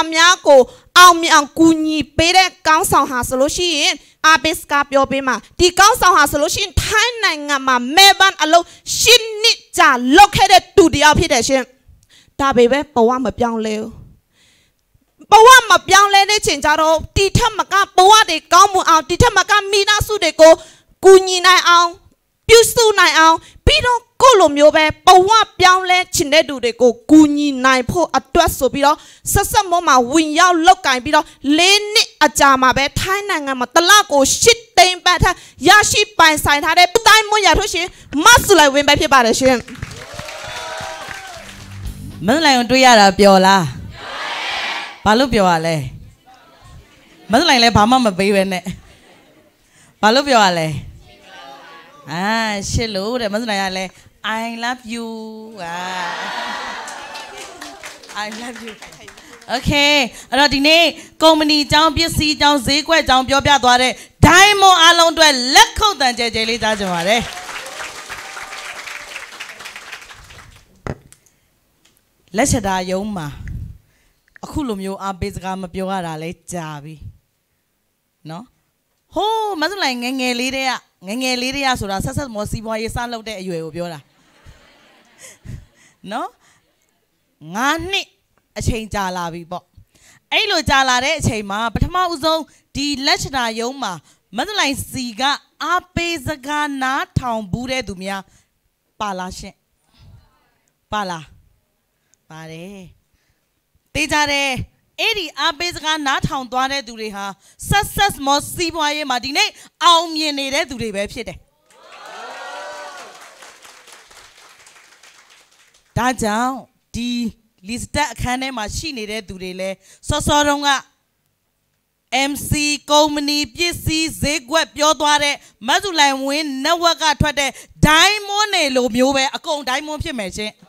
มีโกเอามีอังกุญีเปเดก้าวสองหาสโลชินอาเบสกาเปียวเปมาที่ก้าวสองหาสโลชินไทยในงามาแม่บ้านอโลชินนิจ่าล็อกให้ได้ตูเดียวพี่เดชตาเบเบ้ปว่ามาเปียงเร็วปว่ามาเปียงเร็วได้เช่นจ้าเราตีเทมากาปว่าเด็กก้าวมือเอาตีเทมากามีนาสู้เด็กโกกุญีนายเอาพิสูนายเอาพี่น้องก็ลมโยเบปว่าเปียงเล่ชินได้ดูเด็กกูญีนายพ่ออัตวัสพี่น้องสัมมาวิญญาณโลกกายพี่น้องเล่นนี่อาจารย์มาเบท้ายนางมาตลาดกูชิดเต็มไปท่ายาชีไปใส่ท่าได้ตายมั่วอย่าทุชิมาสุไลเวนไปพี่บาร์เดชิมมันอะไรมันตัวย่าเราเปียวละบาลูเปียวอะไรมันอะไรเลยพามามาไปเวนเนี่ยบาลูเปียวอะไรชิลูเดี๋ยวมันอะไรอะไร I love you I love you โอเคအဲ့တော့ဒီနေ့ကုမ္ပဏီအကြောင်းပစ္စည်းအကြောင်းဈေးကွက်အကြောင်းပြောပြသွားတဲ့ Diamond အားလုံးအတွက်လက်ခုပ်တန်ကြဲကြဲလေးကြားကြပါရစေလက်ချက်သားယုံမှာအခုလိုမျိုးအပေးစကားမပြောရတာလဲကြာပြီနော်ဟိုးမဆိုလိုက်ငငယ်လေးတွေကဆိုတာဆက်ဆက်မော်စီပွားရေးစလုပ်တဲ့အရွယ်ကိုပြောတာနော်9 နှစ်အချိန်ကြာလာပြီပေါ့အဲ့လိုကြာလာတဲ့အချိန်မှာပထမဦးဆုံးဒီလက်ချတာယုံမှာမဆိုလိုက်စီကအပေးစကားနားထောင်ဘူးတဲ့သူများပါလားရှင့်ပါလားပါတယ်တေးကြတယ်အဲ့ဒီအပေးစကားနားထောင်သွားတဲ့သူတွေဟာဆက်မော်စီပွားရေးမှာဒီနေ့အောင်မြင်နေတဲ့သူတွေပဲဖြစ်တယ်ဒါကြောင့်ဒီလီစတက်အခန်းထဲမှာရှိနေတဲ့သူတွေလဲစောစောတုန်းက MC ကုမ္ပဏီပစ္စည်းဈေးကွက်ပြောသွားတဲ့မတ်စုလိုင်ဝင်း network ကထွက်တဲ့ Diamond တွေလိုမျိုးပဲအကုန် Diamond ဖြစ်မယ်ရှင်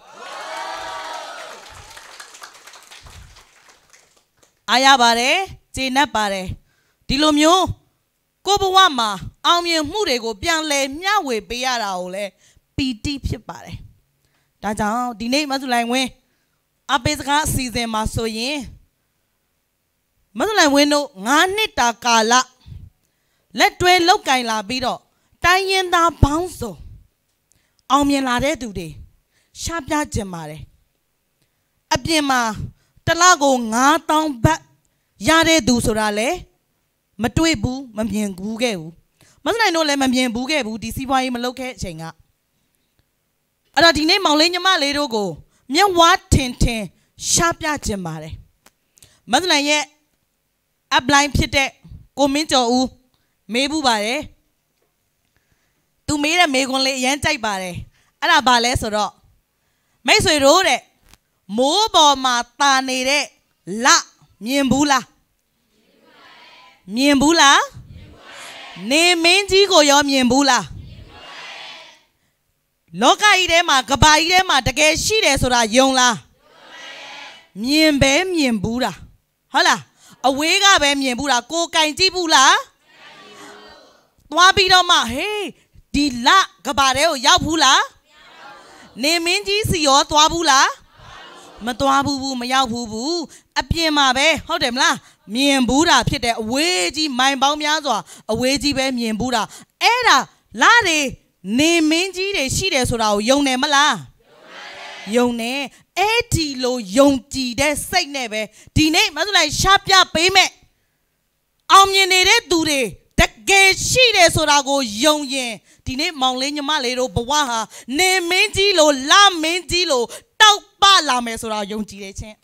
အားရပါတယ်ကျေနပ်ပါတယ်ဒီလိုမျိုးကိုဘဝမှာအောင်မြင်မှုတွေကိုပြန်လဲမျှဝေပေးရတာကိုလဲပီတိဖြစ်ပါတယ်ဒါကြောင့်ဒီနေ့မဆုလိုင်ဝင်းအပေးစကားအစီအစဉ်မှာဆိုရင်မဆုလိုင်ဝင်းတို့9 နှစ်တာကာလလက်တွဲလောက်ကင်လာပြီးတော့တိုင်းရင်းသားဘောင်းစုံအောင်မြင်လာတဲ့သူတွေရှားပြကြပါတယ်အပြင်မှာတလကို9000ဘတ်ရတဲ့သူဆိုတာလေမတွေ့ဘူးမမြင်ဘူးခဲ့ဘူးမစနိုင်တို့လည်းမမြင်ဘူးခဲ့ဘူးဒီစီးပွားရေးမလုပ်ခဲ့အချိန်ကအဲ့တော့ဒီနေ့မောင်လေးညီမလေးတို့ကိုမျက်ဝါးထင်ရှားပြခြင်းပါတယ်မစနိုင်ရဲ့ upline ဖြစ်တဲ့ကိုမင်းကျော်ဦးမေးဘူးပါတယ်သူမေးတဲ့မေးခွန်းလေးအရန်ကြိုက်ပါတယ်အဲ့ဒါဘာလဲဆိုတော့မိတ်ဆွေတို့တဲ့မိုးပေါ်မှာတာနေတဲ့လမြင်ဘူးလားမြင်ဘူးလားနေမင်းကြီးကိုရောမြင်ဘူးလားလောကကြီးထဲမှာကဘာကြီးထဲမှာတကယ်ရှိတယ်ဆိုတာယုံလားမြင်ပဲမြင်ဘူးလားဟုတ်လားအဝေးကပဲမြင်ဘူးလားကိုကင်ကြည့်ဘူးလားသွားပြီးတော့မှဟေးဒီလကဘာထဲကိုရောက်ဘူးလားနေမင်းကြီးစီရောသွားဘူးလားမသွားဘူးမရောက်ဘူးအပြင်မှာပဲဟုတ်တယ်မလားမြင်ဘူးတာဖြစ်တယ်အဝေးကြီးမိုင်ပေါင်းများစွာအဝေးကြီးပဲမြင်ဘူးတာအဲ့ဒါလာတွေနေမင်းကြီးတွေရှိတယ်ဆိုတာကိုယုံတယ်မလားယုံတယ်အဲ့ဒီလိုယုံကြည်တဲ့စိတ်နဲ့ပဲဒီနေ့မဆိုလိုက်ရှားပြပေးမယ်အောင်မြင်နေတဲ့သူတွေတကယ်ရှိတယ်ဆိုတာကိုယုံရင်ဒီနေ့မောင်လေးညီမလေးတို့ဘဝဟာနေမင်းကြီးလိုလမင်းကြီးလိုတောက်ပလာမယ်ဆိုတာယုံကြည်တယ်ချင်း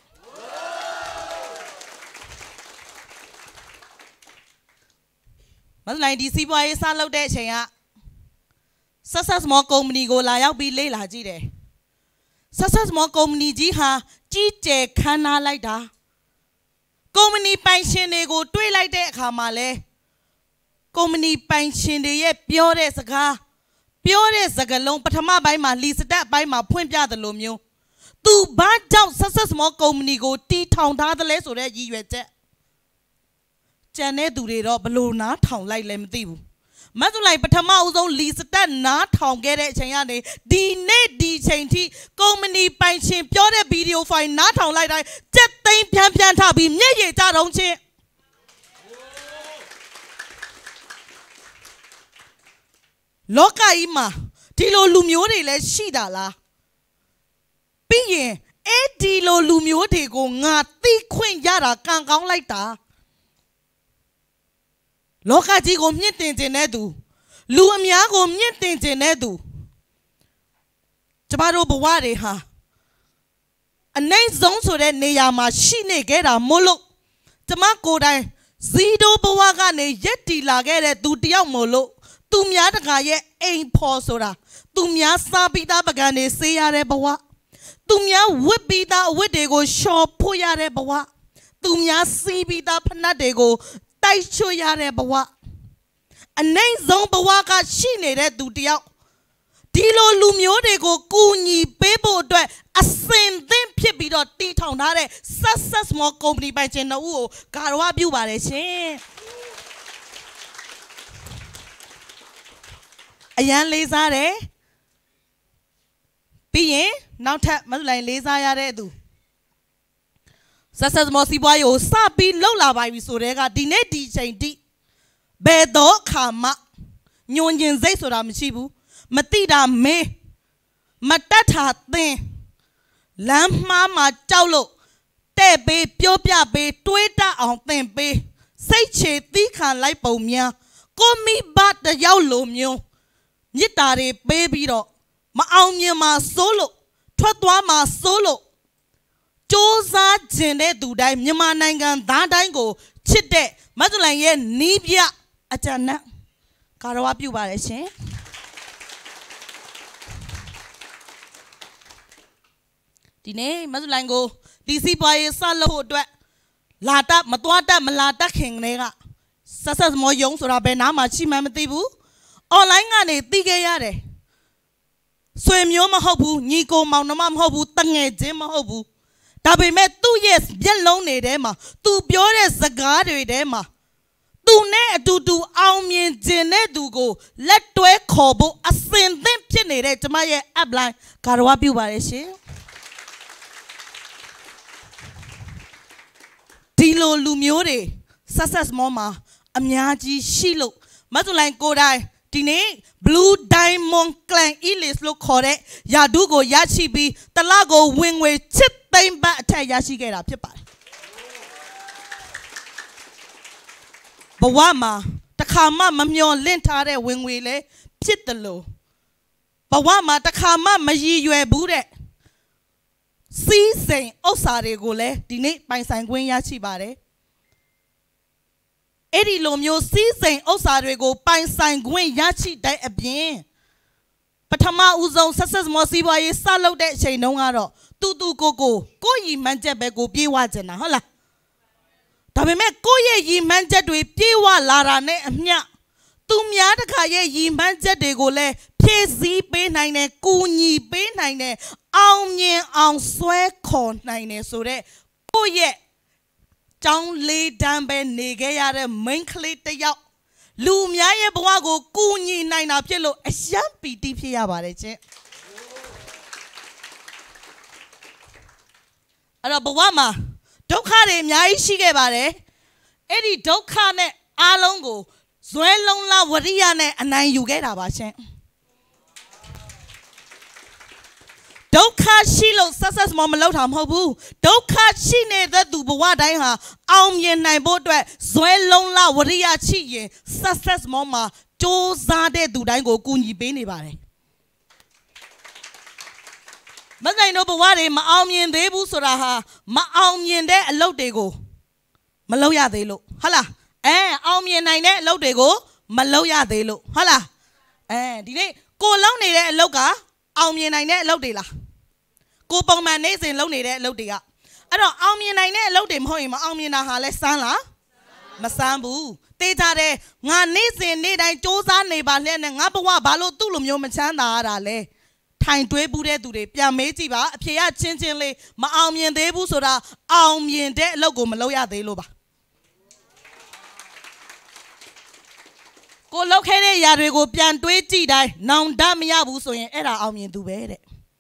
မစလိုက်ဒီစီးပွားရေးစလုပ်တဲ့အချိန်ကSuccess Small Company ကိုလာရောက်ပြီးလေ့လာကြည့်တယ် Success Small Company ကြီးဟာကြီးကျယ်ခမ်းနားလိုက်တာကုမ္ပဏီပိုင်ရှင်တွေကိုတွေးလိုက်တဲ့အခါမှာလဲကုမ္ပဏီပိုင်ရှင်တွေရဲ့ပြောတဲ့စကားလုံးပထမပိုင်းမှာလီစတက်ပိုင်းမှာဖွင့်ပြတယ်လို့မျိုးသူဘာကြောင့် Success Small Company ကိုတီထောင်ထားတယ်လဲဆိုတဲ့ရည်ရွယ်ချက်ကျန်တဲ့သူတွေတော့ဘလို့နားထောင်လိုက်လဲမသိဘူးမတ်ဇူလိုင်ပထမအဆုံးလီစတက်နားထောင်ခဲ့တဲ့အချိန်ကနေဒီနေ့ဒီချိန်ထိကုမ္ပဏီပိုင်ရှင်ပြောတဲ့ဗီဒီယိုဖိုင်နားထောင်လိုက်တိုင်းစက်သိမ်းဖြန်းထားပြီးမျက်ရည်ကျတော့ချင်းလောကကြီးမှာဒီလိုလူမျိုးတွေလည်းရှိတာလားပြီးရင်အဲ့ဒီလိုလူမျိုးတွေကိုငါသိခွင့်ရတာကံကောင်းလိုက်တာလောကကြီးကိုမြင့်တင်ခြင်းတဲ့သူလူအများကိုမြင့်တင်ခြင်းတဲ့သူကျမတို့ဘဝတွေဟာအနိုင်ဆုံးဆိုတဲ့နေရာမှာရှိနေခဲ့တာမို့လို့ကျမကိုယ်တိုင်ဇီဒိုဘဝကနေရက်တီလာခဲ့တဲ့သူတယောက်မို့လို့သူများတကာရဲ့အိမ်ဖော်ဆိုတာသူများစားပြီးသားပကံတွေဆေးရတဲ့ဘဝသူများဝတ်ပြီးသားအဝတ်တွေကိုရှော်ဖို့ရတဲ့ဘဝသူများစီးပြီးသားဖနက်တွေကိုတိုက်ချွတ်ရတဲ့ဘဝအနိုင်ဆုံးဘဝကရှိနေတဲ့သူတယောက်ဒီလိုလူမျိုးတွေကိုကူညီပေးဖို့အတွက်အစင်သင့်ဖြစ်ပြီးတော့တီထောင်ထားတဲ့ Success Small Company ပိုင်ရှင်တို့ကိုဂါရဝပြုပါတယ်ရှင်အရန်လေးစားတယ်ပြီးရင်နောက်ထပ်မလူလိုက်လေးစားရတဲ့သူ Success Small စီးပွားရေးကိုစပြီးလှုပ်လာပါပြီဆိုတဲ့ကဒီနေ့ဒီချိန်ထိဘယ်တော့ခါမှညွန်ကျင်စိတ်ဆိုတာမရှိဘူးမတိတာမေးမတတ်တာသင်လမ်းမှားမှာကြောက်လို့တဲ့ပေးပြောပြပေးတွေးတအောင်သင်ပေးစိတ်ချေသီးခံလိုက်ပုံများကိုမိဘတယောက်လိုမျိုးမြစ်တာတွေပေးပြီးတော့မအောင်မြင်မှာစိုးလို့ထွက်သွားမှာစိုးလို့စ조사ခြင်းတဲ့သူတိုင်းမြန်မာနိုင်ငံသားတိုင်းကိုချစ်တဲ့မတ်ဇူလိုင်ရဲ့နီးပြအကြံနဲ့ဂါရဝပြုပါတယ်ရှင်ဒီနေ့မတ်ဇူလိုင်ကိုဒီစီပွားရေးဆက်လို့အတွက်လာတတ်မသွားတတ်မလာတတ်ခင်တွေကဆက်ဆက်မောယုံဆိုတာဘယ်နားမှာရှိမှမသိဘူးအွန်လိုင်းကနေသိခဲ့ရတယ်ဆွေမျိုးမဟုတ်ဘူးညီကိုမောင်နှမမဟုတ်ဘူးတငယ်ချင်းမဟုတ်ဘူးဒါပေမဲ့သူ့ရဲ့မျက်လုံးတွေထဲမှာသူပြောတဲ့စကားတွေထဲမှာသူနဲ့အတူတူအောင်မြင်ခြင်းတဲ့သူကိုလက်တွဲခေါ်ဖို့အစင်သင့်ဖြစ်နေတဲ့ကျမရဲ့ app line ဂါရဝပြုပါတယ်ရှင်ဒီလိုလူမျိုးတွေ Success Small မှာအများကြီးရှိလို့မတ်ဇူလိုင်ကိုတိုင်ဒီနေ့ Blue Diamond Clan Elite လို့ခေါ်တဲ့ယာဒုကိုရရှိပြီးတလကိုဝင်ငွေချစ်သိမ့်ပတ်အထက်ရရှိခဲ့တာဖြစ်ပါတယ်ဘဝမှာတခါမှမမျှော်လင့်ထားတဲ့ဝင်ငွေလည်းဖြစ်တယ်လို့ဘဝမှာတခါမှမရည်ရွယ်ဘူးတဲ့စီးစိမ်ဥစ္စာတွေကိုလည်းဒီနေ့ပိုင်ဆိုင်ခွင့်ရရှိပါတယ်အဲ့ဒီလိုမျိုးစီးစိမ်ဥစ္စာတွေကိုပိုင်ဆိုင်ခွင့်ရရှိတဲ့အပြင်ပထမဦးဆုံး Success Small စီးပွားရေးစလုပ်တဲ့အချိန်တုန်းကတော့တူကိုရည်မှန်းချက်ပဲကိုပြေးဝကျင်တာဟုတ်လားဒါပေမဲ့ကိုရဲ့ရည်မှန်းချက်တွေပြေးဝလာတာနဲ့အမျှသူများတစ်ခါရဲ့ရည်မှန်းချက်တွေကိုလည်းဖြည့်ဆည်းပေးနိုင်တယ်ကူညီပေးနိုင်တယ်အောင်မြင်အောင်ဆွဲခေါ်နိုင်တယ်ဆိုတော့ကိုရဲ့ကျောင်းလေးတန်းပဲနေခဲ့ရတဲ့ main ကလေးတစ်ယောက်လူအများရဲ့ဘဝကိုကူညီနိုင်တာဖြစ်လို့အယံပီတိဖြစ်ရပါတယ်ချင်းအဲ့တော့ဘဝမှာဒုက္ခတွေအများကြီးရှိခဲ့ပါတယ်အဲ့ဒီဒုက္ခနဲ့အားလုံးကိုဇွဲလုံးလာဝရိယနဲ့အနိုင်ယူခဲ့တာပါရှင်ဒုက္ခရှိလို့ Success Small မလုပ်တာမဟုတ်ဘူးဒုက္ခရှိနေတဲ့သူဘဝတိုင်းဟာအောင်မြင်နိုင်ဖို့အတွက်ဇွဲလုံးလာဝရိယရှိရင် Success Small မှာစ조사တဲ့သူတိုင်းကိုကူညီပေးနေပါတယ်မဆိုင်တို့ဘဝတွေမအောင်မြင်သေးဘူးဆိုတာဟာမအောင်မြင်တဲ့အလုပ်တွေကိုမလုပ်ရသေးလို့ဟုတ်လားအောင်မြင်နိုင်တဲ့အလုပ်တွေကိုမလုပ်ရသေးလို့ဟုတ်လားဒီနေ့ကိုလုံးနေတဲ့အလုပ်ကအောင်မြင်နိုင်တဲ့အလုပ်တွေလားကိုပုံမှန်နေစဉ်လုပ်နေတဲ့အလုပ်တွေကအဲ့တော့အောင်မြင်နိုင်တဲ့အလုပ်တွေမဟုတ်ရင်မအောင်မြင်တာဟာလဲစမ်းလားမစမ်းဘူးတေးကြတယ်ငါနေစဉ်နေ့တိုင်းစ조사နေပါလျက်နဲ့ငါဘဝဘာလို့သူ့လိုမျိုးမချမ်းသာရတာလဲထိုင်တွေးဘူးတဲ့သူတွေပြန်မေးကြည့်ပါအဖေကချင်းချင်းလေးမအောင်မြင်သေးဘူးဆိုတာအောင်မြင်တဲ့အလုပ်ကိုမလုပ်ရသေးလို့ပါကိုလောက်ခဲ့တဲ့ຢာတွေကိုပြန်တွေးကြည့်တိုင်းနောင်တမရဘူးဆိုရင်အဲ့ဒါအောင်မြင်သူပဲတဲ့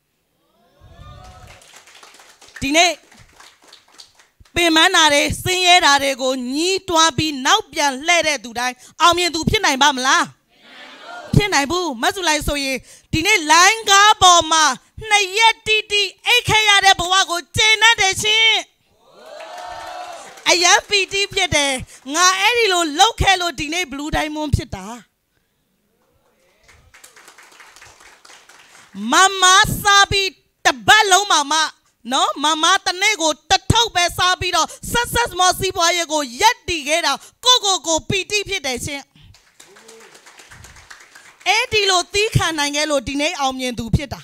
ဒီနေ့ပင်မနာတွေစင်းရဲတာတွေကိုညီးတွားပြီးနောက်ပြန်လှဲ့တဲ့သူတိုင်းအောင်မြင်သူဖြစ်နိုင်ပါမလားဖြစ်နိုင်ဘူးမဆုလိုက်ဆိုရင်ဒီနေ့လိုင်းကားပေါ်မှာနှစ်ရက်တိတိအိတ်ခဲ့ရတဲ့ဘဝကိုကျဉ်တတ်တယ်ရှင်အယံပီတီဖြစ်တယ်ငါအဲ့ဒီလိုလောက်ခဲ့လို့ဒီနေ့ Blue Diamond ဖြစ်တာမမစားပြီးတပတ်လုံးမနော်မမတနေ့ကိုတထုပ်ပဲစားပြီးတော့ဆက်မော်စီးပွားရေးကိုရက်တီခဲ့တာကိုပီတီဖြစ်တယ်ရှင်အဲ့ဒီလိုသီးခံနိုင်ခဲ့လို့ဒီနေ့အောင်မြင်သူဖြစ်တာ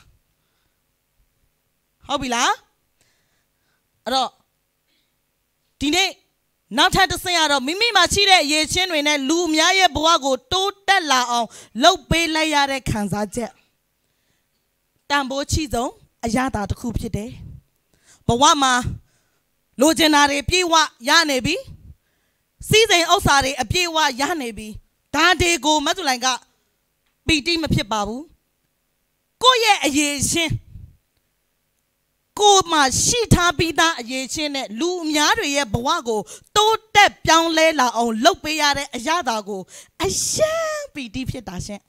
ဟုတ်ပြီလားအဲ့တော့ဒီနေ့နောက်ထပ်တစ်ဆင့်ရတော့မိမိမှာရှိတဲ့အရေးချင်းတွေနဲ့လူအများရဲ့ဘဝကိုတိုးတက်လာအောင်လှုပ်ပေးလိုက်ရတဲ့ခံစားချက်တန်ဖိုးချိဆုံးအရသာတစ်ခုဖြစ်တယ်ဘဝမှာလိုချင်တာတွေပြေဝရနေပြီစီးစိမ်ဥစ္စာတွေအပြေဝရနေပြီဒါတွေကိုမဆုလိုက်ကပီတိမဖြစ်ပါဘူးကိုယ့်ရဲ့အရေးချင်းကိုမှရှိထားပြီးသားအရေးချင်းနဲ့လူအများတွေရဲ့ဘဝကိုတိုးတက်ပြောင်းလဲလာအောင်လုပ်ပေးရတဲ့အရာသာကိုအရှမ်းပီတိဖြစ်တာရှင်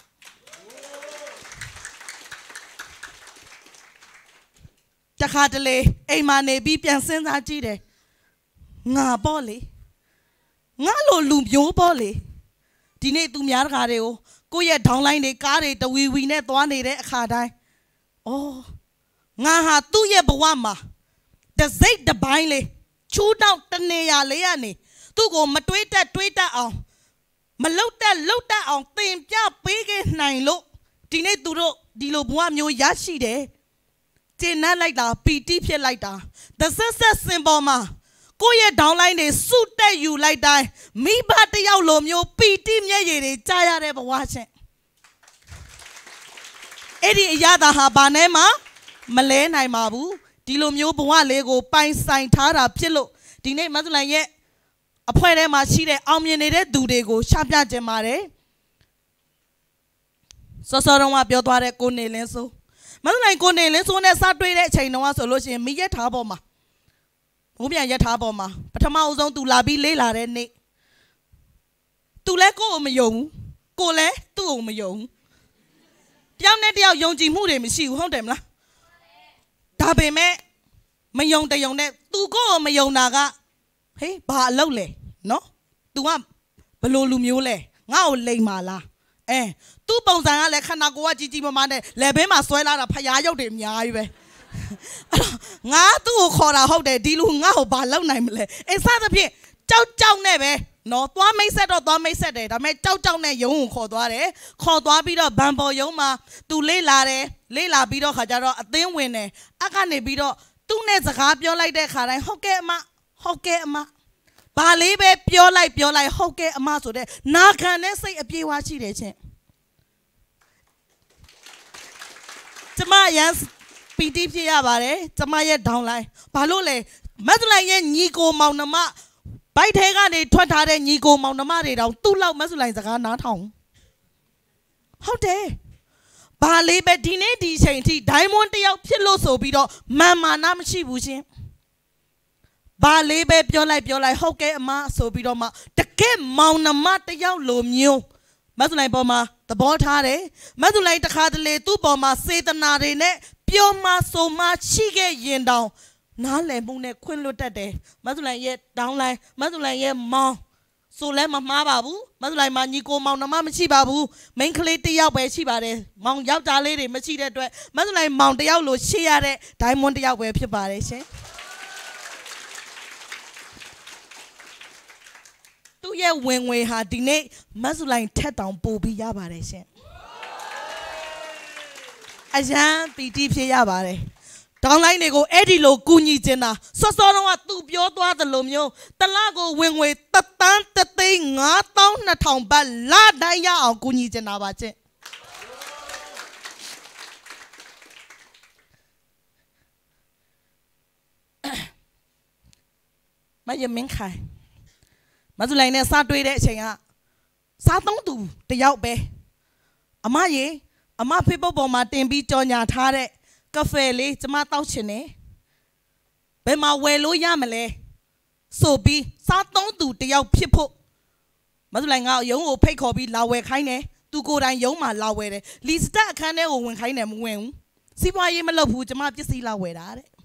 တခါတလေအိမ်မှာနေပြီးပြန်စဉ်းစားကြည့်တယ်ငါပေါ့လေငါလိုလူမျိုးပေါ့လေဒီနေ့သူများတကာတွေကိုကိုယ့်ရဲ့ဒေါင်းလိုင်းတွေကားတွေတဝီဝီနဲ့သွားနေတဲ့အခါတိုင်းအော်ငါဟာသူ့ရဲ့ဘဝမှာတစိတ်တပိုင်းလေးချူးတောက်တနေရလေးကနေသူ့ကိုမတွေးတတ်အောင်မလှုပ်တတ်အောင်သင်ပြပေးခဲ့နိုင်လို့ဒီနေ့သူတို့ဒီလိုဘဝမျိုးရရှိတယ်ကျဉ်းနှက်လိုက်တာပီတိဖြစ်လိုက်တာတဆက်စင်ပေါ်မှာကိုယ့်ရဲ့ဒေါင်းလိုင်းတွေစုတက်ယူလိုက်တိုင်းမိဘတယောက်လိုမျိုးပီတိမျက်ရည်တွေကြားရတဲ့ဘဝချင်းအဲ့ဒီအရာသာဟာဘာနဲ့မှမလဲနိုင်ပါဘူးဒီလိုမျိုးဘဝလေးကိုပိုင်ဆိုင်ထားတာဖြစ်လို့ဒီနေ့မဆုလိုက်ရဲ့အဖွဲ့ထဲမှာရှိတဲ့အောင်မြင်နေတဲ့သူတွေကိုရှာပြခြင်းပါတယ်စောတော့ကပြောသွားတဲ့ကိုနေလင်းစိုးမဆုလိုက်ကိုနေလင်းစိုးနဲ့စတွေ့တဲ့အချိန်တုန်းကဆိုလို့ရှိရင်မိရက်ထားပေါ်မှာမိုးပြန်ရက်ထားပေါ်မှာပထမအဆုံးသူလာပြီးလေးလာတဲ့နေ့သူလည်းကိုယ့်ကိုမယုံဘူးကိုလည်းသူ့ကိုမယုံတယောက်နဲ့တယောက်ယုံကြည်မှုတွေမရှိဘူးဟုတ်တယ်မလားဒါပေမဲ့မယုံတယုံနဲ့သူကိုမယုံတာကဟေးဘာအလုပ်လဲနော် तू ကဘလို့လူမျိုးလဲငါ့ကိုလိမ်မာလားသူ့ပုံစံကလည်းခန္ဓာကိုယ်ကကြီးမားနဲ့လက်ဘင်းမှာဆွဲလာတာဖျားရုပ်တွေအများကြီးပဲငါသူ့ကိုခေါ်တာဟုတ်တယ်ဒီလူငါ့ကိုဘာလုပ်နိုင်မလဲစသဖြင့်ကြောက်နဲ့ပဲနော်သွားမိတ်ဆက်တော့သွားမိတ်ဆက်တယ်ဒါပေမဲ့ကြောက်နဲ့ယုံကိုခေါ်သွားတယ်ခေါ်သွားပြီးတော့ဘန်ပေါ်ယုံမှာ तू လေးလာပြီးတော့ခါကြတော့အသင်းဝင်တယ်အကနေပြီးတော့သူ့နဲ့စကားပြောလိုက်တဲ့ခါတိုင်းဟုတ်ကဲ့အမဘာလေးပဲပြောလိုက်ဟုတ်ကဲ့အမဆိုတဲ့နာခံတဲ့စိတ်အပြေးဝရှိတယ်ချင်းကျမရန်ပီတိဖြစ်ရပါတယ်ကျမရဲ့ဒေါင်းလိုင်းဘာလို့လဲမတ်လိုက်ရဲ့ညီကိုမောင်နှမဘိုက်ထဲကနေထွက်ထားတဲ့ညီကိုမောင်နှမတွေတောင်သူ့လောက်မတ်လိုက်စကားနားထောင်ဟုတ်တယ်ဘာလေးပဲဒီနေ့ဒီချိန်ထိဒိုင်းမွန်တယောက်ဖြစ်လို့ဆိုပြီးတော့မာနမရှိဘူးရှင်ဘာလေးပဲပြောလိုက်ဟုတ်ကဲ့အမဆိုပြီးတော့မှတကယ်မောင်နှမတယောက်လိုမျိုးမတ်လိုက်ပေါ်မှာသဘောထားတယ်မတ်လိုက်တခါတလေသူ့ပေါ်မှာစေတနာတွေနဲ့ပြောမဆိုမရှိခဲ့ရင်တောင်နားလည်မှုနဲ့ခွင့်လွတ်တတ်တယ်မတ်လိုက်ရဲ့ဒေါင်းလိုက်မတ်လိုက်ရဲ့မောင်ဆိုလဲမမှားပါဘူးမတ်လိုက်မှာညီကိုမောင်နှမမရှိပါဘူးမိန်းကလေးတယောက်ပဲရှိပါတယ်မောင်ယောက်ျားလေးတွေမရှိတဲ့အတွက်မတ်လိုက်မောင်တယောက်လိုရှိရတဲ့ဒိုင်းမွန်တယောက်ပဲဖြစ်ပါတယ်ရှင်သူ့ရဲ့ဝင်ငွေဟာဒီနေ့မတ်လိုက်ထက်တောင်ပို့ပြီးရပါတယ်ရှင်အရန်ပီတိဖြစ်ရပါတယ်ဒေါင်းလိုင်းတွေကိုအဲ့ဒီလိုကူညီခြင်းတာစောတော့ကသူပြောသွားသလိုမျိုးတလကိုဝင်ငွေ3,520,000 ဘတ်လတိုင်းရအောင်ကူညီခြင်းတာပါချင်းမယမင်းခိုင်မဆုလိုက်နဲ့စတွေ့တဲ့အချိန်ကซาต้องดูเดียวเบอามาเยอามาพี่บอกมาเต็มบีจอญาท่าเร่กาแฟเลยจะมาเต้าเชนเน่เบมาเวลุยามาเลยสูบีซาต้องดูเดียวพี่พกมาดูแลงเอายงโอเพย์ขอบีลาเวใครเน่ตูโกดันยงมาลาเวเลยลิสต์คันเน่โอเวนใครเน่มึงเวงสิบวันยังมาลบหูจะมาพิสีลาเวได้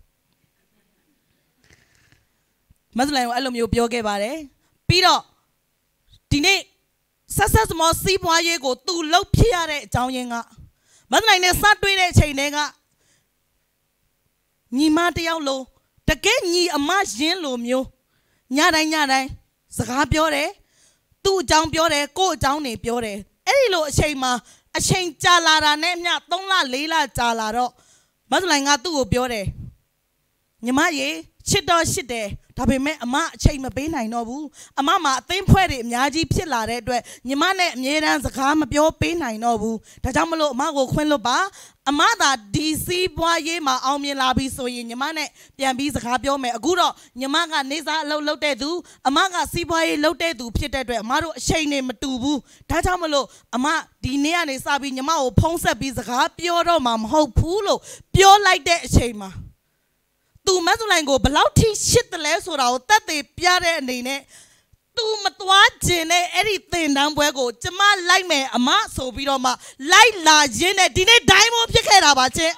มาดูแลงอารมณ์อยู่เปียวเก็บอะไรปีดอทีนี้สัสมอสิบวันยังกูตูลบพี่อะไรจ้ายังอ่ะมาดูแลงเนี่ยสัตว์ด้วยเนี่ยใช่เนี่ยอ่ะนี่มาเที่ยวโลแต่แกนี่อามาเย็นโลมิวญาติสกาเปียวเลยตู้จังเปียวเลยโก้จังเนี่ยเปียวเลยไอ้โลใช่มาใช่จาลาราเนี่ยเนี่ยต้องละลีลาจาลาโรมาดูแลงาตู้เปียวเลยนี่มาเย่ชิดดอชิดเดถ้าเป็นแม่อามาใช่มาเป็นไหนนอบูอามามาเต็มเพื่อเรียมยาจีพิลาเรด้วยนี่มาเนี่ยมีร้านสกามาเปียวเป็นไหนนอบูถ้าจำมาโลมาโกควันโลบ้าอามาตาดีซีบัวเย่มาเอาเมียลาบิโซยนี่มาเนี่ยเปลี่ยนบีสกาเปียวแม่กูรอนี่มากันนิสาเราเตะดูอามากันซีบัวเย่เราเตะดูพิเตด้วยอามาโรใช่เนี่ยมาตูบูถ้าจำมาโลอามาดีเนี่ยเนี่ยซาบินี่มาโอพงศ์บีสกาเปียวเรามาหอบพูโลเปียวไล่เตะใช่มาตูมาสุดแรงกูบล้าวที่ชิดแล้วสุดเราตัดเตะพิอาเรนนี่เนี่ยตูมาตัวเจเน่เอริเตนดังบัวกูจะมาไล่แม่อามาโซบีโรมาไล่ลาเจเน่ดีเนี่ยได้หมดพี่แค่ราบาเจ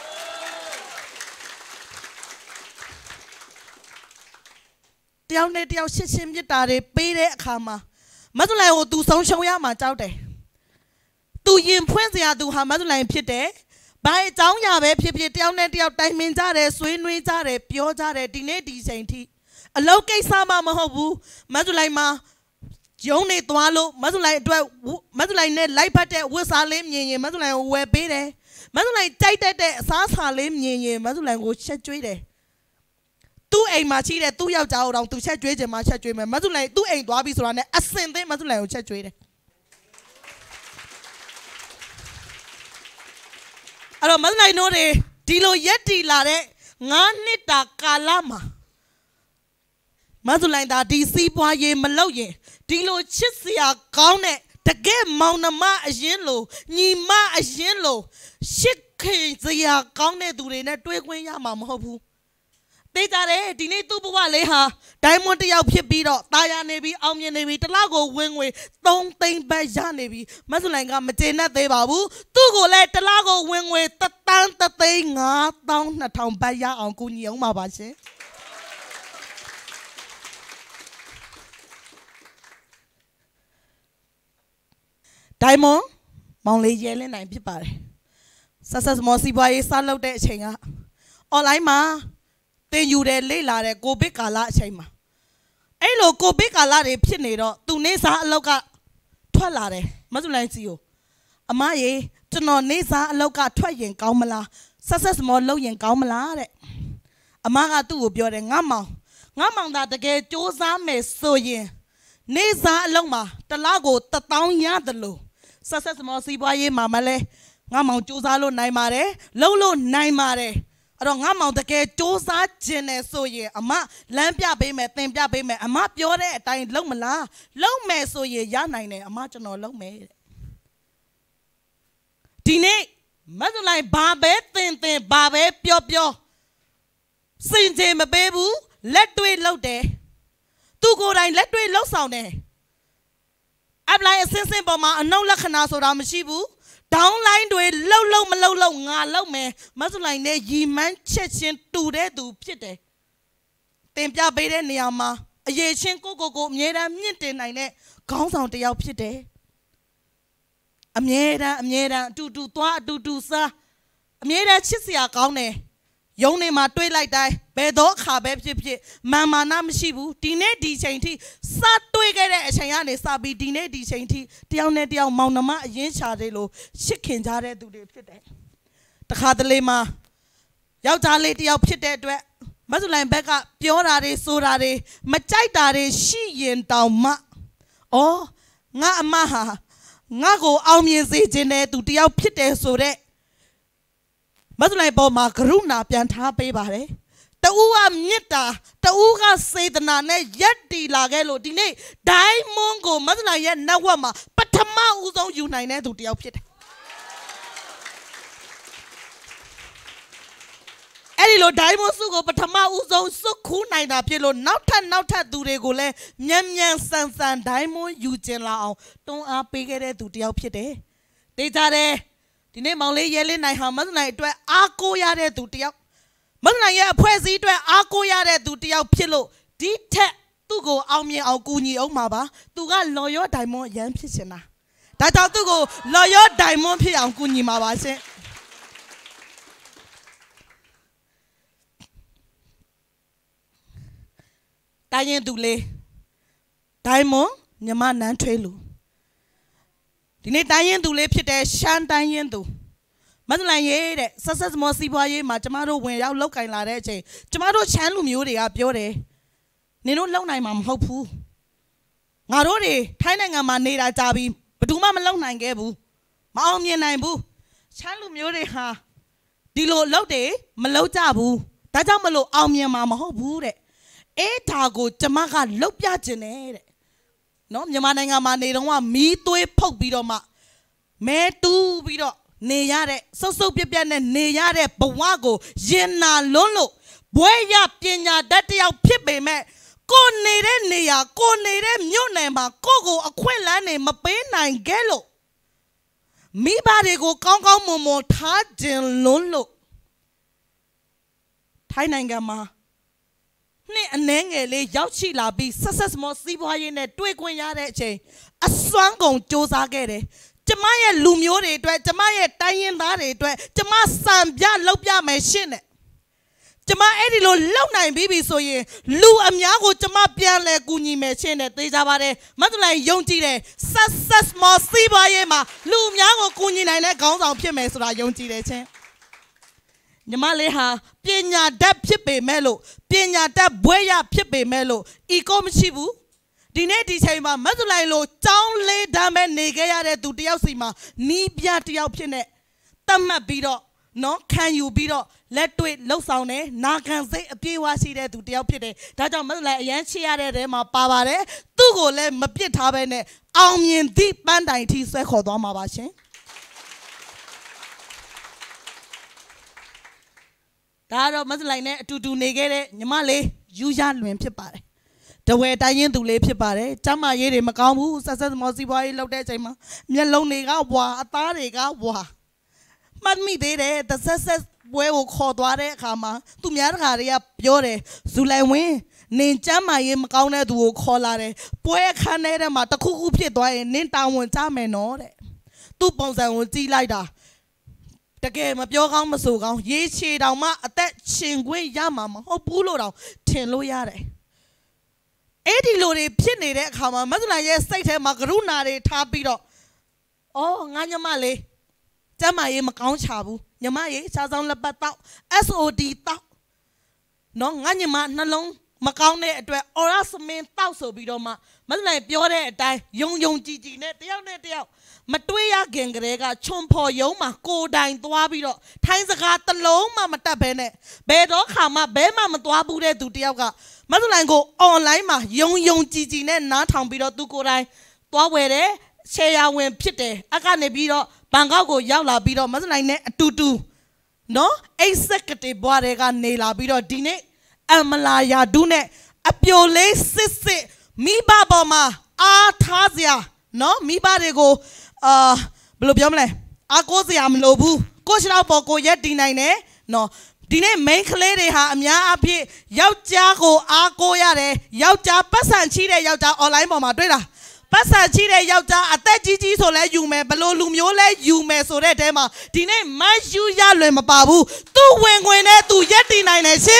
เดียวเนี่ยเดียวชิดชิมจิตาเรปีเร่ขามาสุดแรงกูตูสองช่วยมาเจ้าเดตูยิมเพื่อนเสียตูหามาสุดแรงพี่เดบายจ้องยาเบพี่เดียวเนี่ยเดียวไตมินจ้าเรสวยนุ่ยจ้าเรเปียวจ้าเรดีเนี่ยดีเซนทีโลกไอ้สามามาฮบูมาสุไลมาจงเนี่ยตัวโลมาสุไลด้วยมาสุไลเนี่ยไล่พัดเดวัวซาเลมเย่มาสุไลเวเป้เดมาสุไลใจเดซาเลมเย่มาสุไลกูเช็ดจุ้ยเดตู้เองมาชี้เดตู้ยาวจ้าเราตู้เช็ดจุ้ยจะมาเช็ดจุ้ยมาสุไลตู้เองตัวบิสุราเนี่ยอัศเซนเดมาสุไลกูเช็ดจุ้ยเดalors maintenant il n'aurait dit le yeti là de ngani ta kalama maintenant da di si bwa ye malau ye di lo chit sia kaung ne tage maung na ma ayin lo ni ma ayin lo shit khin sia kaung ne tu de ne twai kwin ya ma ma hot bu သိကြတယ်ဒီနေ့သူ့ဘဝလေးဟာဒိုင်းမွန်တယောက်ဖြစ်ပြီးတော့တာယာနေပြီးအောင်မြင်နေပြီးတလောက်ကိုဝင်ငွေ3သိန်းပဲရနေပြီမဆုလိုင်ကမကျေနပ်သေးပါဘူးသူ့ကိုလည်းတလောက်ကိုဝင်ငွေ3သိန်း5,200ပဲရအောင်ကူညီအောင်ပါပါရှင်ဒိုင်းမွန်မောင်လေးရဲလင်းနိုင်ဖြစ်ပါတယ်ဆက်ဆက်မော်စီပွားရေးစလုပ်တဲ့အချိန်ကအွန်လိုင်းမှာတင်ယူတယ်လေ့လာတယ်ကိုဗစ်ကာလအချိန်မှာအဲ့လိုကိုဗစ်ကာလတွေဖြစ်နေတော့သူနေစားအလောက်ကထွက်လာတယ်မဆုလိုင်းစီကိုအမရေကျွန်တော်နေစားအလောက်ကထွက်ရင်ကောင်းမလားဆက်ဆက်မော်လုပ်ရင်ကောင်းမလားတဲ့အမကသူ့ကိုပြောတယ်ငါမောင်သာတကယ်စူးစမ်းမယ်ဆိုရင်နေစားအလောက်မှာတစ်လကို1000ရတယ်လို့ဆက်ဆက်မော်စီပွားရေးမှာမလဲငါမောင်စူးစမ်းလို့နိုင်ပါတယ်လုံးလို့နိုင်ပါတယ်အဲ့တော့ငါမောင်တကယ်စူးစမ်းခြင်းနဲ့ဆိုရင်အမလမ်းပြပေးမယ်သင်ပြပေးမယ်အမပြောတဲ့အတိုင်းလုပ်မလားလုပ်မယ်ဆိုရင်ရနိုင်တယ်အမကျွန်တော်လုပ်မယ်တဲ့ဒီနေ့မဆုလိုက်ဘာပဲသင်ဘာပဲပြောစင်ကြယ်မပေးဘူးလက်တွေ့လုပ်တယ်သူကိုယ်တိုင်လက်တွေ့လှုပ်ဆောင်တယ်အပလိုင်းအစင်းစင်းပေါ်မှာအနှုတ်လက္ခဏာဆိုတာမရှိဘူးဒေါင်းလိုင်းတွေလှုပ်မလှုပ်ငါလှုပ်မယ်မဆုလိုက်နဲ့ရီမန်းချက်ချင်းတူတဲ့သူဖြစ်တယ်တင်ပြပေးတဲ့နေရာမှာအရေးချင်းကိုအမြဲတမ်းမြင့်တင်နိုင်တဲ့ခေါင်းဆောင်တစ်ယောက်ဖြစ်တယ်အမြဲတမ်းအတူတူသွားအတူတူစားအမြဲတမ်းချစ်စရာကောင်းတယ်ယုံနေမှာတွေးလိုက်တိုင်းဘယ်တော့အခါပဲဖြစ်မာနမရှိဘူးဒီနေ့ဒီချိန်ထိစတွေးခဲ့တဲ့အချိန်ကနေစပြီးဒီနေ့ဒီချိန်ထိတယောက်နဲ့တယောက်မောင်နှမအရင်ချာတယ်လို့ရှစ်ခင်ကြတဲ့သူတွေဖြစ်တယ်တခါတလေမှာယောက်ျားလေးတယောက်ဖြစ်တဲ့အတွက်မဆုလိုင်ဘက်ကပြောတာတွေဆိုတာတွေမကြိုက်တာတွေရှိရင်တောင်မှအော်ငါအမဟာငါကိုအောင်မြင်စေခြင်းနဲ့သူတယောက်ဖြစ်တယ်ဆိုတဲ့မဆုလိုက်ပေါ်မှာကရုဏာပြန်ထားပေးပါတယ်ตะอูว่ามิตาตะอูก็เสดนาเนี่ยยัดดีลาแกโลดีนี่ไดมอนโกมัสลายยันนักว่ามาปัทมาอุซงอยู่ไหนเนี่ยตัวเดียวผิดไอ้ดิโลไดมอนสุโกปัทมาอุซงสุขูไหนนะผิดโลนับทัดดูเรโกเลยยังสันไดมอนอยู่เจนลาเอาต้องอาไปแกได้ตัวเดียวผิดเด้เดี๋ยวจ้าเด้ทีนี้มองเลยเยลินไหนหามัสลายตัวอาโกยาได้ตัวเดียวมันไงอะเพื่อสิด้วยอากูยาเด็ดตัวเดียวพิโลดีแท้ตัวกูเอาเมียเอากูนี่เอามาบ้าตัวก็ลอยไดมอนยันพิชนะแต่เจ้าตัวกูลอยไดมอนพิเอากูนี่มาบ้าเช่ตายยังดูเลยไดมอนเนี่ยมานั่นช่วยลูทีนี้ตายยังดูเลยพิเดชันตายยังดูมันอะไรเย่เด็สัสมอสีบัวเย่มาจะมาดูเวรเอาลูกไก่ลาได้เจจะมาดูฉันลูกมิวเดียบเยอะเด้นี่นู้นเล่าไหนมาไม่เข้าพูงารู้ดิไทยในงานมาเนราจาบีประตูมันเล่าไหนแกบูมาเอาเมียไหนบูฉันลูกมิวเดียฮะดีโลเล่าเด้มันเล่าจ้าบูแต่เจ้ามาโลเอาเมียมาไม่เข้าพูเด้ทากูจะมาการลบยาเจเน่เด้น้องยังมาในงานมาเนรงว่ามีตัวพกบีดอมาแม่ตูบีดอเนียเร่สุเปียเนี่ยเนียเร่บวากูยินนาล้นลุบวยยาปีญาดัดยาวพิบไปแม่กูเนียเนียกูเนียมิวเนี่ยมากูอคว้าเนี่ยมาเป็นนายแกลุมีบาร์กูก้าวมัวท้าจินล้นลุไทยนายกันมานี่อันนี้ไงเลยยาวชีลาบีสัสมอสีบัวยันเนี่ยด้วยกวนยาเร่เจอสวงกงโจซาเกเร่จะมาเย่ลูมิโอเร่ด้วยจะมาเย่ตายินดาเร่ด้วยจะมาสัมยาลบยาไม่ชินเนี่ยจะมาดิโลเล่าไหนบีโซเย่ลูอเมียกูจะมาเปลี่ยนเลยกูนี่ไม่ชินเนี่ยตีจ้าบาร์เร่มาตัวไหนยงจีเร่สัสมอสีบัวเย่มาลูอเมียกูนี่ไหนเนี่ยก้าวสาวเพี้ยนไม่สุดายงจีเร่เช่ยมาเลยฮะเปลี่ยนยาดับพิบไปแม่ลูเปลี่ยนยาดับบวยยาพิบไปแม่ลูอีโก้ไม่ชิบูดีเนี่ยดีใช่ไหมมาสุดท้ายโลจ้องเล่ดามเนเกียร์ตัวเดียวสิมานี่เบียร์เดียวเพี้ยนเนี่ยตั้มมาบีดอน้องขันอยู่บีดอเล็ดด้วยลูกสาวเนี่ยนาคันเสียพี่ว่าสิเร่ตัวเดียวเพี้ยนเนี่ยถ้าจะมาสุดท้ายยันเชียร์เร่มาป่าวเร่ตู้กูเลยมาเพี้ยนท่าไปเนี่ยเอาเมียนที่ปันไดที่สวยขอตัวมาบ้าเช่ถ้าเรามาสุดท้ายเนี่ยดูเนเกียร์เนี่ยมาเลยยูยานเหมือนเพี้ยนไปเดี๋ยวตายยังดูเลยพี่ป่าเลยจำมาเยอะเลยมาก้าวมูสัสมอสิบอยเราได้ใจมาเมียลงนี่ก็ว่าตาเลยก็ว่ามันมีเด็ดแต่สัสบวยโอคอตัวเด็กขามาตุ่มยาขาเรียบเยอะเลยสุไลวินนินจำมาเยอะมาก้าวเนี่ยดูคอลาเลยบวยขันเนี่ยมาตะคุกพี่ตัวเองนินตาวันจ้าแม่นอเลยตู้ปองใส่วันจีไล่ด่าแต่แกมาเปียวก้าวมาสู่ก้าวยี่ชีดาวมาแต่ชิงกุยยามาเขาพูดเราเทียนลุยาเลยดิโลเลยพิจารณาข่าวมาสุดท้ายเย่ใส่เทมากรุณาเลยท้าปีดอ๋องานยามาเลยจะมาเย่มาก้าวชาบูยามาเย่ชาซังลับเต้า SOD เต้าน้องงานยามานั่นลงมาก้าวเนี่ยด้วยออร่าสมินเต้าสูบีดมาสุดท้ายเปียวเนี่ยได้ยงจีเนี่ยเดียวมาด้วยยาเก่งกระเรกชมพอยงมาโกดังตัวบีดไทยสกัดตะลงมาตัดเบนเนี่ยเบดข่าวมาเบมาตัวบูเดตัวเดียวกันมาสุดท้ายกูออนไลน์มายงจีเนี่ยน้าทางบีดตัวกูได้ตัวเวเร่เชียร์เวนพิดเดอาการเนี่ยบีดบางก้าวกูยาวลาบีดมาสุดท้ายเนี่ยตูเนาะไอ้สักเตบัวเรกันเนี่ยลาบีดดีเนี่ยมาลายาดูเนี่ยอภิโอเลสิมีบ้าบอมาอาท้าเสียเนาะมีบ้าเรกูบลูบยอมเลยอาโกเสียมโลบูโกชราบอกกูยัดดีไหนเนี่ยเนาะดีเนี่ยเมนเคลเลยฮะมีอาพี่ยาวจ้ากูอาโกยาเร่ยาวจ้าภาษาชีเร่ยาวจ้าออนไลน์มาด้วยล่ะภาษาชีเร่ยาวจ้าแต่จีโซเล่ยูเมบลูลูมิโอเล่ยูเมโซเร่เดมาดีเนี่ยไม่ยูยาเลยมาป่าบูตู้เวงเนี่ยตู้ยัดดีไหนเนี่ยสิ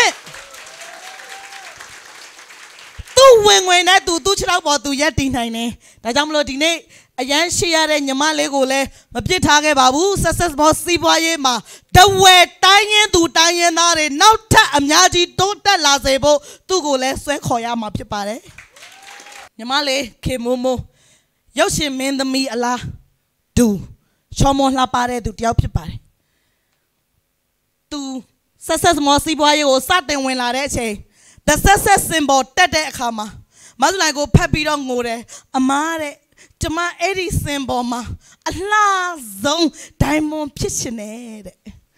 ตู้เวงเนี่ยตู้ชราบอกตู้ยัดดีไหนเนี่ยแต่จำเลยดีเนี่ยยันเชียร์เรื่องมาเล็กกูเลยมาพิจารณาบาบูสัสบอสซีบอยมาเดวตายยังดูตายยังนาเรนาวท่าอเมียจีโตแต่ลาเซโบตู้กูเลยสวยขอยามาพิจารณาเนี่ยมาเลยเคมูโมยกชิมเมนดมีอะไรดูชมมลาปาเรดูเดียวพิจารณาตู้ success မော်စီပွားရေးကိုစတင်ဝင်လာတဲ့အချိန် the success symbol တက်တဲ့အခါမှာမဆုလိုက်ကိုဖတ်ပြီးတော့ငိုတယ်အမားတဲ့ကျမအဲ့ဒီ symbol မှာအလှဆုံး diamond ဖြစ်ရှင်နေတဲ့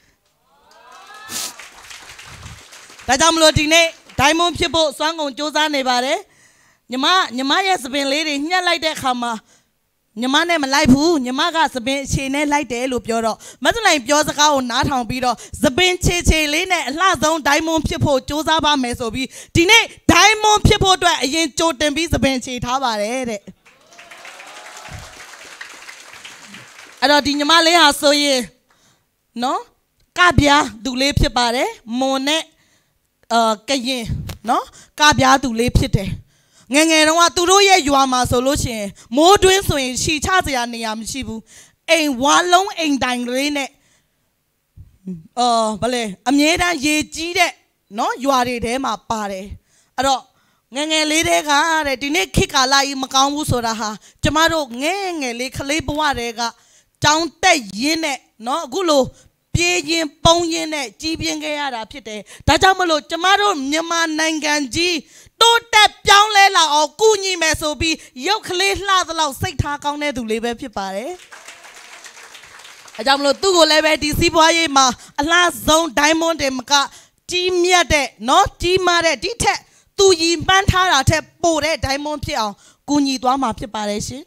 ဒါကြောင့်မလို့ဒီနေ့ diamond ဖြစ်ဖို့စွမ်းကုန်စူးစမ်းနေပါတယ်ညီမရဲ့စပင်လေးတွေညှက်လိုက်တဲ့အခါမှာညီမနဲ့မလိုက်ဘူးညီမကစပင်အခြေနဲ့လိုက်တယ်လို့ပြောတော့မဆုလိုက်ပြောစကားကိုနားထောင်ပြီးတော့စပင်ခြေလေးနဲ့အလှဆုံး diamond ဖြစ်ဖို့စူးစမ်းပါမယ်ဆိုပြီးဒီနေ့ diamond ဖြစ်ဖို့အတွက်အရင်ကြိုတင်ပြီးစပင်ခြေထားပါတယ်တဲ့အဲ့တော့ဒီညီမလေးဟာဆိုရင်နော်ကပြားသူလေးဖြစ်ပါတယ်မွန်နဲ့ကရင်နော်ကပြားသူလေးဖြစ်တယ်ငယ်ငယ်တုန်းကသူတို့ရဲ့ရွာမှာဆိုလို့ရှိရင်မိုးတွင်းဆိုရင်ခြိချစရာနေရာမရှိဘူးအိမ်ဝါလုံးအိမ်တိုင်ကလေးနဲ့ဗလဲအမြဲတမ်းရေကြီးတဲ့နော်ရွာတွေထဲမှာပါတယ်အဲ့တော့ငယ်ငယ်လေးတွေကတဲ့ဒီနေ့ခေတ်ကာလကြီးမကောင်းဘူးဆိုတာဟာကျမတို့ငယ်ငယ်လေးကလေးဘဝတွေကတောင်းတက်ရင်းနဲ့နော်အခုလိုပြေးရင်ပုံးရင်နဲ့ကြီးပြင်းခဲ့ရတာဖြစ်တယ်ဒါကြောင့်မလို့ကျမတို့မြန်မာနိုင်ငံကြီးတိုးတက်ပြောင်းလဲလာအောင်ကုညီမယ်ဆိုပြီးရုပ်ကလေးလှသလောက်စိတ်ထားကောင်းတဲ့သူလေးပဲဖြစ်ပါတယ်အဲကြောင့်မလို့သူ့ကိုလည်းပဲဒီစီးပွားရေးမှာအလားဆုံး diamond တွေမကကြီးမြတ်တဲ့နော်ကြီးမားတဲ့ဒီထက်သူရည်မှန်းထားတာထက်ပိုတဲ့ diamond ဖြစ်အောင်ကုညီသွားမှာဖြစ်ပါတယ်ရှင်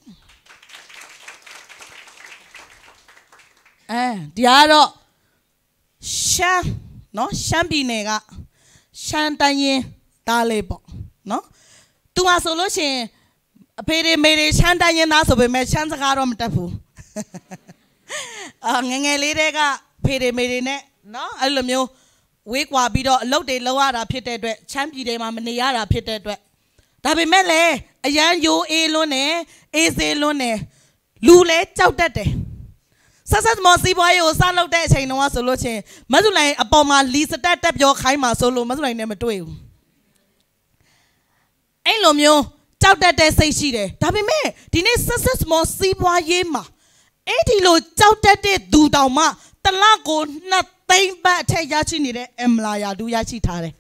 ဒီကတော့ရှမ်းပြည်နယ်ကရှမ်းတိုင်းရင်းသားလေးပေါ့နော်သူဟာဆိုလို့ရှိရင်အဖေတွေမေတွေရှမ်းတိုင်းရင်းသားဆိုပေမဲ့ရှမ်းစကားတော့မတတ်ဘူးငယ်လေးတွေကဖေတွေမေတွေနဲ့နော်အဲ့လိုမျိုးဝေးကွာပြီးတော့အလုပ်တွေလုပ်ရတာဖြစ်တဲ့အတွက်ချမ်းပြည်တွေမှာမနေရတာဖြစ်တဲ့အတွက်ဒါပေမဲ့လည်းအရန်ယိုအေးလွန်းနေအေးစေးလွန်းနေလူလဲကြောက်တတ်တယ်ဆက်မော်စီပွားရေးကိုစလုပ်တဲ့အချိန်တုန်းကဆိုလို့ချင်းမဆုလိုက်အပေါ်မှာလီစတက်တက်ပြောခိုင်းမှာဆိုလို့မဆုလိုက်နဲ့မတွေ့ဘူးအဲ့လိုမျိုးကြောက်တတ်တဲ့စိတ်ရှိတယ်ဒါပေမဲ့ဒီနေ့ဆက်မော်စီပွားရေးမှာအဲ့ဒီလိုကြောက်တတ်တဲ့သူတောင်မှတလကို2သိန်းဘတ်အထက်ရရှိနေတဲ့အမလာယာဒူရရှိထားတယ်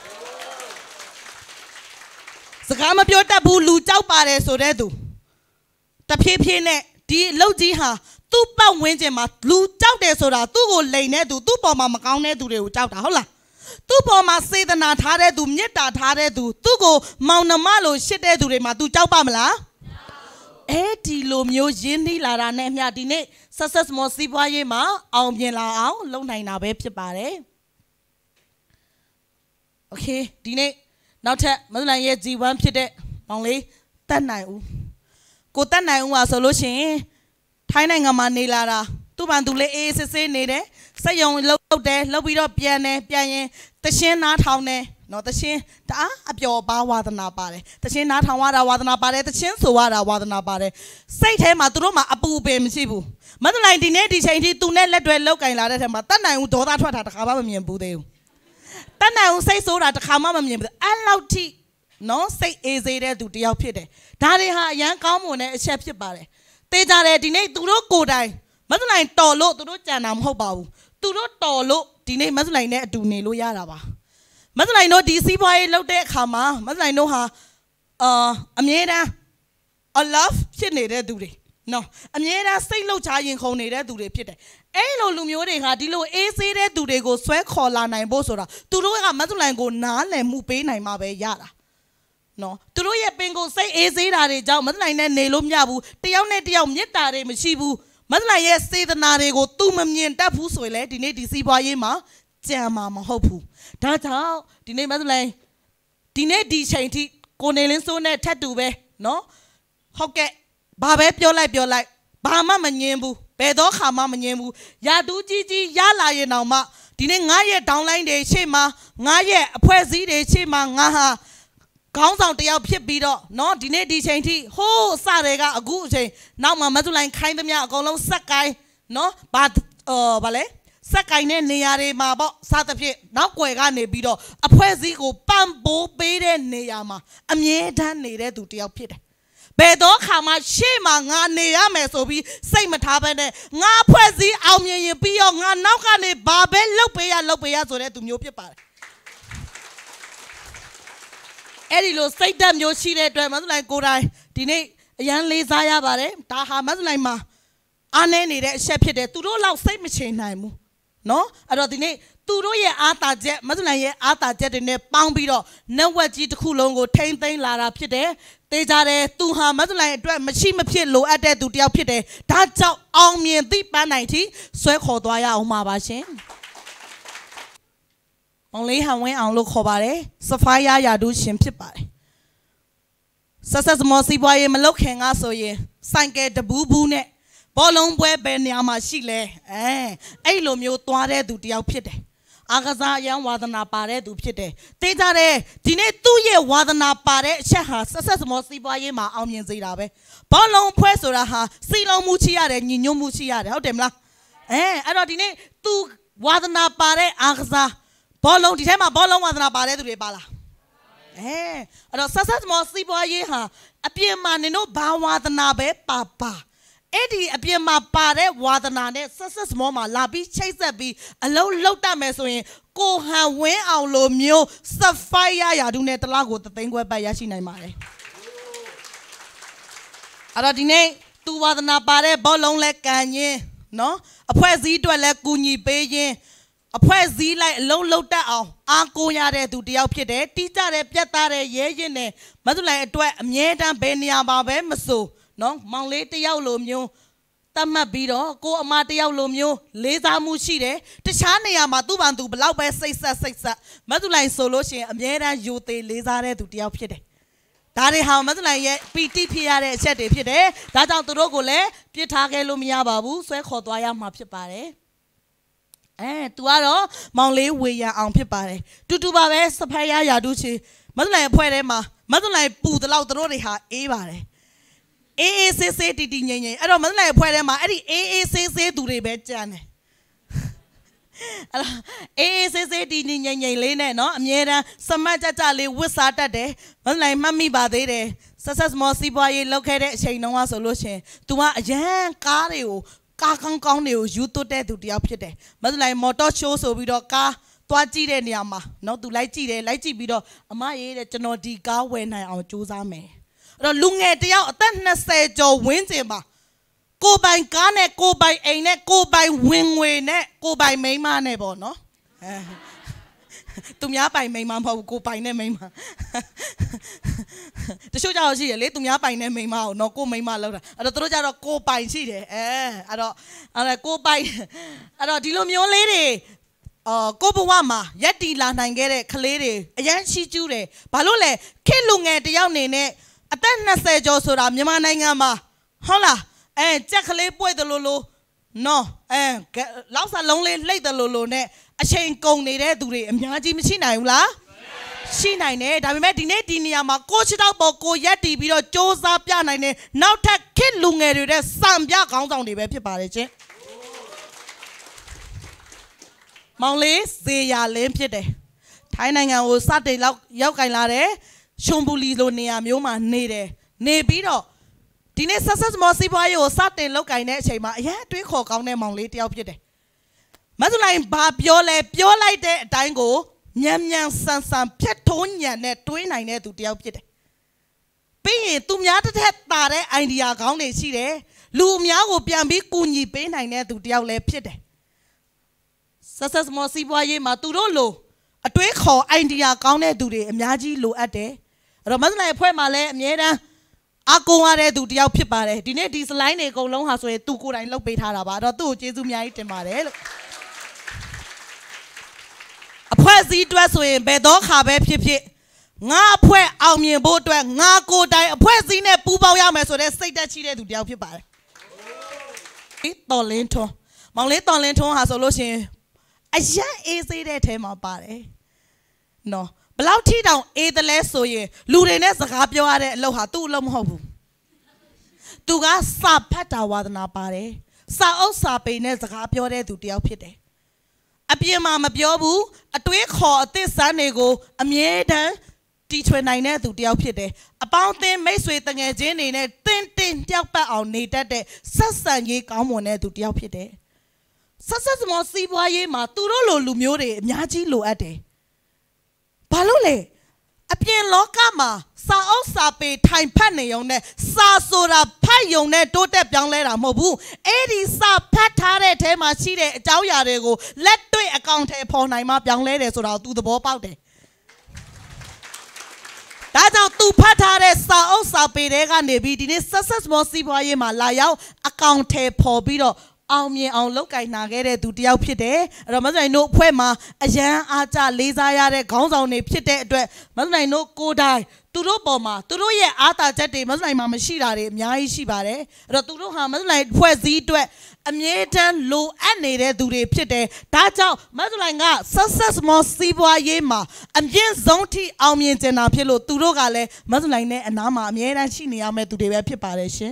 စကားမပြောတတ်ဘူးလူကြောက်ပါတယ်ဆိုတဲ့သူတဖြည်းဖြည်းနဲ့ဒီအလုပ်ကြီးဟာသူ့ပတ်ဝန်းကျင်မှာလူကြောက်တယ်ဆိုတာသူ့ကိုလိန်တဲ့သူသူ့ပေါ်မှာမကောင်းတဲ့သူတွေကိုကြောက်တာဟုတ်လားသူ့ပေါ်မှာစေတနာထားတဲ့သူမေတ္တာထားတဲ့သူသူ့ကိုမောင်နှမလို့ရှစ်တဲ့သူတွေမှာ तू ကြောက်ပါမလားအဲ့ဒီလိုမျိုးရင်းနှီးလာတာနဲ့အမျှဒီနေ့ success မော်စီးပွားရေးမှာအောင်မြင်လာအောင်လုပ်နိုင်တာပဲဖြစ်ပါတယ်โอเคဒီနေ့နောက်ထပ်မဆုလိုက်ရဲ့ G1 ဖြစ်တဲ့မောင်လေးတက်နိုင်ဦးကိုတက်နိုင်ဦးပါဆိုလို့ရှိရင်ထိုင်းနိုင်ငံမှာနေလာတာသူ့ဘာသူလေးအေးစစ်စစ်နေတယ်စက်ရုံလုပ်တယ်လုပ်ပြီးတော့ပြန်ရင်တရှင်းနားထောင်တယ်နော်တရှင်းတအားအပျော်ပါဝါသနာပါတယ်တရှင်းနားထောင်ရတာဝါသနာပါတယ်တရှင်းဆိုရတာဝါသနာပါတယ်စိတ်ထဲမှာသူတို့မှာအပူပင်မရှိဘူးမသလိုက်ဒီနေ့ဒီချိန်ထိသူနဲ့လက်တွဲလောက်ကင်လာတဲ့ထဲမှာတက်နိုင်ဦးဒေါသထွက်တာတခါမှမမြင်ဘူးသေးဘူးတက်နိုင်ဦးစိတ်ဆိုးတာတခါမှမမြင်ဘူးအဲ့လောက်ထိနော်စိတ်အေးစေးတဲ့သူတယောက်ဖြစ်တယ်ဒါတွေဟာအရန်ကောင်းမွန်တဲ့အချက်ဖြစ်ပါတယ်တေးကြတယ်ဒီနေ့သူတို့ကိုယ်တိုင်မဆုလိုက်တော်လို့သူတို့ကြံတာမဟုတ်ပါဘူးသူတို့တော်လို့ဒီနေ့မဆုလိုက်နဲ့အတူနေလို့ရတာပါမဆုလိုက်တို့ဒီစီးပွားရေးလုပ်တဲ့အခါမှာမဆုလိုက်တို့ဟာအမြဲတမ်း love ဖြစ်နေတဲ့သူတွေနော်အမြဲတမ်းစိတ်လှုပ်ရှားရင်ခုန်နေတဲ့သူတွေဖြစ်တယ်အဲ့လိုလူမျိုးတွေကဒီလိုအေးဆေးတဲ့သူတွေကိုဆွဲခေါ်လာနိုင်ဖို့ဆိုတာသူတို့ကမဆုလိုက်ကိုနားလည်မှုပေးနိုင်မှပဲရတာနော်သူတို့ရဲ့ပင်ကိုစိတ်အေးဆေးတာတွေကြောင့်မသလိုက်နဲ့နေလို့မရဘူးတယောက်နဲ့တယောက်မေတ္တာတွေမရှိဘူးမသလိုက်ရဲ့စေတနာတွေကိုသူမမြင်တတ်ဘူးဆိုရင်လေဒီနေ့ဒီစီးပွားရေးမှာကြံမှာမဟုတ်ဘူးဒါကြောင့်ဒီနေ့မသလိုက်ဒီနေ့ဒီချိန်ထိကိုနေလင်းစိုးနဲ့ထက်တူပဲနော်ဟုတ်ကဲ့ဘာပဲပြောလိုက်ဘာမှမငင်းဘူးဘယ်တော့ခါမှမငင်းဘူးရာတူးကြီးရလာရင်တောင်မှဒီနေ့ငါရဲ့ downline တွေရှေ့မှာငါရဲ့အဖွဲ့အစည်းတွေရှေ့မှာငါဟာခေါင်းဆောင်တယောက်ဖြစ်ပြီးတော့เนาะဒီနေ့ဒီချိန်ထိဟိုးစတွေကအခုအချိန်နောက်မှာမဆုလိုက်ခိုင်းသမျှအကုန်လုံးစက်ကိုင်းเนาะဗာလဲစက်ကိုင်းတဲ့နေရာတွေမှာပေါ့စသဖြင့်နောက်ွယ်ကနေပြီးတော့အဖွဲ့အစည်းကိုပံ့ပိုးပေးတဲ့နေရာမှာအမြဲတမ်းနေတဲ့သူတယောက်ဖြစ်တယ်ဘယ်တော့ခါမှရှေ့မှာငါနေရမယ်ဆိုပြီးစိတ်မထားဘဲနဲ့ငါဖွဲ့စည်းအောင်မြင်ရင်ပြီးတော့ငါနောက်ကနေဘာပဲလုပ်ပေးရဆိုတဲ့သူမျိုးဖြစ်ပါတယ်အဲ့ဒီလိုစိတ်ဓာတ်မျိုးရှိတဲ့အတွက်မဆုလိုက်ကိုယ်တိုင်ဒီနေ့အရန်လေးစားရပါတယ်ဒါဟာမဆုလိုက်မှာအားနေနေတဲ့အချက်ဖြစ်တယ်သူတို့လောက်စိတ်မချနိုင်ဘူးနော်အဲ့တော့ဒီနေ့သူတို့ရဲ့အားသာချက်မဆုလိုက်ရဲ့အားသာချက်တွေနဲ့ပေါင်းပြီးတော့networkကြီးတစ်ခုလုံးကိုထိမ့်သိမ်းလာတာဖြစ်တယ်တေးကြတယ်သူဟာမဆုလိုက်အတွက်မရှိမဖြစ်လိုအပ်တဲ့သူတစ်ယောက်ဖြစ်တယ်ဒါကြောင့်အောင်မြင်သည့်ပန်းနိုင်ထိဆွဲခေါ်သွားရအောင်ပါရှင်မောင်လေးဟန်ဝင်းအောင်လို့ခေါ်ပါတယ်စဖိုင်းယာဒူးရှင်ဖြစ်ပါတယ်ဆက်မောစီပွားရေးမလုတ်ခင်ကဆိုရင်ဆိုင်ကယ်တဘူးနဲ့ဘောလုံးပွဲပဲနေရာမှာရှိလဲအဲ့လိုမျိုးသွားတဲ့သူတယောက်ဖြစ်တယ်အာကစားရန်ဝါသနာပါတဲ့သူဖြစ်တယ်တေးကြတယ်ဒီနေ့သူ့ရဲ့ဝါသနာပါတဲ့အချက်ဟာဆက်မောစီပွားရေးမှာအောင်မြင်စေတာပဲဘောလုံးပွဲဆိုတာဟာစီလုံးမှုချိရတယ်ညီညွတ်မှုချိရတယ်ဟုတ်တယ်မလားအဲ့တော့ဒီနေ့သူဝါသနာပါတဲ့အာကစားဘောလုံးဒီထဲမှာဘောလုံးဝါသနာပါတဲ့သူတွေပါလားအဲ့တော့ဆက်မောစီပွားရေးဟာအပြင်မှာနင်တို့ဘာဝါသနာပဲပါအဲ့ဒီအပြင်မှာပါတဲ့ဝါသနာနဲ့ဆက်မောမှာလာပြီးချိတ်ဆက်ပြီးအလုံးလောက်တတ်မယ်ဆိုရင်ကိုဟန်ဝင်းအောင်လိုမျိုးစဖိုင်းယာဒူးနဲ့တလားကို3သိန်းခွဲပတ်ရရှိနိုင်ပါတယ်အဲ့တော့ဒီနေ့သူဝါသနာပါတဲ့ဘောလုံးလဲကန်ရင်နော်အဖွဲ့အစည်းအတွက်လဲကူညီပေးရင်အဖွဲ့အစည်းလိုက်အလုံးလုံးတက်အောင်အားကိုးရတဲ့သူတယောက်ဖြစ်တယ်တီးကြတဲ့ပြတ်သားတဲ့ရဲရင်နဲ့မဆုလိုက်အတွက်အမြဲတမ်းဘယ်နေရာမှာပဲမဆိုနော်မောင်လေးတယောက်လိုမျိုးတတ်မှတ်ပြီးတော့ကိုအမတယောက်လိုမျိုးလေးစားမှုရှိတယ်တခြားနေရာမှာသူ့ဘာသူဘလောက်ပဲစိတ်ဆက်မဆုလိုက်ဆိုလို့ရှိရင်အမြဲတမ်းယိုသေးလေးစားတဲ့သူတယောက်ဖြစ်တယ်ဒါတွေဟာမဆုလိုက်ရဲ့ပီတိဖြစ်ရတဲ့အချက်တွေဖြစ်တယ်ဒါကြောင့်သူတို့ကိုလည်းပြစ်ထားခဲ့လို့မရပါဘူးဆွဲခေါ်သွားရမှာဖြစ်ပါတယ်သူကတော့မောင်လေးဝေရန်အောင်ဖြစ်ပါတယ်တူပါပဲစဖိုင်းယာဒူးချီမဆုလိုက်အဖွဲ့ထဲမှာမဆုလိုက်ပူတလောက်တို့တွေဟာအေးပါတယ်အေးဆေးတီငိမ့်အဲ့တော့မဆုလိုက်အဖွဲ့ထဲမှာအဲ့ဒီအေးဆေးသူတွေပဲကြမ်းတယ်အဲ့တော့အေးဆေးတီငိမ့်လေးနဲ့နော်အမြဲတမ်းစမတ်ကြလေးဝစ်စားတတ်တယ်မဆုလိုက်မှတ်မိပါသေးတယ်ဆက်မောစီပွားရေးလောက်ခဲ့တဲ့အချိန်တုန်းကဆိုလို့ရှင် तू ကအရန်ကားတွေကိုကားကောင်းတွေကိုယူသွတ်တဲ့သူတယောက်ဖြစ်တယ်မဆုလိုက်မော်တော်ရှိုးဆိုပြီးတော့ကားသွားကြည့်တဲ့နေရာမှာနော်သူလိုက်ကြည့်ပြီးတော့အမရေးတဲ့ကျွန်တော်ဒီကားဝယ်နိုင်အောင်ကြိုးစားမယ်အဲ့တော့လူငယ်တယောက်အသက်20ကျော်ဝန်းကျင်ပါကိုပိုင်ကားနဲ့ကိုပိုင်အိမ်နဲ့ကိုပိုင်ဝင်ငွေနဲ့ကိုပိုင်မိန်းမနဲ့ပေါ့နော်သူများပိုင်မိန်းမမဟုတ်ဘူးကိုပိုင်နဲ့မိန်းမတချို့ကြောက်ရှိရလေသူများပိုင်နဲ့မိန်းမအောင်နော်ကိုမိန်းမလောက်တာအဲ့တော့သူတို့ကြတော့ကိုပိုင်ရှိတယ်အဲ့တော့ကိုပိုင်အဲ့တော့ဒီလိုမျိုးလေးတွေကိုဘဝမှာရက်တီလာနိုင်ခဲ့တဲ့ကလေးတွေအရန်ရှိကျူးတယ်ဘာလို့လဲခေလူငယ်တယောက်နေနဲ့အသက်20ကျော်ဆိုတာမြန်မာနိုင်ငံမှာဟုတ်လားကြက်ကလေးပွေ့တယ်လို့နော်လောက်စားလုံးလေးလှိတ်တယ်လို့နဲ့အချိန်ကုန်နေတဲ့သူတွေအများကြီးမရှိနိုင်ဘူးလားရှိနိုင်တယ်ဒါပေမဲ့ဒီနေ့ဒီနေရာမှာကိုချတော့ပေါ်ကိုရက်တီပြီးတော့စ조사ပြနိုင်တယ်နောက်ထပ်ခေလူငယ်တွေတဲ့စံပြခေါင်းဆောင်တွေပဲဖြစ်ပါတယ်ချင်းမောင်လေးဇေယျလင်းဖြစ်တယ်ထိုင်းနိုင်ငံကိုစတင်ရောက်ကင်လာတယ်ရှုံပူလီလိုနေရာမျိုးမှာနေတယ်နေပြီးတော့ဒီနေ့ဆက်မောစီပွားရေးကိုစတင်လောက်ကင်တဲ့အချိန်မှာအရင်တွေးခေါ်ကောင်းတဲ့မောင်လေးတယောက်ဖြစ်တယ်မဆုလိုက်ဘာပြောလဲပြောလိုက်တဲ့အတိုင်းကိုမြန်ဆန်ဖြတ်ထုံးညံနဲ့တွေးနိုင်တဲ့သူတယောက်ဖြစ်တယ်ပြီးရင်သူများတစ်ထက်တာတဲ့ idea ကောင်းတွေရှိတယ်လူအများကိုပြန်ပြီးကူညီပေးနိုင်တဲ့သူတယောက်လည်းဖြစ်တယ်ဆက်မောစီပွားရေးမှာသူတို့လိုအတွေးခေါ် idea ကောင်းတဲ့သူတွေအများကြီးလိုအပ်တယ်အဲ့တော့မဆုလိုက်အဖွဲ့မှာလည်းအမြဲတမ်းအကုံရတဲ့သူတယောက်ဖြစ်ပါတယ်ဒီနေ့ဒီ slide တွေအကုန်လုံးဟာဆိုရင်သူကိုယ်တိုင်လုပ်ပေးထားတာပါအဲ့တော့သူ့ကိုကျေးဇူးအများကြီးတင်ပါတယ်လို့အဖွဲ့အစည်းအတွက်ဆိုရင်ဘယ်တော့ခါပဲဖြစ်ငါအဖွဲ့အောင်မြင်ဖို့အတွက်ငါကိုယ်တိုင်အဖွဲ့အစည်းနဲ့ပူးပေါင်းရမယ်ဆိုတဲ့စိတ်ဓာတ်ရှိတဲ့သူတယောက်ဖြစ်ပါတယ်တော်လင်းထွန်းမောင်လေးတော်လင်းထွန်းဟာဆိုလို့ရှိရင်အရင်အေးစေးတဲ့ထဲမှာပါတယ်နော်ဘလောက်ထိတောင်အေးတယ်လဲဆိုရင်လူတွေနဲ့စကားပြောရတဲ့အလုပ်ဟာသူ့အလုပ်မဟုတ်ဘူးသူကစာဖတ်တာဝါသနာပါတယ်စာအုပ်စာပေနဲ့စကားပြောတဲ့သူတယောက်ဖြစ်တယ်အပြင်မှာမပြောဘူးအတွေးခေါ်အသစ်စမ်းတွေကိုအမြဲတမ်းတီထွင်နိုင်တဲ့သူတယောက်ဖြစ်တယ်အပေါင်းအသင်းမိတ်ဆွေတငယ်ချင်းတွေနဲ့တင်းတယောက်ပတ်အောင်နေတတ်တဲ့ဆက်ဆံရေးကောင်းမွန်တဲ့သူတယောက်ဖြစ်တယ်ဆက်စမောစီးပွားရေးမှာသူတို့လိုလူမျိုးတွေအများကြီးလိုအပ်တယ်ဘာလို့လဲအပြင်လောကမှာစာအုပ်စာပေထိုင်ဖတ်နေုံနဲ့စာဆိုတာဖတ်ယုံနဲ့တိုးတက်ပြောင်းလဲတာမဟုတ်ဘူးအဲ့ဒီစာဖတ်ထားတဲ့အထဲမှာရှိတဲ့အကြောင်းအရာတွေကိုလက်တွေ့အကောင့်ထဲပေါ်နိုင်မှပြောင်းလဲတယ်ဆိုတာကိုသူသဘောပေါက်တယ်ဒါကြောင့်သူဖတ်ထားတဲ့စာအုပ်စာပေတွေကနေပြီးဒီနေ့ဆက်မောစီးပွားရေးမှာလာရောက်အကောင့်ထဲပေါ်ပြီးတော့အောင်မြင်အောင်လောက်ကင်နာခဲ့တဲ့သူတယောက်ဖြစ်တယ်အဲ့တော့မဆုနိုင်တို့အဖွဲ့မှာအရန်အားကြလေးစားရတဲ့ခေါင်းဆောင်တွေဖြစ်တဲ့အတွက်မဆုနိုင်တို့ကိုယ်တိုင်သူတို့ပေါ်မှာသူတို့ရဲ့အားသာချက်တွေမဆုနိုင်မှာမရှိတာတွေအများကြီးရှိပါတယ်အဲ့တော့သူတို့ဟာမဆုနိုင်ဖွဲ့စည်းအတွက်အမြဲတမ်းလိုအပ်နေတဲ့သူတွေဖြစ်တယ်ဒါကြောင့်မဆုနိုင်ကဆက်မောစီးပွားရေးမှာအမြင့်ဆုံးထိအောင်မြင်ကျင်တာဖြစ်လို့သူတို့ကလည်းမဆုနိုင်နဲ့အနားမှာအမြဲတမ်းရှိနေရမယ့်သူတွေပဲဖြစ်ပါတယ်ရှင်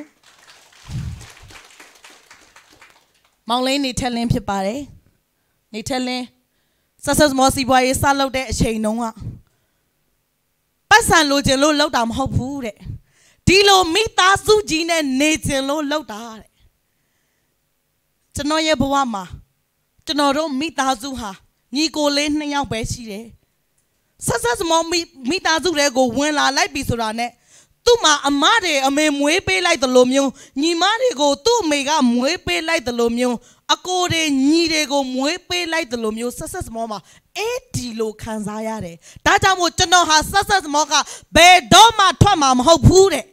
မောင်လေးနေထက်လင်းဖြစ်ပါတယ်နေထက်လင်းဆက်မောစီပွားရေးစလုပ်တဲ့အချိန်တုန်းကပတ်စံလိုချင်လို့လောက်တာမဟုတ်ဘူးတဲ့ဒီလိုမိသားစုကြီးနဲ့နေချင်လို့လောက်တာတဲ့ကျွန်တော်ရဲ့ဘဝမှာကျွန်တော်တို့မိသားစုဟာညီကိုလေး2ယောက်ပဲရှိတယ်ဆက်မောမိသားစုတွေကိုဝင်လာလိုက်ပြီဆိုတာနဲ့သူ့မှာအမတွေအမေမွေးပေးလိုက်တယ်လို့မျိုးညီမတွေကိုသူ့အမေကမွေးပေးလိုက်တယ်လို့မျိုးအကိုတွေညီတွေကိုမွေးပေးလိုက်တယ်လို့မျိုးဆက်မောမှာအဲ့ဒီလိုခံစားရတယ်ဒါကြောင့်မို့ကျွန်တော်ဟာဆက်မောကဘယ်တော့မှထွက်မှာမဟုတ်ဘူးတဲ့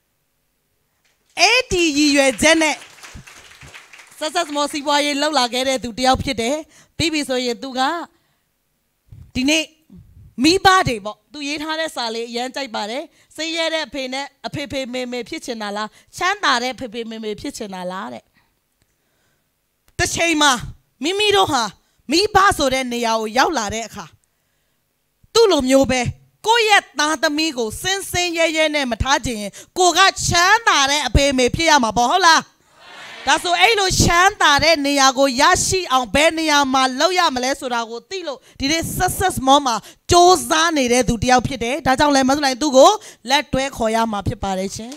အဲ့ဒီရည်ရွယ်ချက်နဲ့ဆက်မောစီပွားရေးလောက်လာခဲ့တဲ့သူတယောက်ဖြစ်တယ်ပြီးပြီဆိုရင်သူကဒီနေ့မိဘတွေပေါ့သူရေးထားတဲ့စာလေးအရန်ကြိုက်ပါတယ်စိတ်ရတဲ့အဖေနဲ့အဖေမေဖြစ်ချင်တာလားချမ်းသာတဲ့ဖေမေဖြစ်ချင်တာလားတဲ့တစ်ချိန်မှာမိမိတို့ဟာမိဘဆိုတဲ့နေရာကိုရောက်လာတဲ့အခါသူ့လိုမျိုးပဲကိုယ့်ရဲ့သားသမီးကိုစင်ရဲနဲ့မထားခြင်းကိုကချမ်းသာတဲ့အဖေမေဖြစ်ရမှာပေါ့ဟုတ်လားဒါဆိုအဲ့လိုချမ်းသာတဲ့နေရာကိုရရှိအောင်ဘယ်နေရာမှာလောက်ရမလဲဆိုတာကိုသိလို့ဒီနေ့ဆက်မောမှာစ조사နေတဲ့သူတယောက်ဖြစ်တယ်ဒါကြောင့်လည်းမဆုနိုင်သူ့ကိုလက်တွဲခေါ်ရမှာဖြစ်ပါတယ်ရှင်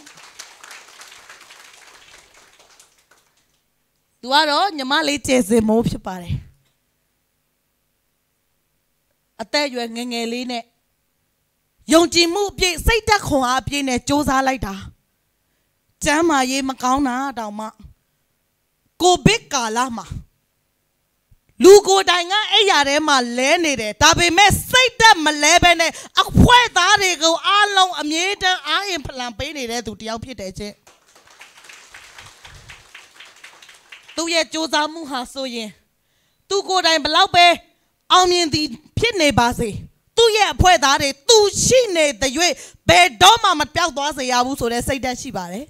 သူကတော့ညီမလေးကျေစင်မိုးဖြစ်ပါတယ်အသက်အရွယ်ငယ်လေးနဲ့ယုံကြည်မှုအပြည့်စိတ်သက်ခွန်အားအပြည့်နဲ့စ조사လိုက်တာကျမ်းမာရေးမကောင်းတာတောင်မှကိုဗစ်ကာလမှာလူကိုယ်တိုင်ကအဲ့ရထဲမှာလဲနေတယ်ဒါပေမဲ့စိတ်သက်မလဲပဲနဲ့အခွဲသားတွေကိုအားလုံးအမြဲတမ်းအားရင်ဖလန်ပေးနေတဲ့သူတယောက်ဖြစ်တယ်ချင်းသူရဲ့စ조사မှုဟာဆိုရင်သူကိုယ်တိုင်ဘလောက်ပဲအောင်မြင်သည်ဖြစ်နေပါစေသူ့ရဲ့အခွဲသားတွေသူရှိနေတဲ့၍ဘယ်တော့မှမပြောက်သွားစေရဘူးဆိုတဲ့စိတ်ဓာတ်ရှိပါတယ်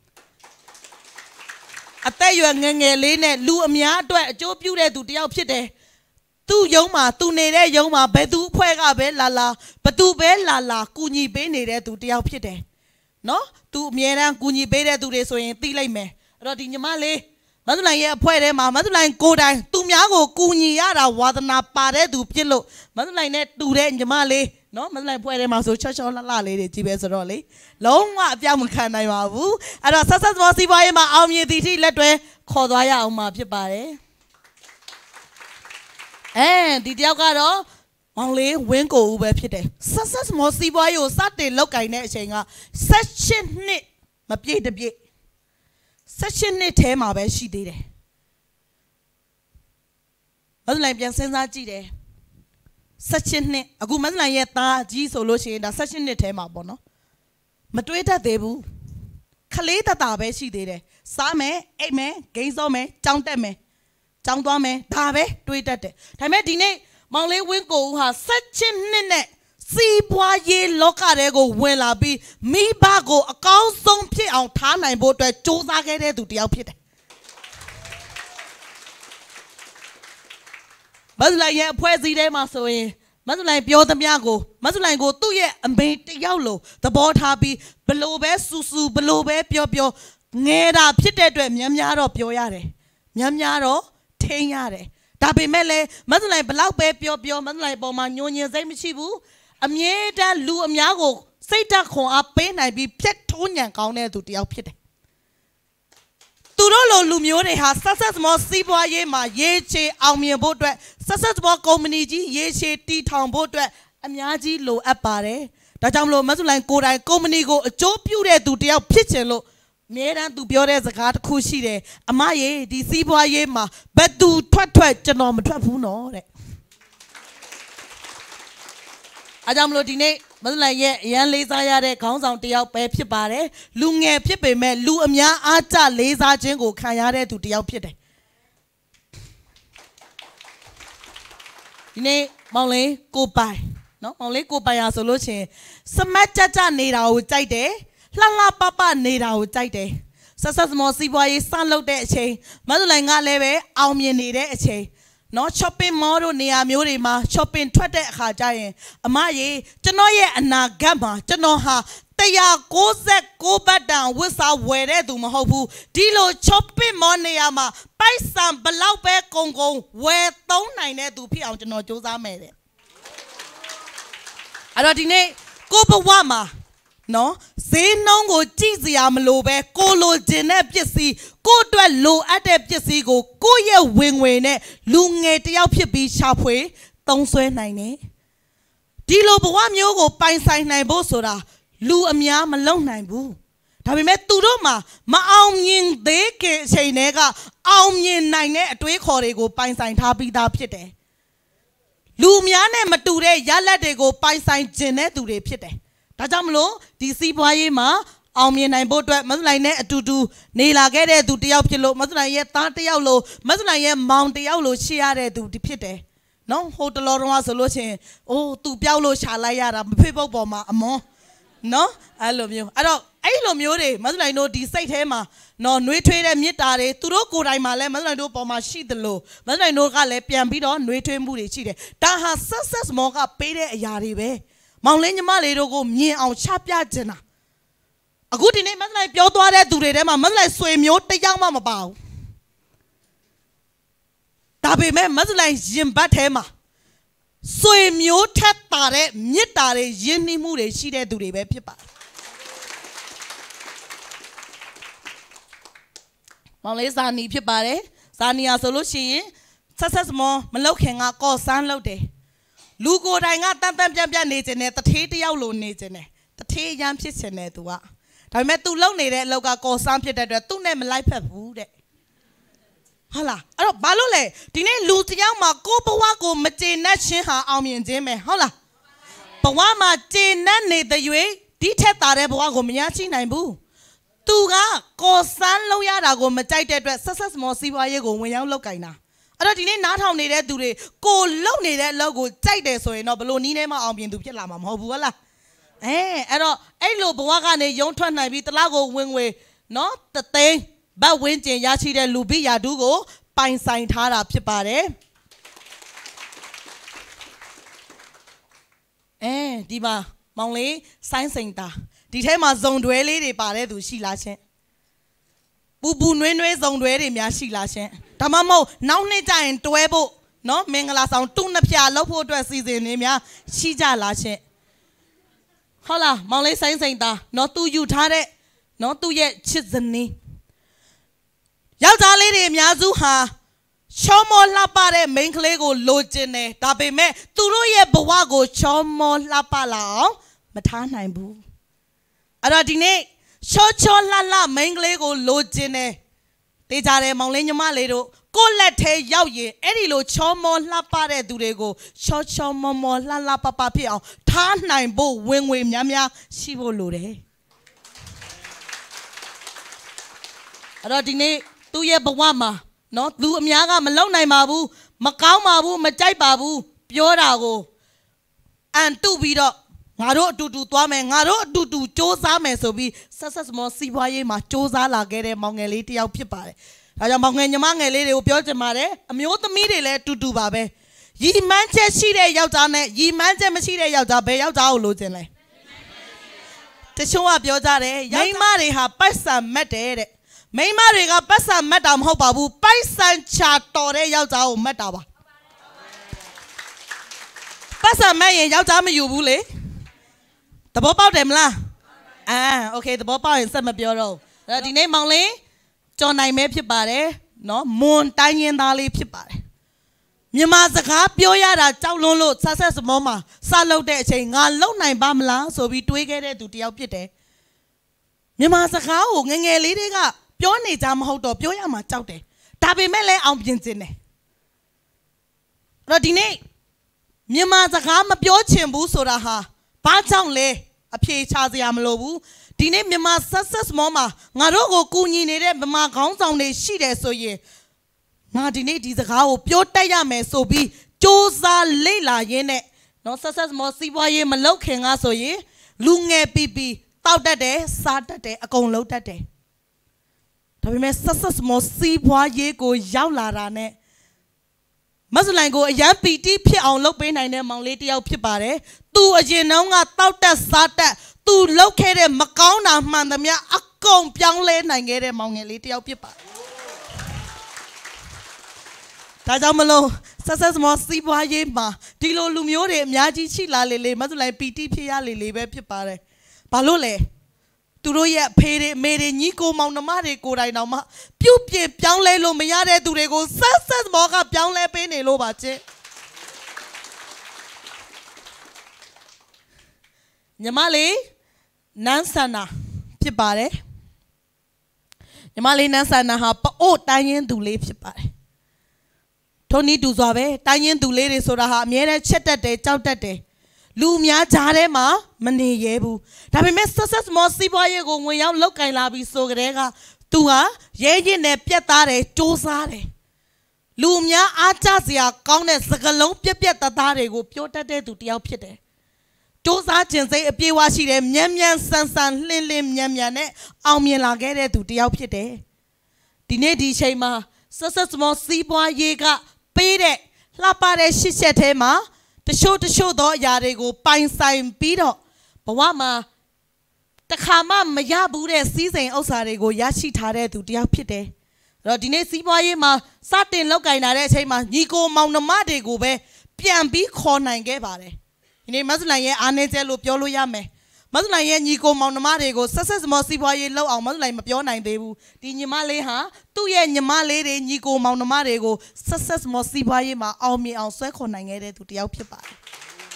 အသက်အရွယ်ငယ်လေးနဲ့လူအများအတွက်အကျိုးပြုတဲ့သူတယောက်ဖြစ်တယ်သူ့ယုံမှာသူနေတဲ့ယုံမှာဘယ်သူအဖွဲ့ကပဲလာဘသူပဲလာကူညီပေးနေတဲ့သူတယောက်ဖြစ်တယ်နော်သူအမြဲတမ်းကူညီပေးတဲ့သူတွေဆိုရင်သိလိုက်မယ်အဲ့တော့ဒီညီမလေးမဆုနိုင်ရဲ့အဖွဲ့ထဲမှာမဆုနိုင်ကိုယ်တိုင်သူများကိုကူညီရတာဝါသနာပါတဲ့သူဖြစ်လို့မဆုနိုင်နဲ့တူတဲ့ညီမလေးနော်မဆုနိုင်ဖွဲ့ထဲမှာဆိုချောလှလေးတွေကြီးပဲဆိုတော့လေလုံးဝအပြောင်းမခံနိုင်ပါဘူးအဲ့တော့ဆက်မောစီပွားရေးမှာအောင်မြင်သည်ထိလက်တွဲခေါ်သွားရအောင်မှာဖြစ်ပါတယ်ဒီတယောက်ကတော့မောင်လေးဝင်းကိုဦးပဲဖြစ်တယ်ဆက်မောစီပွားရေးကိုစတင်လောက်ကင်တဲ့အချိန်က18နှစ်မပြည့်တပြည့်18နှစ်ထဲမှာပဲရှိသေးတယ်မဆုနိုင်ပြန်စဉ်းစားကြည့်တယ်18နှစ်အခုမဆုနိုင်ရဲ့သားကြီးဆိုလို့ရှိရင်ဒါ18နှစ်ထဲမှာပေါ့နော်မတွေးတတ်သေးဘူးခလေးတတာပဲရှိသေးတယ်စားမယ်အိပ်မယ်ဂိမ်းစောမယ်ကြောင်းတက်မယ်ကြောင်းသွားမယ်ဒါပဲတွေးတတ်တယ်ဒါပေမဲ့ဒီနေ့မောင်လေးဝင်းကိုဦးဟာ18နှစ်နဲ့စီးပွားရေးလောကတွေကိုဝင်လာပြီးမိဘကိုအကောင်းဆုံးဖြစ်အောင်ထားနိုင်ဖို့အတွက်စ조사ခဲ့တဲ့သူတယောက်ဖြစ်တယ်မဆုလိုက်ရဲ့အဖွဲ့အစည်းထဲမှာဆိုရင်မဆုလိုက်ပြောသမျှကိုမဆုလိုက်ကိုသူ့ရဲ့အမေတယောက်လိုသဘောထားပြီးဘလို့ပဲစူဘလို့ပဲပြောငဲတာဖြစ်တဲ့အတွက်များတော့ပြောရတယ်များတော့ထိန်းရတယ်ဒါပေမဲ့လည်းမဆုလိုက်ဘလောက်ပဲပြောမဆုလိုက်ပေါ်မှာညှို့ညင်စိတ်မရှိဘူးအမြဲတမ်းလူအများကိုစိတ်ဓာတ်ခွန်အားပေးနိုင်ပြီးဖြတ်ထိုးညံကောင်းတဲ့သူတယောက်ဖြစ်တယ်သူတို့လိုလူမျိုးတွေဟာ success small စီးပွားရေးမှာရေးချေအောင်မြင်ဖို့အတွက် success small ကုမ္ပဏီကြီးရေးချေတည်ထောင်ဖို့အတွက်အများကြီးလိုအပ်ပါတယ်ဒါကြောင့်မလို့မဆုလိုင်းကိုယ်တိုင်ကုမ္ပဏီကိုအကျိုးပြုတဲ့သူတယောက်ဖြစ်ချင်လို့အမြဲတမ်းသူပြောတဲ့စကားတစ်ခုရှိတယ်အမရေဒီစီးပွားရေးမှာဘယ်သူထွက်ကျွန်တော်မထွက်ဘူးနော်တဲ့အားကြောင့်မလို့ဒီနေ့မဆုလိုင်းရဲ့အရန်လေးစားရတဲ့ခေါင်းဆောင်တယောက်ပဲဖြစ်ပါတယ်လူငယ်ဖြစ်ပေမဲ့လူအများအားကျလေးစားခြင်းကိုခံရတဲ့သူတယောက်ဖြစ်တယ်ဒီနေ့မောင်လေးကိုပိုင်နော်မောင်လေးကိုပိုင်ရဆိုလို့ချင်းစမတ်ကြကြနေတာကိုကြိုက်တယ်လှလှပပနေတာကိုကြိုက်တယ်ဆက်ဆက်စမောစီးပွားရေးစလုပ်တဲ့အချိန်မဆုလိုင်းကလည်းပဲအောင်မြင်နေတဲ့အချိန်နော် shopping mall တို့နေရာမျိုးတွေမှာ shopping ထွက်တဲ့အခါကျရင်အမရေကျွန်တော်ရဲ့အနာဂတ်မှာကျွန်တော်ဟာ196ဘတ်တန်ဝတ်စားဝယ်တဲ့သူမဟုတ်ဘူးဒီလို shopping mall နေရာမှာပိုက်ဆံဘလောက်ပဲကုန်ဝယ်သုံးနိုင်တဲ့သူဖြစ်အောင်ကျွန်တော်စူးစမ်းမယ်တဲ့အဲ့တော့ဒီနေ့ကိုဘဝမှာနော်ဈေးနှုန်းကိုကြည့်စရာမလိုပဲကိုလိုချင်တဲ့ပစ္စည်းကိုအတွက်လိုအပ်တဲ့ပစ္စည်းကိုကိုရဲ့ဝင်ငွေနဲ့လူငယ်တယောက်ဖြစ်ပြီးရှာဖွေသုံးစွဲနိုင်တယ်ဒီလိုဘဝမျိုးကိုပိုင်ဆိုင်နိုင်ဖို့ဆိုတာလူအများမလုံနိုင်ဘူးဒါပေမဲ့သူတို့မှာမအောင်မြင်သေးခင်အချိန်တည်းကအောင်မြင်နိုင်တဲ့အတွေးခေါ်တွေကိုပိုင်ဆိုင်ထားပြီးသားဖြစ်တယ်လူများနဲ့မတူတဲ့ရလဒ်တွေကိုပိုင်ဆိုင်ခြင်းတဲ့သူတွေဖြစ်တယ်ဒါကြောင့်မလို့ဒီစီးပွားရေးမှာအောင်မြင်နိုင်ဖို့အတွက်မဆုလိုင်းနဲ့အတူတူနေလာခဲ့တဲ့သူတယောက်ဖြစ်လို့မဆုလိုင်းရဲ့သားတယောက်လို့မဆုလိုင်းရဲ့မောင်တယောက်လို့ရှိရတဲ့သူဖြစ်တယ်နော်ဟိုတလောတော့ဆိုလို့ချင်းအိုးသူပြောက်လို့ရှာလိုက်ရတာမဖေးပုတ်ပေါ်မှာအမွန်းနော်အဲ့လိုမျိုးအဲ့တော့အဲ့လိုမျိုးတွေမဆုလိုင်းတို့ဒီစိတ်ထဲမှာနော်နှွေးထွေးတဲ့မေတ္တာတွေသူတို့ကိုယ်တိုင်မှာလည်းမဆုလိုင်းတို့ပေါ်မှာရှိသလိုမဆုလိုင်းတို့ကလည်းပြန်ပြီးတော့နှွေးထွေးမှုတွေရှိတယ်ဒါဟာ success more ကပေးတဲ့အရာတွေပဲမောင်လေးညီမလေးတို့ကိုမြင်အောင်ချပြချင်တာအခုဒီနေ့မဆုလိုင်းပြောသွားတဲ့သူတွေထဲမှာမဆုလိုင်းဆွေမျိုးတယောက်မှမပါဘူးဒါပေမဲ့မဆုလိုင်းရင်ဘတ်ထဲမှာဆွေမျိုးထက်တာတဲ့မြစ်တာတွေယဉ်နှီးမှုတွေရှိတဲ့သူတွေပဲဖြစ်ပါတယ်မောင်လေးဇာနီဖြစ်ပါတယ်ဇာနီယာဆိုလို့ရှိရင်ဆက်ဆက်စမောမလောက်ခင်ကကော့ဆန်းလောက်တယ်လူကိုယ်တိုင်ကတန်တန်ပြန့်ပြန့်နေခြင်းနဲ့တထေးတယောက်လိုနေခြင်းနဲ့တထေးရမ်းဖြစ်ခြင်းနဲ့သူကဒါပေမဲ့သူလုံနေတဲ့အလောက်ကကော်ဆန်းဖြစ်တဲ့အတွက်သူ့နဲ့မလိုက်ဖက်ဘူးတဲ့ဟုတ်လားအဲ့တော့ဘာလို့လဲဒီနေ့လူတယောက်မှာကိုဘဝကိုမကျေနပ်ခြင်းဟာအောင်မြင်ခြင်းပဲဟုတ်လားဘဝမှာကျေနပ်နေတဲ့၍ဒီထက်သာတဲ့ဘဝကိုမရရှိနိုင်ဘူးသူကကော်ဆန်းလုံးရတာကိုမကြိုက်တဲ့အတွက်ဆက်ဆက်စမောစီးပွားရေးကိုဝင်ရောက်လောက်ကင်တာအဲ့တော့ဒီနေ့နားထောင်နေတဲ့သူတွေကိုလုံနေတဲ့အလုပ်ကိုကြိုက်တယ်ဆိုရင်တော့ဘလို့နီးနေမှအောင်မြင်သူဖြစ်လာမှာမဟုတ်ဘူးဟုတ်လားအဲ့တော့အဲ့လိုဘဝကနေရုံထွက်နိုင်ပြီးတလားကိုဝင်ငွေနော်တသိန်းဘတ်ဝင်းကျင်ရရှိတဲ့လူပိယာဒူးကိုပိုင်ဆိုင်ထားတာဖြစ်ပါတယ်ဒီမှာမောင်လေးဆိုင်းစိန်တာဒီထဲမှာဇုံတွဲလေးတွေပါတဲ့သူရှိလားရှင်ပူနွေးနွေးဇုံတွဲတွေများရှိလားရှင်ဒါမှမဟုတ်နောက်နှစ်ကျရင်တွဲဖို့နော်မင်္ဂလာဆောင်တုနှစ်ဖြာလောက်ဖို့အတွက်စီစဉ်နေများရှိကြလားရှင်ဟုတ်လားမောင်လေးဆိုင်းစိန်တာနော်သူယူထားတဲ့နော်သူ့ရဲ့ချစ်ဇနီးယောက်ျားလေးတွေအများစုဟာချောမောလှပတဲ့မိန်းကလေးကိုလိုချင်တယ်ဒါပေမဲ့သူတို့ရဲ့ဘဝကိုချောမောလှပလာအောင်မထားနိုင်ဘူးအဲ့တော့ဒီနေ့ချောချောလှလှမိန်းကလေးကိုလိုချင်တယ်တေးကြတယ်မောင်လေးညီမလေးတို့ကိုလက်ထဲရောက်ရင်အဲ့ဒီလိုချောမောလှပတဲ့သူတွေကိုချောချောမောမောလှလှပပဖြစ်အောင်ထားနိုင်ဖို့ဝင်ငွေများများရှိဖို့လိုတယ်အဲ့တော့ဒီနေ့သူ့ရဲ့ဘဝမှာနော်သူအများကမလုံနိုင်ပါဘူးမကောင်းပါဘူးမကြိုက်ပါဘူးပြောတာကိုအန်တုပြီးတော့ငါတို့အတူတူသွားမယ်ငါတို့အတူတူစ조사မယ်ဆိုပြီးဆက်ဆက်စမောစီးပွားရေးမှာစ조사လာခဲ့တဲ့မောင်ငယ်လေးတယောက်ဖြစ်ပါတယ်ဒါကြောင့်မောင်ငယ်ညီမငယ်လေးတွေကိုပြောချင်ပါတယ်အမျိုးသမီးတွေလည်းအတူတူပါပဲရည်မှန်းချက်ရှိတဲ့ယောက်ျားနဲ့ရည်မှန်းချက်မရှိတဲ့ယောက်ျားဘယ်ယောက်ျားကိုလိုချင်လဲတချို့ကပြောကြတယ်မိန်းမတွေဟာပတ်စံမတ်တယ်တဲ့မိန်းမတွေကပတ်စံမတ်တာမဟုတ်ပါဘူးပိုက်ဆံချတော်တဲ့ယောက်ျားကိုမတ်တာပါပပတ်စံမဲ့ရင်ယောက်ျားမယူဘူးလေသဘောပေါက်တယ်မလားโอเคသဘောပေါက်ရင်စက်မပြောတော့ဒီနေ့မောင်လေးကြော်နိုင်မဲဖြစ်ပါတယ်နော်မွန်တိုင်းရင်းသားလေးဖြစ်ပါတယ်မြန်မာစကားပြောရတာကြောက်လွန်းလို့ဆက်ဆက်စမောမှာစလုပ်တဲ့အချိန်ငါလုံနိုင်ပါမလားဆိုပြီးတွေးခဲ့တဲ့သူတယောက်ဖြစ်တယ်မြန်မာစကားကိုငငယ်လေးတွေကပြောနေကြမဟုတ်တော့ပြောရမှာကြောက်တယ်ဒါပေမဲ့လည်းအောင်ပြင်ခြင်းတယ်အဲ့တော့ဒီနေ့မြန်မာစကားမပြောချင်ဘူးဆိုတာဟာဘာကြောင့်လဲအဖြေချစရာမလိုဘူးဒီနေ့မြန်မာဆက်ဆက်စမောမှာငါတို့ကိုကူညီနေတဲ့မြန်မာခေါင်းဆောင်တွေရှိတယ်ဆိုရင်ငါဒီနေ့ဒီစကားကိုပြောတတ်ရမယ်ဆိုပြီးစ조사လေ့လာရင်းနဲ့နော်ဆက်ဆက်စမောစီးပွားရေးမလုပ်ခင်ကဆိုရင်လူငယ်ပီတောက်တတ်တယ်စားတတ်တယ်အကုန်လုံးတတ်တယ်ဒါပေမဲ့ဆက်ဆက်စမောစီးပွားရေးကိုရောက်လာတာနဲ့မဆလိုင်ကိုအရန်ပီတီဖြစ်အောင်လုပ်ပေးနိုင်တဲ့မောင်လေးတယောက်ဖြစ်ပါတယ်။သူအရင်တုန်းကတောက်တက်စားတက်သူလုပ်ခဲ့တဲ့မကောင်းတာမှန်သမျှအကုန်ပြောင်းလဲနိုင်ခဲ့တဲ့မောင်ငယ်လေးတယောက်ဖြစ်ပါတယ်။ဒါကြောင့်မလို့ဆက်ဆက်စမောစီးပွားရေးမှာဒီလိုလူမျိုးတွေအများကြီးရှိလာလေမဆလိုင်ပီတီဖြစ်ရလေပဲဖြစ်ပါတယ်။ဘာလို့လဲသူတို့ရဲ့ဖေးတွေမေတွေညီကိုမောင်နှမတွေကိုယ်တိုင်တောင်မှပြုတ်ပြပြောင်းလဲလို့မရတဲ့သူတွေကိုဆက်ဆက်မောကပြောင်းလဲပေးနေလို့ပါချင်းညီမလေးနန်းဆန္နာဖြစ်ပါတယ်ညီမလေးနန်းဆန္နာဟာပအို့တိုင်းရင်းသူလေးဖြစ်ပါတယ်ထိုနည်းတူစွာပဲတိုင်းရင်းသူလေးတွေဆိုတာဟာအမြဲတမ်းချက်တက်တယ်ကြောက်တက်တယ်လူများကြားထဲမှာမနေရဲဘူးဒါပေမဲ့ success more စီးပွားရေးကိုဝင်ရောက်လောက်ကင်လာပြီးဆိုကြတဲ့ကသူဟာရဲရင်နဲ့ပြက်သားတယ်စ조사တယ်လူများအားကျစရာကောင်းတဲ့စကလုံးပြက်သားတွေကိုပြောတတ်တဲ့သူတယောက်ဖြစ်တယ်စ조사ခြင်းစိတ်အပြေးဝရှိတယ်မြန်ဆန်လှင်မြန်နဲ့အောင်မြင်လာခဲ့တဲ့သူတယောက်ဖြစ်တယ်ဒီနေ့ဒီချိန်မှာ success more စီးပွားရေးကပေးတဲ့လှပတဲ့ရှစ်ချက်ထဲမှာတချို့သောအရာတွေကိုပိုင်ဆိုင်ပြီးတော့ဘဝမှာတခါမှမရဘူးတဲ့စီးစိမ်ဥစ္စာတွေကိုရရှိထားတဲ့သူတယောက်ဖြစ်တယ်။အဲ့တော့ဒီနေ့စီးပွားရေးမှာစတင်လောက်ကင်လာတဲ့အချိန်မှာညီကိုမောင်နှမတွေကိုပဲပြန်ပြီးခေါ်နိုင်ခဲ့ပါတယ်။ဒီနေ့မဆလိုင်ရဲ့အားနည်းချက်လို့ပြောလို့ရမယ်။မဆလိုင်ရဲ့ညီကိုမောင်နှမတွေကိုဆက်စမောစီးပွားရေးလောက်အောင်မဆလိုင်မပြောနိုင်သေးဘူး။ဒီညီမလေးဟာသူ့ရဲ့ညီမလေးတွေညီကိုမောင်နှမတွေကိုဆက်စမောစီးပွားရေးမှာအောင်မြင်အောင်ဆွဲခေါ်နိုင်ခဲ့တဲ့သူတယောက်ဖြစ်ပါတယ်။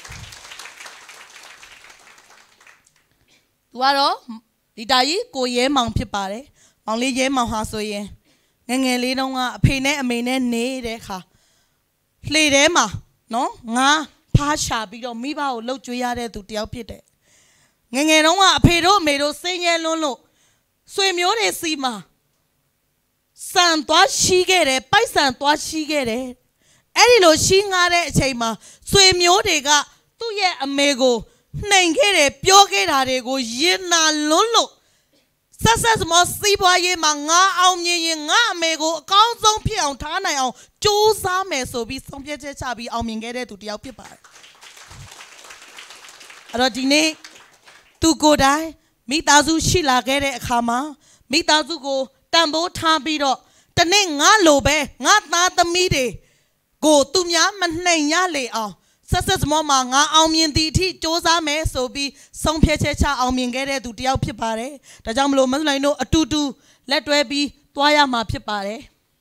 သူကတော့ဒီတာကြီးကိုရဲမောင်ဖြစ်ပါတယ်။မောင်လေးရဲမောင်ဟာဆိုရင်ငယ်လေးတုန်းကအဖေနဲ့အမေနဲ့နေတဲ့အခါလှေထဲမှာနော်ငါဖားရှာပြီးတော့မိဘကိုလှုပ်ကြွေးရတဲ့သူတယောက်ဖြစ်တယ်ငယ်တုန်းကအဖေတို့အမေတို့စိတ်ညဲလွန်းလို့ဆွေမျိုးတွေစီမှာစံသွားရှိခဲ့တယ်ပိုက်ဆံသွားရှိခဲ့တယ်အဲ့ဒီလိုရှိငားတဲ့အချိန်မှာဆွေမျိုးတွေကသူ့ရဲ့အမေကိုနှိမ်ခဲ့တယ်ပြောခဲ့တာတွေကိုရင်နာလွန်းလို့ဆက်စမောစီးပွားရေးမှာငါအောင်မြင်ရင်ငါအမေကိုအကောင်းဆုံးဖြစ်အောင်ထားနိုင်အောင်စ조사မယ်ဆိုပြီးဆုံးဖြတ်ချက်ချပြီးအောင်မြင်ခဲ့တဲ့သူတယောက်ဖြစ်ပါတယ်အဲ့တော့ဒီနေ့သူကိုယ်တိုင်မိသားစုရှိလာခဲ့တဲ့အခါမှာမိသားစုကိုတန်ဖိုးထားပြီးတော့တနေ့ငါလိုပဲငါသားသမီးတွေကိုသူများမနှိမ်ရလေအောင်ဆက်စမောမှာငါအောင်မြင်သည့်အထိစ조사မယ်ဆိုပြီးဆုံးဖြတ်ချက်ချအောင်မြင်ခဲ့တဲ့သူတယောက်ဖြစ်ပါတယ်ဒါကြောင့်မလို့မဆလိုင်တို့အတူတူလက်တွဲပြီးသွားရမှာဖြစ်ပါတယ်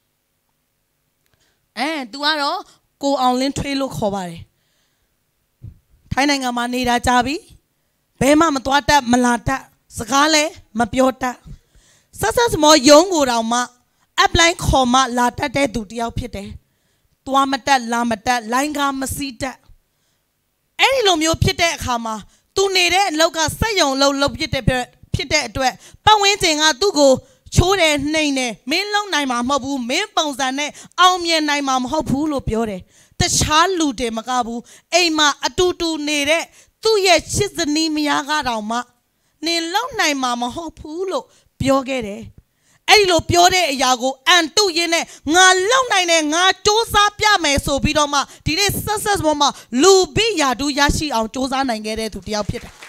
သူကတော့ကိုအောင်လင်းထွေးလို့ခေါ်ပါတယ်ထိုင်းနိုင်ငံမှာနေတာကြာပြီဘဲမှမသွားတတ်မလာတတ်စကားလည်းမပြောတတ်ဆက်စမောယုံကိုတောင်မှ apply ခေါ်မှလာတတ်တဲ့သူတယောက်ဖြစ်တယ်သွားမတက်လာမတက်လိုင်းကားမစီးတက်အဲ့ဒီလိုမျိုးဖြစ်တဲ့အခါမှာသူနေတဲ့အလောက်ကစက်ယုံလုံးဖြစ်တဲ့အတွက်ပတ်ဝန်းကျင်ကသူ့ကိုချိုးတယ်နှိမ်တယ်မင်းလုံးနိုင်မှာမဟုတ်ဘူးမင်းပုံစံနဲ့အောင်မြင်နိုင်မှာမဟုတ်ဘူးလို့ပြောတယ်တခြားလူတွေမကဘူးအိမ်မှာအတူတူနေတဲ့သူ့ရဲ့ချစ်စနီးမယားကတောင်မှနေလုံးနိုင်မှာမဟုတ်ဘူးလို့ပြောခဲ့တယ်အဲ့ဒီလိုပြောတဲ့အရာကိုအန်တုရင်းနဲ့ငါလုံနိုင်တယ်ငါစ조사ပြမယ်ဆိုပြီးတော့မှဒီနေ့ success ပေါ်မှာလူပြီးယာတူးရရှိအောင်စ조사နိုင်ခဲ့တဲ့သူတယောက်ဖြစ်တယ်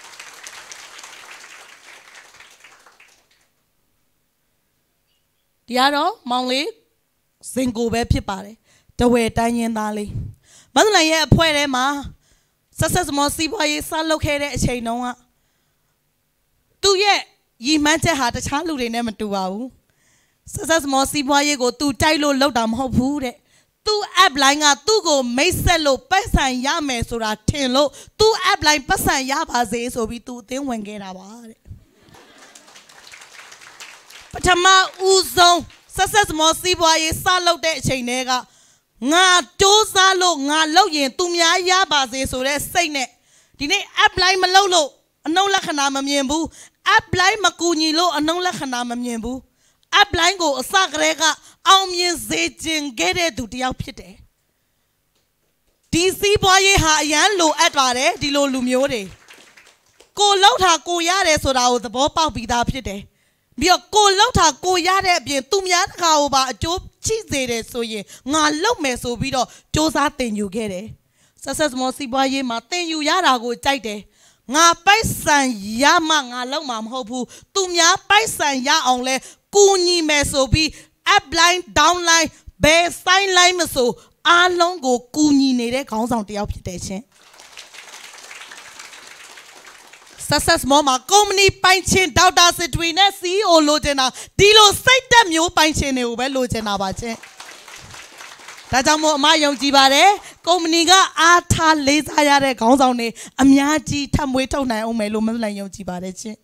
ဒီကတော့မောင်လေးစင်ကိုပဲဖြစ်ပါတယ်တဝဲတိုင်းရင်းသားလေးမန္တလေးရဲ့အဖွဲ့ထဲမှာ success မောစီးပွားရေးစလုပ်ခဲ့တဲ့အချိန်တုန်းကသူ့ရဲ့ရည်မှန်းချက်ဟာတခြားလူတွေနဲ့မတူပါဘူး success မောစီးပွားရေးကိုသူတိုက်လို့လောက်တာမဟုတ်ဘူးတဲ့သူ့ app line ကသူ့ကိုမိတ်ဆက်လို့ပတ်စံရမယ်ဆိုတာထင်လို့သူ့ app line ပတ်စံရပါစေဆိုပြီးသူအသင်းဝင်ခဲ့တာပါတဲ့ပထမဦးဆုံး success မောစီးပွားရေးစလုပ်တဲ့အချိန်တည်းကငါစူးစမ်းလို့ငါလုပ်ရင်သူများရပါစေဆိုတဲ့စိတ်နဲ့ဒီနေ့ app line မလုပ်လို့အနှုတ်လက္ခဏာမမြင်ဘူး app line မကူညီလို့အနှုတ်လက္ခဏာမမြင်ဘူး app line ကိုအစကတည်းကအောင်မြင်စေခြင်းခဲ့တဲ့သူတယောက်ဖြစ်တယ်ဒီစီးပွားရေးဟာအရန်လိုအပ်ပါတယ်ဒီလိုလူမျိုးတွေကိုလောက်တာကိုရတယ်ဆိုတာကိုသဘောပေါက်ပြီးသားဖြစ်တယ်ပြီးတော့ကိုလောက်တာကိုရတဲ့အပြင်သူများတကာကိုပါအကျိုးချိစေတယ်ဆိုရင်ငါလောက်မယ်ဆိုပြီးတော့စူးစမ်းတင်ယူခဲ့တယ် success မောစီးပွားရေးမှာတင်ယူရတာကိုကြိုက်တယ်ငါပိုက်ဆံရမှငါလောက်မှာမဟုတ်ဘူးသူများပိုက်ဆံရအောင်လဲကူညီမယ်ဆိုပြီး up line down line ဘယ် sign line မဆိုအားလုံးကိုကူညီနေတဲ့ခေါင်းဆောင်တယောက်ဖြစ်တယ်ရှင် success မောမှာ company ပိုင်ရှင်ဒေါက်တာစစ်ထွေနဲ့ CEO လိုချင်တာဒီလိုစိတ်သက်မျိုးပိုင်ရှင်တွေကိုပဲလိုချင်တာပါရှင်ဒါကြောင့်မို့အမယုံကြည်ပါတယ်ကုမ္ပဏီကအားထားလေးစားရတဲ့ခေါင်းဆောင်တွေအများကြီးထပ်မွေးထုတ်နိုင်အောင်မယ်လို့မလည်းယုံကြည်ပါတယ်ရှင်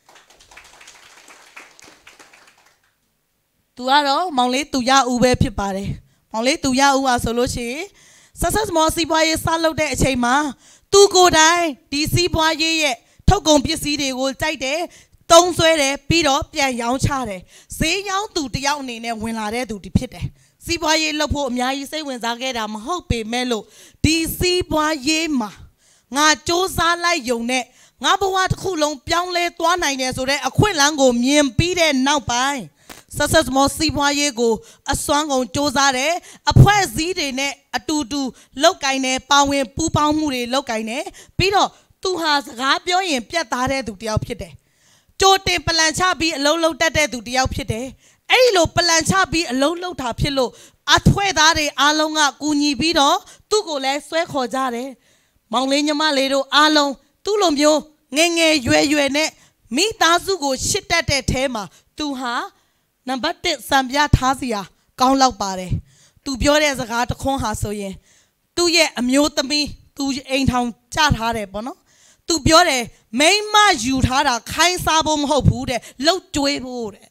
သူကတော့မောင်လေးသူရဦးပဲဖြစ်ပါတယ်မောင်လေးသူရဦးอ่ะဆိုလို့ရှိရင် success မောစီးပွားရေးစလုပ်တဲ့အချိန်မှာသူကိုယ်တိုင်ဒီစီးပွားရေးရဲ့ထုတ်ကုန်ပစ္စည်းတွေကိုကြိုက်တယ်သုံးဆွဲတယ်ပြီးတော့ပြန်ရောင်းချတယ်ဈေးရောင်းသူတယောက်အနေနဲ့ဝင်လာတဲ့သူဒီဖြစ်တယ်စီးပွားရေးလုပ်ဖို့အများကြီးစိတ်ဝင်စားခဲ့တာမဟုတ်ပေမဲ့လို့ဒီစီးပွားရေးမှာငါစ조사လိုက်ယုံနဲ့ငါဘဝတစ်ခုလုံးပြောင်းလဲသွားနိုင်တယ်ဆိုတဲ့အခွင့်အလမ်းကိုမြင်ပြီးတဲ့နောက်ပိုင်း success မောစီးပွားရေးကိုအစွမ်းကုန်စ조사တယ်အဖွဲ့အစည်းတွေနဲ့အတူတူလောက်ကင်တယ်ပါဝင်ပူးပေါင်းမှုတွေလောက်ကင်တယ်ပြီးတော့သူဟာစကားပြောရင်ပြတ်သားတဲ့သူတယောက်ဖြစ်တယ်ကြိုတင်ပလန်ချပြီးအလုံးလုံးတက်တဲ့သူတယောက်ဖြစ်တယ်အဲ့လိုပလန်ချပြီးအလုံးလုံးတာဖြစ်လို့အထွဲသားတွေအားလုံးကကူညီပြီးတော့သူ့ကိုလည်းဆွဲခေါ်ကြတယ်မောင်လေးညီမလေးတို့အားလုံးသူ့လိုမျိုးငယ်ငယ်ရွယ်ရွယ်နဲ့မိသားစုကိုရှစ်တက်တဲ့ထဲမှာသူဟာနံပါတ်1စံပြထားစရာကောင်းလောက်ပါတယ်သူပြောတဲ့စကားတခွန်းဟာဆိုရင်သူ့ရဲ့အမျိုးသမီးသူအိမ်ထောင်ကြထားတယ်ပေါ့နော်သူပြောတယ်မိန်းမယူထားတာခိုင်းစားဖို့မဟုတ်ဘူးတဲ့လှုပ်ကြွေးဖို့တဲ့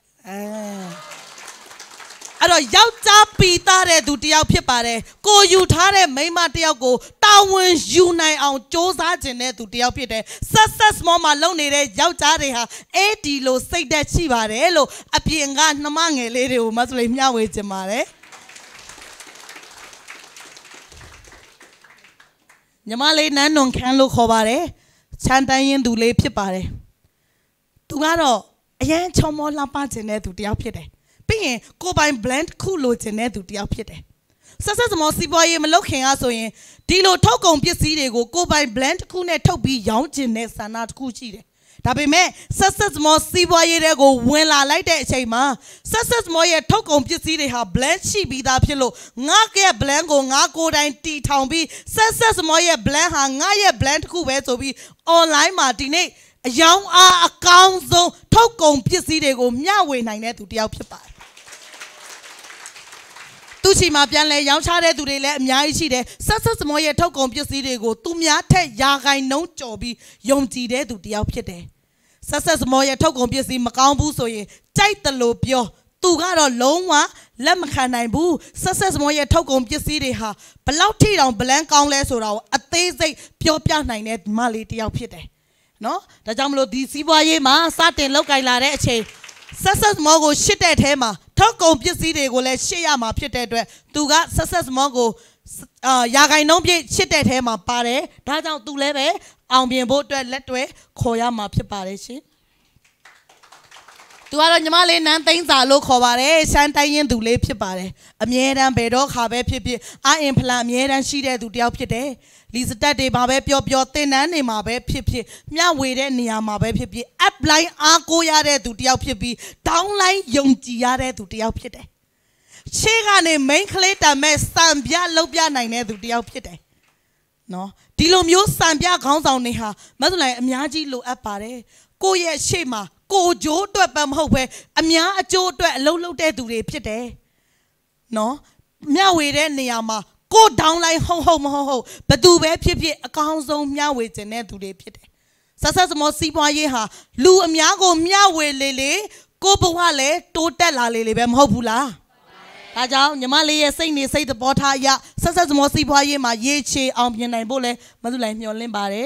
အဲ့တော့ယောက်ျားပီသားတဲ့သူတယောက်ဖြစ်ပါတယ်ကိုယူထားတဲ့မိန်းမတယောက်ကိုတာဝန်ယူနိုင်အောင်စ조사ခြင်းတဲ့သူတယောက်ဖြစ်တယ် success မောမှာလုံနေတဲ့ယောက်ျားတွေဟာအဲ့ဒီလိုစိတ်သက်ရှိပါတယ်လို့အပြင်ကနှမငယ်လေးတွေကိုမဆိုလေးမျှဝေခြင်းပါတယ်ညီမလေးနန်းနွန်ခန်းလို့ခေါ်ပါတယ်ချမ်းတိုင်းရင်သူလေးဖြစ်ပါတယ်သူကတော့အရန်ချုံမောလှပခြင်းတဲ့သူတယောက်ဖြစ်တယ်ပြီးရင်ကိုပိုင် blend ခုလိုခြင်းတဲ့သူတယောက်ဖြစ်တယ် success မောစီးပွားရေးမလုပ်ခင်ကဆိုရင်ဒီလိုထုတ်ကုန်ပစ္စည်းတွေကိုကိုပိုင် blend ခုနဲ့ထုတ်ပြီးရောင်းခြင်းတဲ့ဆန္ဒတစ်ခုရှိတယ်ဒါပေမဲ့ success မောစီးပွားရေးတွေကိုဝင်လာလိုက်တဲ့အချိန်မှာ success မောရဲ့ထုတ်ကုန်ပစ္စည်းတွေဟာ blend ရှိပြီးသားဖြစ်လို့ငါရဲ့ blend ကိုငါကိုယ်တိုင်တီထောင်ပြီး success မောရဲ့ blend ဟာငါရဲ့ blend တစ်ခုပဲဆိုပြီး online မှာဒီနေ့အယောင်အားအကောင်းဆုံးထုတ်ကုန်ပစ္စည်းတွေကိုမျှဝေနိုင်တဲ့သူတယောက်ဖြစ်ပါတယ်သူချီမှာပြန်လဲရောင်းချတဲ့သူတွေလည်းအများကြီးရှိတယ် success မောရဲ့ထုတ်ကုန်ပစ္စည်းတွေကိုသူများထက်ယာခိုင်နှုန်းကျော်ပြီးယုံကြည်တဲ့သူတယောက်ဖြစ်တယ် success မောရဲ့ထုတ်ကုန်ပစ္စည်းမကောင်းဘူးဆိုရင်ကြိုက်တယ်လို့ပြောသူကတော့လုံးဝလက်မခံနိုင်ဘူး success မောရဲ့ထုတ်ကုန်ပစ္စည်းတွေဟာဘလောက်ထိတောင်ဘလန်းကောင်းလဲဆိုတာကိုအသေးစိတ်ပြောပြနိုင်တဲ့မလေးတယောက်ဖြစ်တယ်နော်ဒါကြောင့်မလို့ဒီစီးပွားရေးမှာစတင်လောက်ကင်လာတဲ့အချိန် success မောကိုရှစ်တဲ့ထဲမှာထုတ်ကုန်ပစ္စည်းတွေကိုလည်းရှစ်ရမှာဖြစ်တဲ့အတွက်သူက success မောကိုယာခိုင်နှုန်းပြည့်ရှစ်တဲ့ထဲမှာပါတယ်ဒါကြောင့်သူလည်းပဲအောင်ပြင်ဖို့အတွက်လက်တွဲခေါ်ရမှာဖြစ်ပါတယ်ရှင်သူကတော့ညီမလေးနန်းသိန်းစာလို့ခေါ်ပါတယ်ရှမ်းတိုင်းရင်သူလေးဖြစ်ပါတယ်အမြဲတမ်းဘယ်တော့ခါပဲဖြစ်ဖြစ်အာအင်ဖလန်အမြဲတမ်းရှိတဲ့သူတယောက်ဖြစ်တယ်လီစတက်တွေမှာပဲပြောတင်နန်းတွေမှာပဲဖြစ်ဖြစ်မျှဝေတဲ့နေရာမှာပဲဖြစ်ဖြစ် up line အားကိုးရတဲ့သူတယောက်ဖြစ်ပြီး down line ယုံကြည်ရတဲ့သူတယောက်ဖြစ်တယ်ရှေ့ကနေ main ကလေးတံမဲ့စံပြလောက်ပြနိုင်တဲ့သူတယောက်ဖြစ်တယ်နော်ဒီလိုမျိုးစံပြခေါင်းဆောင်တွေဟာမဆိုလိုက်အများကြီးလိုအပ်ပါတယ်ကိုယ့်ရဲ့ရှေ့မှာကိုဂျိုးအတွက်ပဲမဟုတ်ပဲအများအကျိုးအတွက်အလုံးလုံးတဲ့သူတွေဖြစ်တယ်နော်မျှဝေတဲ့နေရာမှာကိုဒေါင်းလိုက်ဟုတ်မဟုတ်ဘသူပဲဖြစ်ဖြစ်အကောင်းဆုံးမျှဝေခြင်းတဲ့သူတွေဖြစ်တယ်ဆက်ဆက်စမောစီးပွားရေးဟာလူအများကိုမျှဝေလေကိုဘဝလည်းတိုးတက်လာလေပဲမဟုတ်ဘူးလားဒါကြောင့်ညီမလေးရဲ့စိတ်နေစိတ်သဘောထားအရဆက်ဆက်စမောစီးပွားရေးမှာရေချေအောင်ပြင်နိုင်ဖို့လဲမသူလိုက်မျှော်လင့်ပါတယ်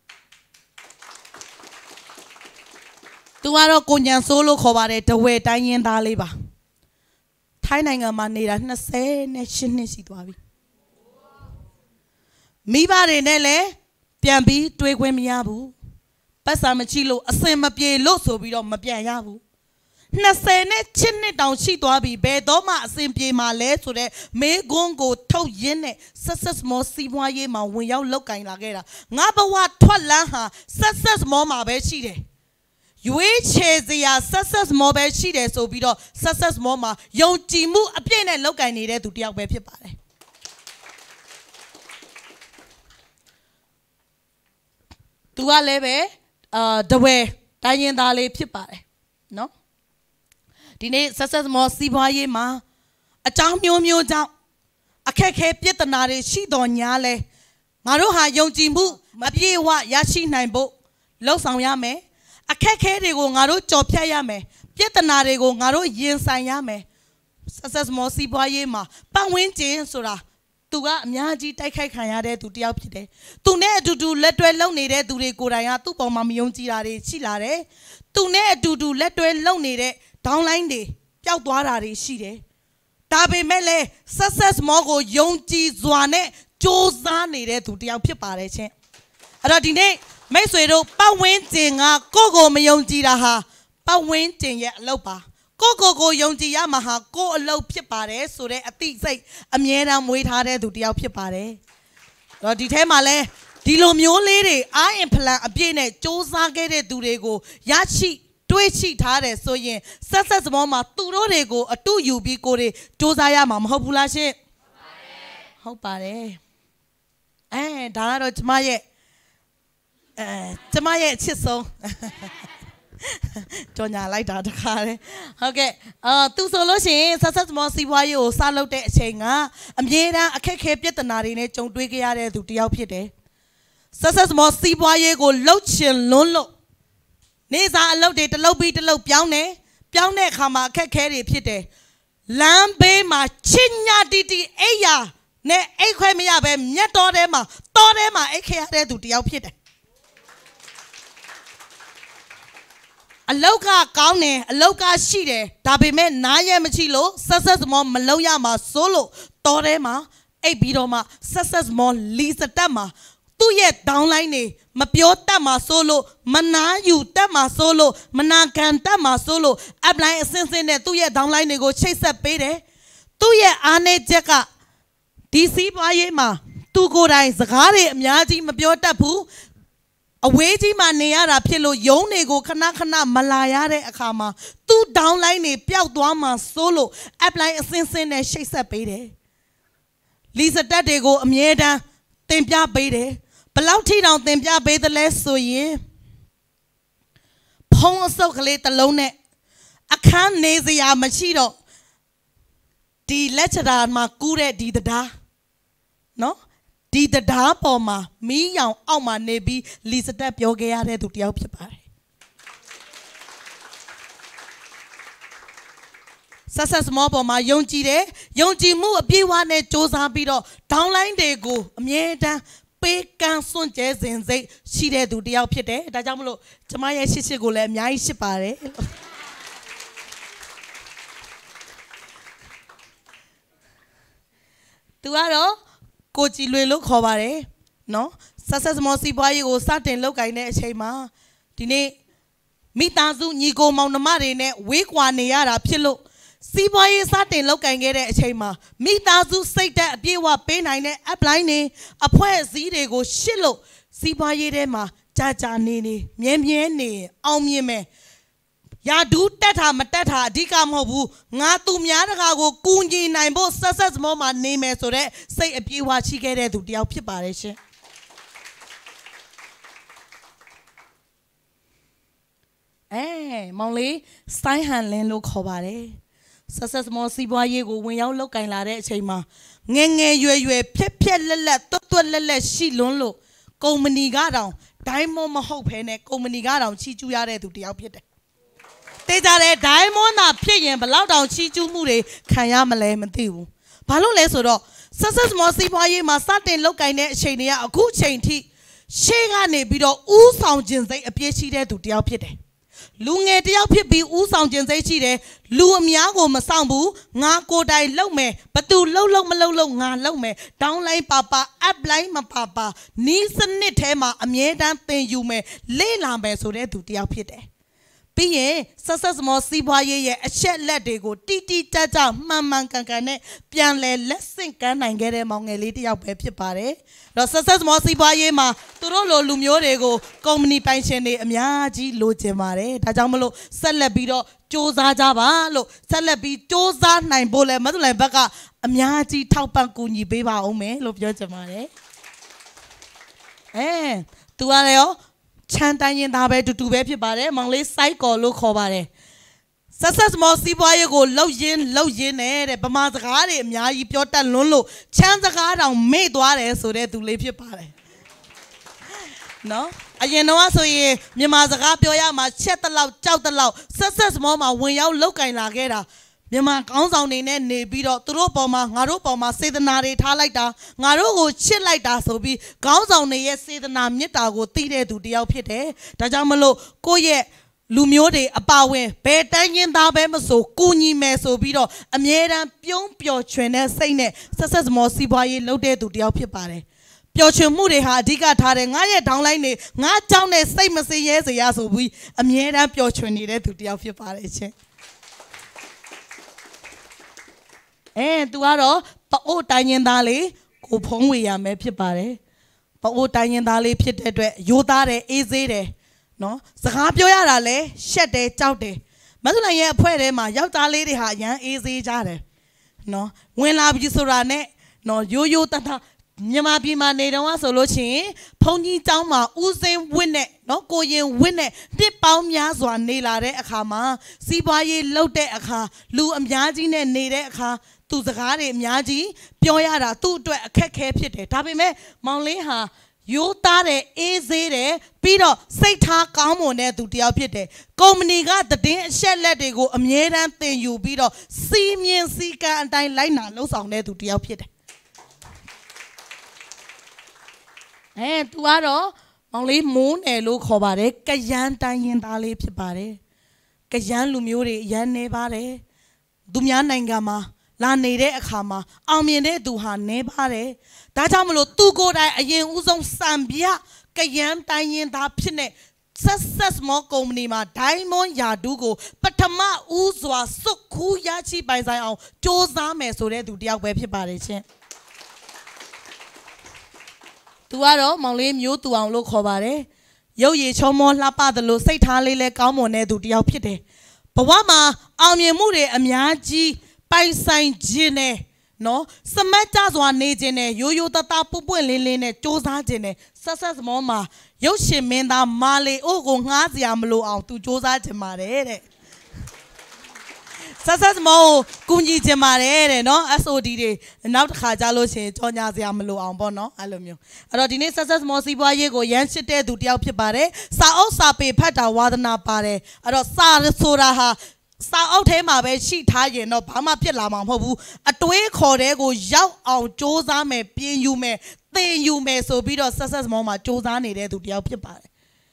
သူကတော့ကိုညံဆိုးလို့ခေါ်ပါတယ်တဝဲတိုင်းရင်းသားလေးပါထိုင်းနိုင်ငံမှာနေတာ28နှစ်ရှိသွားပြီမိဘတွေနဲ့လည်းပြန်ပြီးတွေ့ခွင့်မရဘူးပတ်စာမချိလို့အစင်မပြေလို့ဆိုပြီးတော့မပြန်ရဘူး20နဲ့7နှစ်တောင်ရှိသွားပြီဘယ်တော့မှအစင်ပြေမှာလဲဆိုတဲ့မေးခွန်းကိုထုတ်ရင်းနဲ့ဆက်စမောစီးပွားရေးမှာဝင်ရောက်လောက်ကင်လာခဲ့တာငါဘဝထွက်လန်းဟာဆက်စမောမှာပဲရှိတယ်ရွေးချယ်စရာဆက်မောပဲရှိတယ်ဆိုပြီးတော့ဆက်မောမှာယုံကြည်မှုအပြည့်နဲ့လောက်ကင်နေတဲ့သူတယောက်ပဲဖြစ်ပါတယ်သူကလည်းပဲတဝဲတိုင်းရင်သားလေးဖြစ်ပါတယ်နော်ဒီနေ့ဆက်မောစီးပွားရေးမှာအကြောင်းမျိုးကြောင့်အခက်ခဲပြဿနာတွေရှိတော်ညာလဲငါတို့ဟာယုံကြည်မှုမပြေဝရရှိနိုင်ဖို့လှုပ်ဆောင်ရမယ်အခက်ခဲတွေကိုငါတို့ကြော်ဖြတ်ရမယ်ပြဿနာတွေကိုငါတို့ရင်ဆိုင်ရမယ်ဆက်မောစီးပွားရေးမှာပတ်ဝန်းကျင်ဆိုတာသူကအများကြီးတိုက်ခိုက်ခံရတဲ့သူတယောက်ဖြစ်တယ်သူနဲ့အတူတူလက်တွဲလုပ်နေတဲ့သူတွေကိုယ်တိုင်ကသူ့ပေါ်မှာမယုံကြည်တာတွေရှိလာတယ်သူနဲ့အတူတူလက်တွဲလုပ်နေတဲ့ဒေါင်းလိုင်းတွေပျောက်သွားတာတွေရှိတယ်ဒါပေမဲ့လည်းဆက်မောကိုယုံကြည်စွာနဲ့စ조사နေတဲ့သူတယောက်ဖြစ်ပါတယ်ချင်းအဲ့တော့ဒီနေ့မိတ်ဆွေတို့ပတ်ဝန်းကျင်ကကိုမယုံကြည်တာဟာပတ်ဝန်းကျင်ရဲ့အလုပ်ပါကိုယုံကြည်ရမှာဟာကိုအလုပ်ဖြစ်ပါတယ်ဆိုတဲ့အသိစိတ်အမြဲတမ်းမွေးထားတဲ့သူတယောက်ဖြစ်ပါတယ်တော့ဒီထဲမှာလဲဒီလိုမျိုးလေးတွေအားအင်ဖလန်အပြည့်နဲ့စ조사ခဲ့တဲ့သူတွေကိုရရှိတွေးချိထားတယ်ဆိုရင်ဆက်စမောမှာသူတို့တွေကိုအတုယူပြီးကိုတွေစ조사ရမှာမဟုတ်ဘူးလားရှင်ဟုတ်ပါတယ်ဒါကတော့ကျမရဲ့အချစ်ဆုံးကြော်ညာလိုက်တာတခါလေဟုတ်ကဲ့သူဆိုလို့ရှိရင်ဆက်မောစီးပွားရေးကိုစလုပ်တဲ့အချိန်ကအမြဲတမ်းအခက်ခဲပြဿနာတွေနဲ့ကြုံတွေ့ခဲ့ရတဲ့သူတယောက်ဖြစ်တယ်ဆက်မောစီးပွားရေးကိုလှုပ်ချင်လွန်းလို့နေစားအလုပ်တွေတစ်လုပ်ပြီးတစ်လုပ်ပြောင်းတဲ့အခါမှာအခက်ခဲတွေဖြစ်တယ်လမ်းဘေးမှာချင်းညာတီအိယာနဲ့အိတ်ခွဲမရပဲမြတ်တော်ထဲမှာအိတ်ခဲရတဲ့သူတယောက်ဖြစ်တယ်အလောက်ကကောင်းတယ်အလောက်ကရှိတယ်ဒါပေမဲ့နားရဲမချိလို့ဆက်စမောမလုံးရမှာစိုးလို့တော်ထဲမှာအိပ်ပြီးတော့မှဆက်မောလီစတက်မှာသူ့ရဲ့ဒေါင်းလိုင်းနေမပြောတတ်မှာစိုးလို့မနာယူတတ်မှာစိုးလို့မနာခံတတ်မှာစိုးလို့အပလိုင်းအစင်းစင်းနဲ့သူ့ရဲ့ဒေါင်းလိုင်းတွေကိုချိတ်ဆက်ပေးတယ်သူ့ရဲ့အားနေချက်ကဒီစီးပွားရေးမှာသူကိုယ်တိုင်စကားတွေအများကြီးမပြောတတ်ဘူးအဝေးကြီးမှာနေရတာဖြစ်လို့ယုံတွေကိုခဏမလာရတဲ့အခါမှာသူ့ဒေါင်းလိုင်းတွေပျောက်သွားမှာစိုးလို့အပလိုင်းအစင်းစင်းနဲ့ချိတ်ဆက်ပေးတယ်လီစတက်တွေကိုအမြဲတမ်းတင်ပြပေးတယ်ဘလောက်ထိတောင်တင်ပြပေးသလဲဆိုရင်ဖုံးအစုပ်ကလေးတစ်လုံးနဲ့အခန်းနေစရာမရှိတော့ဒီလက်ချတာမှာကူးတဲ့ဒီတရားနော်ဒီတရားပေါ်မှာမီးရောင်အောက်မှာနေပြီးလီစတက်ပြောခဲ့ရတဲ့သူတယောက်ဖြစ်ပါတယ်ဆက်စမောပေါ်မှာယုံကြည်တယ်ယုံကြည်မှုအပြည့်အဝနဲ့စ조사ပြီးတော့ဒေါင်းလိုင်းတွေကိုအမြဲတမ်းပေးကမ်းစွန့်ကြဲစဉ်စိတ်ရှိတဲ့သူတယောက်ဖြစ်တယ်ဒါကြောင့်မလို့ကျမရဲ့ရှစ်ကိုလည်းအများကြီးရှစ်ပါတယ်သူကတော့ကိုကြည်လွေလို့ခေါ်ပါတယ်နော်ဆက်စမောစီးပွားရေးကိုစတင်လုပ်ကိုင်တဲ့အချိန်မှာဒီနေ့မိသားစုညီကိုမောင်နှမတွေနဲ့ဝေးကွာနေရတာဖြစ်လို့စီးပွားရေးစတင်လုပ်ကိုင်ခဲ့တဲ့အချိန်မှာမိသားစုစိတ်ဓာတ်အပြည့်အဝပေးနိုင်တဲ့ app line တွေအဖွဲ့အစည်းတွေကိုရှစ်လို့စီးပွားရေးထဲမှာကြာနေမြဲနေအောင်မြင်မယ်ရာဒူးတက်တာမတက်တာအဓိကမဟုတ်ဘူးငါသူများတကာကိုကူညီနိုင်ဖို့ဆက်စမောမှာနေမယ်ဆိုတော့စိတ်အပြေးဝရှိခဲ့တဲ့သူတယောက်ဖြစ်ပါတယ်ရှင်မောင်လေးစိုင်းဟန်လင်းလို့ခေါ်ပါတယ်ဆက်ဆက်စမောစီးပွားရေးကိုဝင်ရောက်လောက်ကင်လာတဲ့အချိန်မှာငယ်ငယ်ရွယ်ရွယ်ဖြက်ဖြက်လက်လက်တွတ်တွတ်လက်လက်ရှိလွန်းလို့ကုမ္ပဏီကတောင်ဒိုင်းမွန်မဟုတ်ဘဲနဲ့ကုမ္ပဏီကတောင်ချီကျူးရတဲ့သူတယောက်ဖြစ်တယ်တေးကြတဲ့ဒိုင်းမွန်သာဖြစ်ရင်ဘလောက်တောင်ချီကျူးမှုတွေခံရမလဲမသိဘူးဘာလို့လဲဆိုတော့ဆက်ဆက်စမောစီးပွားရေးမှာစတင်လောက်ကင်တဲ့အချိန်တွေကအခုချိန်ထိရှေ့ကနေပြီးတော့ဥဆောင်ခြင်းစိတ်အပြည့်ရှိတဲ့သူတယောက်ဖြစ်တယ်လူငယ်တယောက်ဖြစ်ပြီးဥဆောင်ခြင်းစိတ်ရှိတယ်လူအများကိုမဆောင်ဘူးငါကိုယ်တိုင်လုပ်မယ်ဘသူလှုပ်မလှုပ်ငါလုပ်မယ်ဒေါင်းလိုင်းပါ up လိုင်းမပါနီးစနစ်ထဲမှာအမြဲတမ်းသင်ယူမယ်လေ့လာမယ်ဆိုတဲ့သူတယောက်ဖြစ်တယ်ပြီးရင်ဆက်ဆက်စမောစီးပွားရေးရဲ့အချက်လက်တွေကိုတိကျကျမှန်ကန်နဲ့ပြန်လဲလက်ဆင့်ကမ်းနိုင်ခဲ့တဲ့မောင်ငယ်လေးတယောက်ပဲဖြစ်ပါတယ်တော့ဆက်ဆက်စမောစီးပွားရေးမှာသူတို့လိုလူမျိုးတွေကိုကုမ္ပဏီပိုင်ရှင်တွေအများကြီးလိုချင်ပါတယ်ဒါကြောင့်မလို့ဆက်လက်ပြီးတော့စ조사ကြပါလို့ဆက်လက်ပြီးစ조사နိုင်ဖို့လဲမတူလိုက်ဘက်ကအများကြီးထောက်ပံ့ကူညီပေးပါအောင်မယ်လို့ပြောချင်ပါတယ်သူကလည်းရောချမ်းတိုင်းရင်သားပဲတူပဲဖြစ်ပါတယ်မောင်လေးစိုက်ကော်လို့ခေါ်ပါတယ်ဆက်ဆက်စမောစီးပွားရေးကိုလှုပ်ရင်းနဲ့တဲ့ဗမာစကားတွေအများကြီးပြောတတ်လွန်းလို့ချမ်းစကားတောင်မေ့သွားတယ်ဆိုတဲ့သူလေးဖြစ်ပါတယ်နော်အရင်တော့ဆိုရင်မြန်မာစကားပြောရမှာချက်တလောက်ကြောက်တလောက်ဆက်ဆက်စမောမှာဝင်ရောက်လောက်ကင်လာခဲ့တာမြန်မာကောင်းဆောင်တွေနဲ့နေပြီးတော့သူတို့ပေါ်မှာငါတို့ပေါ်မှာစေတနာတွေထားလိုက်တာငါတို့ကိုချစ်လိုက်တာဆိုပြီးကောင်းဆောင်တွေရဲ့စေတနာမေတ္တာကိုသိတဲ့သူတယောက်ဖြစ်တယ်ဒါကြောင့်မလို့ကိုယ့်ရဲ့လူမျိုးတွေအပါဝင်ဘယ်တိုင်းရင်းသားပဲမဆိုကူညီမယ်ဆိုပြီးတော့အမြဲတမ်းပြုံးပျော်ရွှင်တဲ့စိတ်နဲ့ဆက်ဆက်စမောစီးပွားရေးလုပ်တဲ့သူတယောက်ဖြစ်ပါတယ်ပျော်ရွှင်မှုတွေဟာအဓိကထားတယ်ငါရဲ့ဒေါင်းလိုင်းတွေငါကြောင့်နဲ့စိတ်မစင်ရဲစေရဆိုပြီးအမြဲတမ်းပျော်ရွှင်နေတဲ့သူတယောက်ဖြစ်ပါတယ်ချင်းသူကတော့ပအိုးတိုင်းရင်သားလေးကိုဖုံးဝေရမယ်ဖြစ်ပါတယ်ပအိုးတိုင်းရင်သားလေးဖြစ်တဲ့အတွက်ရိုးသားတယ်အေးဆေးတယ်နော်စကားပြောရတာလဲရှက်တယ်ကြောက်တယ်မဆုနိုင်ရဲ့အဖွဲထဲမှာယောက်ျားလေးတွေဟာအရန်အေးဆေးကြတယ်နော်ဝင်လာပြီဆိုတာနဲ့နော်ရိုးတထမြန်မာပြည်မှာနေတော့ဆိုလို့ချင်းဘုံကြီးเจ้าမှာဦးစင်းဝစ်နဲ့နော်ကိုရင်ဝစ်နဲ့တစ်ပေါင်းများစွာနေလာတဲ့အခါမှာစီးပွားရေးလှုပ်တဲ့အခါလူအများကြီးနဲ့နေတဲ့အခါသူစကားတွေအများကြီးပြောရတာသူ့အတွက်အခက်ခဲဖြစ်တယ်ဒါပေမဲ့မောင်လေးဟာရိုးသားတယ်အေးဆေးတယ်ပြီးတော့စိတ်ထားကောင်းမွန်တဲ့သူတယောက်ဖြစ်တယ်ကုမ္ပဏီကသတင်းအချက်လက်တွေကိုအမြဲတမ်းသင်ယူပြီးတော့စီးမြင်စည်းကမ်းအတိုင်းလိုက်နာလှုပ်ဆောင်တဲ့သူတယောက်ဖြစ်တယ်သူကတော့မောင်လေးမိုးနယ်လို့ခေါ်ပါတယ်ကယန်းတိုင်းရင်သားလေးဖြစ်ပါတယ်ကယန်းလူမျိုးတွေအရန်နေပါတယ်သူများနိုင်ငံမှာလာနေတဲ့အခါမှာအောင်မြင်တဲ့သူဟာနေပါတယ်ဒါကြောင့်မလို့သူကိုယ်တိုင်အရင်ဦးဆုံးစံပြကယန်းတိုင်းရင်သားဖြစ်နေဆက်စမောကုမ္ပဏီမှာဒိုင်းမွန်ယာဒူးကိုပထမဦးစွာစုခူးရချိပိုင်ဆိုင်အောင်စ조사မယ်ဆိုတဲ့သူတယောက်ပဲဖြစ်ပါတယ်ချင်းသူကတော့မောင်လေးမျိုးသူအောင်လို့ခေါ်ပါတယ်ရုပ်ရည်ချုံမောလှပသလိုစိတ်ထားလေးလဲကောင်းမွန်တဲ့သူတယောက်ဖြစ်တယ်ဘဝမှာအောင်မြင်မှုတွေအများကြီးပိုင်ဆိုင်ခြင်းနဲ့နော်စမတ်ကြစွာနေခြင်းနဲ့ရိုးသားပွင့်လင်းနဲ့စ조사ခြင်းနဲ့ဆက်စမောမှာရုပ်ရှင်မင်းသားမာလီအိုကိုငှားစရာမလိုအောင်သူစ조사ခြင်းပါတယ်တဲ့ဆက်စမောကိုကူညီခြင်းပါတယ်တဲ့နော် SOD တွေနောက်တစ်ခါကြားလို့ရှိရင်ကြောညာစရာမလိုအောင်ပေါ့နော်အဲ့လိုမျိုးအဲ့တော့ဒီနေ့ဆက်စမောစီးပွားရေးကိုရမ်းရှစ်တဲ့သူတယောက်ဖြစ်ပါတယ်စာအုပ်စာပေဖတ်တာဝါသနာပါတယ်အဲ့တော့စာဆိုတာဟာစာအုပ်ထဲမှာပဲရှိထားရင်တော့ဘာမှဖြစ်လာမှာမဟုတ်ဘူးအတွေးခေါ်တဲ့ကိုရောက်အောင်စ조사မယ်ပြင်ယူမယ်သင်ယူမယ်ဆိုပြီးတော့ဆက်စမောမှာစ조사နေတဲ့သူတယောက်ဖြစ်ပါတယ်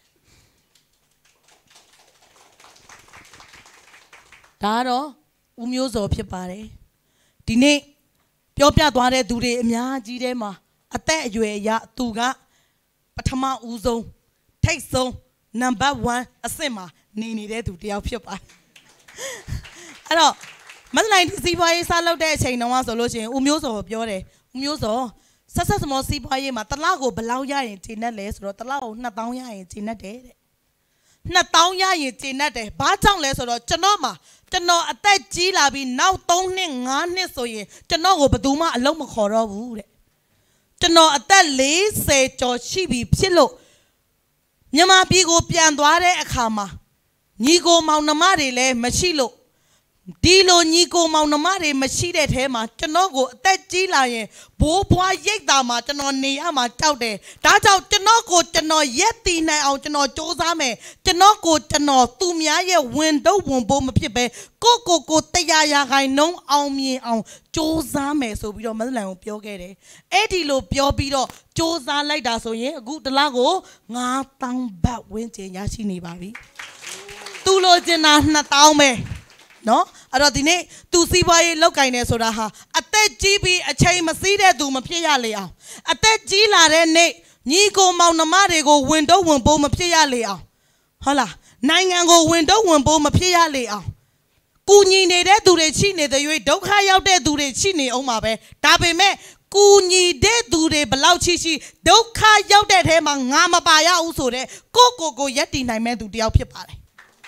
ဒါတော့ဦးမျိုးစောဖြစ်ပါတယ်ဒီနေ့ပြောပြသွားတဲ့သူတွေအများကြီးထဲမှာအသက်အရွယ်အရသူကပထမဦးဆုံးထိတ်ဆုံးနံပါတ်1အဆင့်မှာနေတဲ့သူတယောက်ဖြစ်ပါတယ်အဲ့တော့မန္တလေးစီးပွားရေးစားလုပ်တဲ့အချိန်တုန်းကဆိုလို့ရှိရင်ဦးမျိုးစောပြောတယ်ဦးမျိုးစောဆက်စမောစီးပွားရေးမှာတစ်လကိုဘယ်လောက်ရရင်ကျင်းတတ်လဲဆိုတော့တစ်လကို2000ရရင်ကျင်းတတ်တယ်တဲ့2000ရရင်ကျင်းတတ်တယ်ဘာကြောင့်လဲဆိုတော့ကျွန်တော်အသက်ကြီးလာပြီးနောက်3နှစ်5နှစ်ဆိုရင်ကျွန်တော်ကိုဘယ်သူမှအလုံးမခေါ်တော့ဘူးတဲ့ကျွန်တော်အသက်40ကျော်ရှိပြီဖြစ်လို့မြန်မာပြည်ကိုပြန်သွားတဲ့အခါမှာညီကိုမောင်နှမတွေလည်းမရှိလို့ဒီလိုညီကိုမောင်နှမတွေမရှိတဲ့ထဲမှာကျွန်တော်ကိုအသက်ကြီးလာရင်ဘိုးဘွားရိတ်တာမှာကျွန်တော်နေရမှာကြောက်တယ်ဒါကြောင့်ကျွန်တော်ရက်တည်နိုင်အောင်ကျွန်တော်စ조사မယ်ကျွန်တော်သူများရဲ့ဝင်တော့ဝင်ဖို့မဖြစ်ပဲကိုတရားရာခိုင်နှုန်းအောင်မြင်အောင်စ조사မယ်ဆိုပြီးတော့မသလန်ကိုပြောခဲ့တယ်အဲ့ဒီလိုပြောပြီးတော့စ조사လိုက်တာဆိုရင်အခုတစ်လကို9000 ဘတ်ဝန်းကျင်ရရှိနေပါပြီသူလိုချင်တာ2000ပဲနော်အဲ့တော့ဒီနေ့သူစီးပွားရေးလောက်ကင်နေဆိုတာဟာအသက်ကြီးပြီးအချိန်မစည်းတဲ့သူမဖြစ်ရလေအောင်အသက်ကြီးလာတဲ့နေ့ညီကိုမောင်နှမတွေကိုဝင်တော့ဝင်ဖို့မဖြစ်ရလေအောင်ဟုတ်လားနိုင်ငံကိုဝင်တော့ဝင်ဖို့မဖြစ်ရလေအောင်ကူညီနေတဲ့သူတွေရှိနေတဲ့၍ဒုက္ခရောက်တဲ့သူတွေရှိနေအောင်ပါပဲဒါပေမဲ့ကူညီတဲ့သူတွေဘလောက်ရှိဒုက္ခရောက်တဲ့ထဲမှာငါမပါရဘူးဆိုတဲ့ကိုရက်တည်နိုင်မဲ့သူတယောက်ဖြစ်ပါတယ်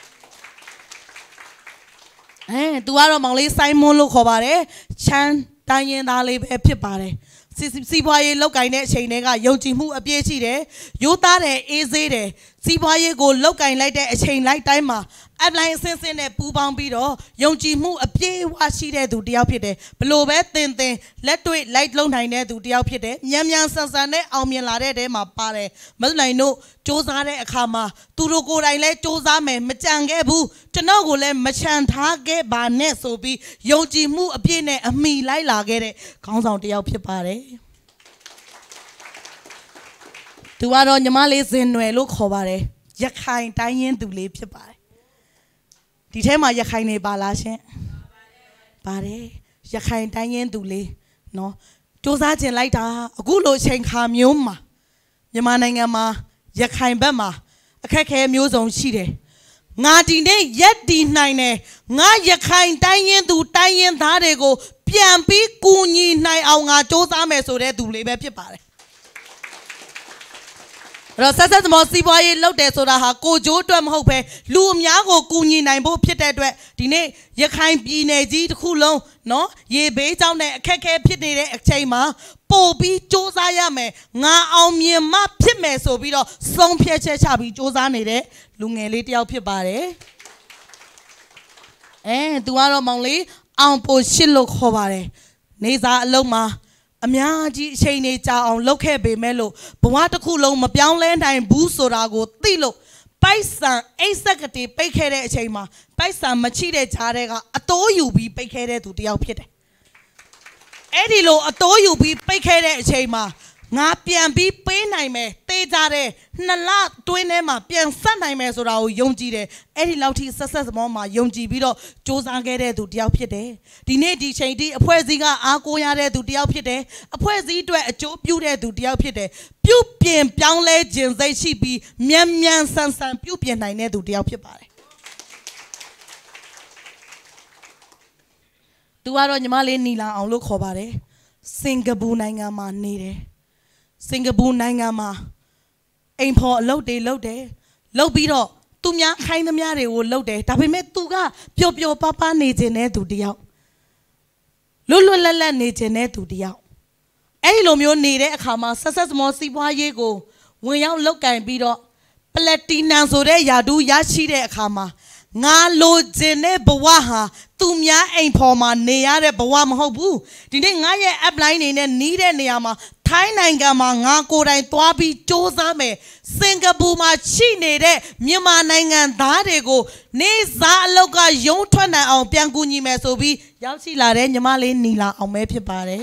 သူကတော့မောင်လေးစိုင်းမွန်းလို့ခေါ်ပါတယ်ချမ်းတိုင်းရင်သားလေးပဲဖြစ်ပါတယ်စီးပွားရေးလောက်ကင်တဲ့အချိန်တွေကယုံကြည်မှုအပြည့်ရှိတယ်ရိုးသားတယ်အေးဆေးတယ်စီးပွားရေးကိုလောက်ကင်လိုက်တဲ့အချိန်လိုက်တိုင်းမှာအပလိုင်းအဆင့်နဲ့ပူးပေါင်းပြီးတော့ယုံကြည်မှုအပြည့်အဝရှိတဲ့သူတယောက်ဖြစ်တယ်ဘလို့ပဲတင်လက်တွေ့လိုက်လုံနိုင်တဲ့သူတယောက်ဖြစ်တယ်မြန်ဆန်နဲ့အောင်မြင်လာတဲ့တဲမှာပါတယ်မသလိုင်းတို့စ조사တဲ့အခါမှာသူတို့ကိုယ်တိုင်လဲစ조사မယ်မကြံခဲ့ဘူးကျွန်တော်ကိုလည်းမချန်ထားခဲ့ပါနဲ့ဆိုပြီးယုံကြည်မှုအပြည့်နဲ့အမိလိုက်လာခဲ့တဲ့ခေါင်းဆောင်တယောက်ဖြစ်ပါတယ်သူကတော့ညီမလေးစင်နွယ်လို့ခေါ်ပါတယ်ရခိုင်တိုင်းရင်းသူလေးဖြစ်ပါတယ်ဒီထဲမှာရခိုင်နေပါလားရှင်ပါတယ်ရခိုင်တိုင်းရင်းသူလေးနော်စ조사ခြင်းလိုက်တာအခုလိုအချိန်ခါမျိုးမှာမြန်မာနိုင်ငံမှာရခိုင်ဘက်မှာအခက်ခဲမျိုးစုံရှိတယ်ငါဒီနေ့ရက်တည်နိုင်တယ်ငါရခိုင်တိုင်းရင်းသူတိုင်းရင်းသားတွေကိုပြန်ပြီးကူညီနိုင်အောင်ငါစ조사မယ်ဆိုတဲ့သူလေးပဲဖြစ်ပါတယ်တော့ဆက်သမောစီးပွားရေးလုပ်တယ်ဆိုတာဟာကိုကျိုးအတွက်မဟုတ်ပဲလူအများကိုကူညီနိုင်ဖို့ဖြစ်တဲ့အတွက်ဒီနေ့ရခိုင်ပြည်နယ်ကြီးတစ်ခုလုံးနော်ရေဘေးကြောင့်နဲ့အခက်အခဲဖြစ်နေတဲ့အချိန်မှာပို့ပြီးစ조사ရမယ်ငါအောင်မြင်မှဖြစ်မယ်ဆိုပြီးတော့ဆုံးဖြတ်ချက်ချပြီးစ조사နေတဲ့လူငယ်လေးတယောက်ဖြစ်ပါတယ်သူကတော့မောင်လေးအောင်ပိုရှစ်လို့ခေါ်ပါတယ်နေစားအလုံးမှာအများကြီးအချိန်နေကြအောင်လုပ်ခဲ့ပေမဲ့လို့ဘဝတစ်ခုလုံးမပြောင်းလဲနိုင်ဘူးဆိုတာကိုသိလို့ပိုက်ဆံအိတ်ဆက်ကတိပိတ်ခဲ့တဲ့အချိန်မှာပိုက်ဆံမချိတဲ့ကြားထဲကအတိုးယူပြီးပိတ်ခဲ့တဲ့သူတယောက်ဖြစ်တယ်အဲ့ဒီလိုအတိုးယူပြီးပိတ်ခဲ့တဲ့အချိန်မှာငါပြန်ပြီးပေးနိုင်မယ်တေးကြတဲ့2 လတွင်းထဲမှာပြန်ဆက်နိုင်မယ်ဆိုတာကိုယုံကြည်တယ်အဲ့ဒီလောက်ထိဆက်စမောမှာယုံကြည်ပြီးတော့စ조사ခဲ့တဲ့သူတယောက်ဖြစ်တယ်ဒီနေ့ဒီချိန်ထိအဖွဲ့အစည်းကအားကိုးရတဲ့သူတယောက်ဖြစ်တယ်အဖွဲ့အစည်းအတွက်အကျိုးပြုတဲ့သူတယောက်ဖြစ်တယ်ပြုပြင်ပြောင်းလဲခြင်းစိတ်ရှိပြီးမြန်ဆန်ပြုပြင်နိုင်တဲ့သူတယောက်ဖြစ်ပါတယ်သူကတော့ညီမလေးနီလာအောင်လို့ခေါ်ပါတယ်စင်ကာပူနိုင်ငံမှာနေတယ်စင်ကာပူနိုင်ငံမှာအိမ်ဖော်အလုပ်တွေလုပ်တယ်လုပ်ပြီးတော့သူများခိုင်းသမျှတွေကိုလုပ်တယ်ဒါပေမဲ့သူကပျော်ပျော်ပါးပါးနေခြင်းတဲ့သူတယောက်လွတ်လပ်နေခြင်းတဲ့သူတယောက်အဲ့ဒီလိုမျိုးနေတဲ့အခါမှာဆက်စမောစီးပွားရေးကိုဝင်ရောက်လောက်ကင်ပြီးတော့ပလက်တီနမ်ဆိုတဲ့ယာတူရရှိတဲ့အခါမှာငါလိုချင်တဲ့ဘဝဟာသူများအိမ်ဖော်မှာနေရတဲ့ဘဝမဟုတ်ဘူးဒီနေ့ငါရဲ့ appline နေနဲ့နီးတဲ့နေရာမှာထိုင်းနိုင်ငံမှာငါကိုယ်တိုင်သွားပြီးစ조사မယ်စင်ကာပူမှာရှိနေတဲ့မြန်မာနိုင်ငံသားတွေကိုနေစားအလောက်ကရုံးထွက်နိုင်အောင်ပြန်ကူညီမယ်ဆိုပြီးရောက်ရှိလာတဲ့ညီမလေးနီလာအောင်ပဲဖြစ်ပါတယ်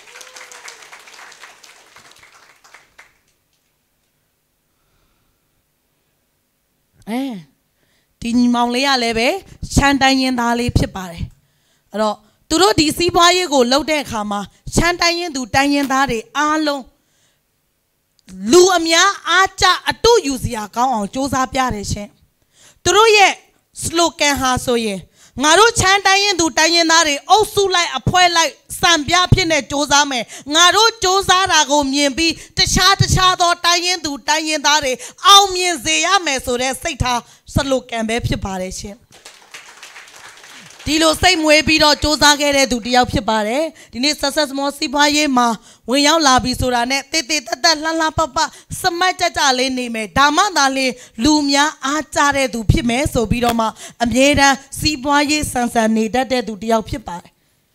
ဒီညီမောင်လေးကလည်းပဲရှမ်းတိုင်းရင်းသားလေးဖြစ်ပါတယ်အဲ့တော့သူတို့ဒီစီးပွားရေးကိုလုပ်တဲ့အခါမှာရှမ်းတိုင်းရင်းသူတိုင်းရင်းသားတွေအားလုံးလူအများအားကျအတူယူစရာကောင်းအောင်စ조사ပြတယ်ရှင်သူတို့ရဲ့ slogan ဟာဆိုရင်ငါတို့ချမ်းတိုင်းရင်းသူတိုင်းရင်းသားတွေအုပ်စုလိုက်အဖွဲ့လိုက်စံပြဖြစ်နေစ조사မယ်ငါတို့စ조사တာကိုမြင်ပြီးတခြားသောတိုင်းရင်းသူတိုင်းရင်းသားတွေအောင်မြင်စေရမယ်ဆိုတဲ့စိတ်ထား slogan ပဲဖြစ်ပါတယ်ရှင်ဒီလိုစိတ်မွေးပြီးတော့စူးစမ်းခဲ့တဲ့သူတယောက်ဖြစ်ပါတယ်ဒီနေ့ success more စီးပွားရေးမှာဝင်ရောက်လာပြီဆိုတာနဲ့တေးတေးတက်တက်လှလှပပစမတ်ကြကြလေးနေမယ်ဒါမှသာလေလူများအားကြတဲ့သူဖြစ်မယ်ဆိုပြီးတော့မှအမြဲတမ်းစီးပွားရေးဆန်ဆန်နေတတ်တဲ့သူတယောက်ဖြစ်ပါတယ်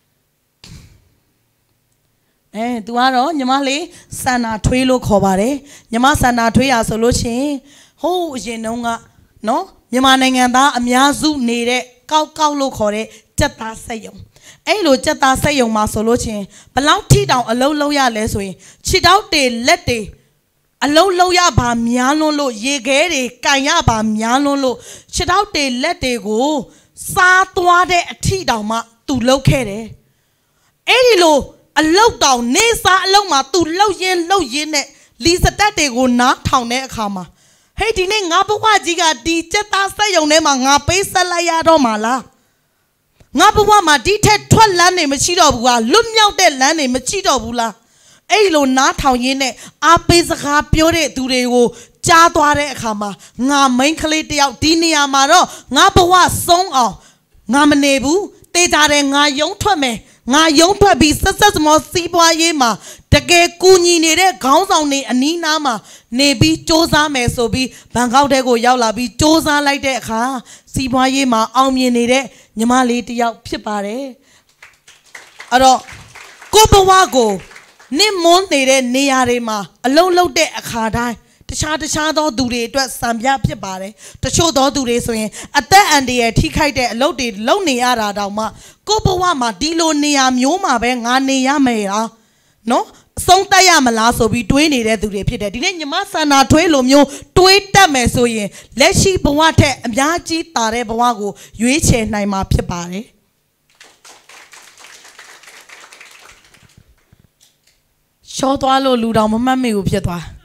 သူကတော့ညီမလေးဆန္ဒထွေးလို့ခေါ်ပါတယ်ညီမဆန္ဒထွေးရဆိုလို့ရှိရင်ဟိုးအရင်တုန်းကနော်မြန်မာနိုင်ငံသားအများစုနေတဲ့ကောက်လို့ခေါ်တဲ့စက်သားစက်ယုံအဲ့လိုစက်သားစက်ယုံမှာဆိုလို့ချင်းဘလောက်ထိတောင်အလုံးလုံးရလဲဆိုရင်ခြေထောက်တွေလက်တွေအလုံးလုံးရပါများလွန်းလို့ရေခဲတွေကန်ရပါများလွန်းလို့ခြေထောက်တွေလက်တွေကိုစားသွားတဲ့အထိတောင်မှသူလှုပ်ခဲ့တယ်အဲ့ဒီလိုအလောက်တောင်နေစားအလုံးမှာသူလှုပ်ရင်းနဲ့လီစတက်တွေကိုနားထောင်တဲ့အခါမှာဟေးဒီနေ့ငါဘဝကြီးကဒီစက်သားစက်ယုံထဲမှာငါပေးဆက်လိုက်ရတော့မှာလားငါဘဝမှာဒီထက်ထွက်လန်းနေမရှိတော့ဘူးကွာလွတ်မြောက်တဲ့လမ်းနေမရှိတော့ဘူးလားအဲ့လိုနားထောင်ရင်းနဲ့အားပေးစကားပြောတဲ့သူတွေကိုကြားသွားတဲ့အခါမှာငါမိန်းကလေးတယောက်ဒီနေရာမှာတော့ငါဘဝဆုံးအောင်ငါမနေဘူးတေးကြတယ်ငါယုံထွက်မယ်ငါယုံထွက်ပြီးဆက်မောစီးပွားရေးမှာတကယ်ကူညီနေတဲ့ခေါင်းဆောင်တွေအနီးနားမှာနေပြီးစ조사မယ်ဆိုပြီးဘန်ကောက်ထဲကိုရောက်လာပြီးစ조사လိုက်တဲ့အခါစီးပွားရေးမှာအောင်မြင်နေတဲ့ညီမလေးတယောက်ဖြစ်ပါတယ်အဲ့တော့ကိုဘဝကိုနစ်မွန်းနေတဲ့နေရာတွေမှာအလုံးလုံးတဲ့အခါတိုင်းတခြားသောသူတွေအတွက်စံပြဖြစ်ပါတယ်တချို့သောသူတွေဆိုရင်အသက်အန္တရာယ်ထိခိုက်တဲ့အလုပ်တွေလုပ်နေရတာတောင်မှကိုဘဝမှာဒီလိုနေရာမျိုးမှာပဲငါနေရမယ်လားနော်အဆုံးတက်ရမလားဆိုပြီးတွေးနေတဲ့သူတွေဖြစ်တယ်ဒီနေ့ညီမဆန္ဒထွေးလိုမျိုးတွေးတတ်မယ်ဆိုရင်လက်ရှိဘဝထက်အများကြီးတာတဲ့ဘဝကိုရွေးချယ်နိုင်မှာဖြစ်ပါတယ်ရှော့သွားလို့လူတော်မမှတ်မိဘူးဖြစ်သွား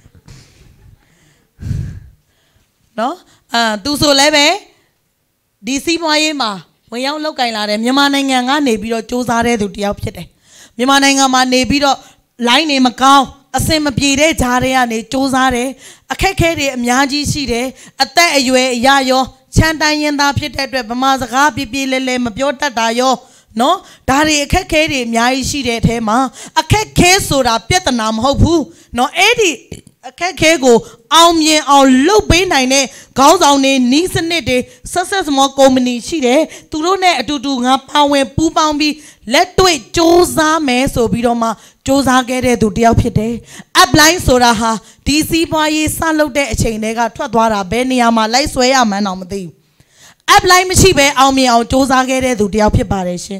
နော်သူဆိုလည်းပဲဒီစီးပွားရေးမှာဝင်ရောက်လောက်ကင်လာတဲ့မြန်မာနိုင်ငံကနေပြီးတော့စူးစမ်းတဲ့သူတယောက်ဖြစ်တယ်မြန်မာနိုင်ငံမှာနေပြီးတော့လိုင်းနေမကောင်းအစင်မပြေတဲ့ဂျားတွေကနေစူးစမ်းတယ်အခက်ခဲတွေအများကြီးရှိတယ်အသက်အရွယ်အရရောချမ်းတိုင်းရင်သားဖြစ်တဲ့အတွက်ဗမာစကားပြလဲမပြောတတ်တာရောနော်ဒါတွေအခက်ခဲတွေအများကြီးရှိတဲ့အထဲမှာအခက်ခဲဆိုတာပြဿနာမဟုတ်ဘူးနော်အဲ့ဒီအခက်ခဲကိုအောင်မြင်အောင်လုပ်ပေးနိုင်တဲ့ခေါင်းဆောင်တွေနီးစနစ်တွေ success more company ရှိတယ်သူတို့နဲ့အတူတူငါပါဝင်ပူးပေါင်းပြီးလက်တွေ့စ조사မယ်ဆိုပြီးတော့မှစ조사ခဲ့တဲ့သူတယောက်ဖြစ်တယ် upline ဆိုတာဟာဒီစီးပွားရေးစလုပ်တဲ့အချိန်တွေကထွက်သွားတာဘယ်နေရာမှာလိုက်ဆွဲရမှန်းတော့မသိဘူး upline မရှိဘဲအောင်မြင်အောင်စ조사ခဲ့တဲ့သူတယောက်ဖြစ်ပါတယ်ရှင်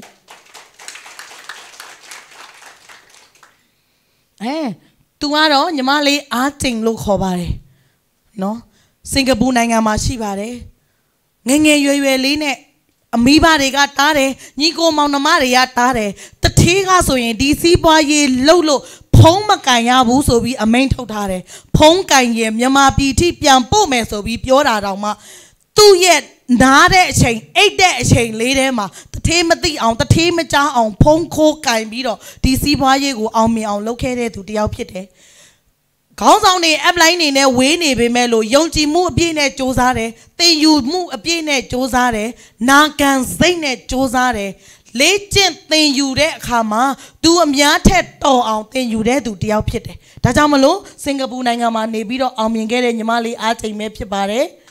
သူကတော့ညီမလေးအားတင်လို့ခေါ်ပါတယ်နော်စင်ကာပူနိုင်ငံမှာရှိပါတယ်ငယ်ငယ်ရွယ်ရွယ်လေးနဲ့အမိဘတွေကတားတယ်ညီကိုမောင်နှမတွေကတားတယ်တထေးကဆိုရင်ဒီစီးပွားရေးလှုပ်လို့ဖုံးမကန်ရဘူးဆိုပြီးအမိန့်ထုတ်ထားတယ်ဖုံးကန်ရင်မြန်မာပြည်ထိပြန်ပို့မယ်ဆိုပြီးပြောတာတောင်မှသူ့ရဲ့နားတဲ့အချိန်အိတ်တဲ့အချိန်လေးထဲမှာတထေးမသိအောင်တထေးမကြားအောင်ဖုံးခိုးကင်ပြီးတော့ဒီစီးပွားရေးကိုအောင်မြင်အောင်လုပ်ခဲ့တဲ့သူတယောက်ဖြစ်တယ်။ခေါင်းဆောင်တွေ upline နေနဲ့ဝေးနေပေမဲ့လို့ယုံကြည်မှုအပြည့်နဲ့စ조사တယ်။သင်ယူမှုအပြည့်နဲ့စ조사တယ်။နာခံစိတ်နဲ့စ조사တယ်။လေ့ကျင့်သင်ယူတဲ့အခါမှာသူအများထက်တော်အောင်သင်ယူတဲ့သူတယောက်ဖြစ်တယ်။ဒါကြောင့်မလို့စင်ကာပူနိုင်ငံမှာနေပြီးတော့အောင်မြင်ခဲ့တဲ့ညီမလေးအားချိန်ပဲဖြစ်ပါတယ်။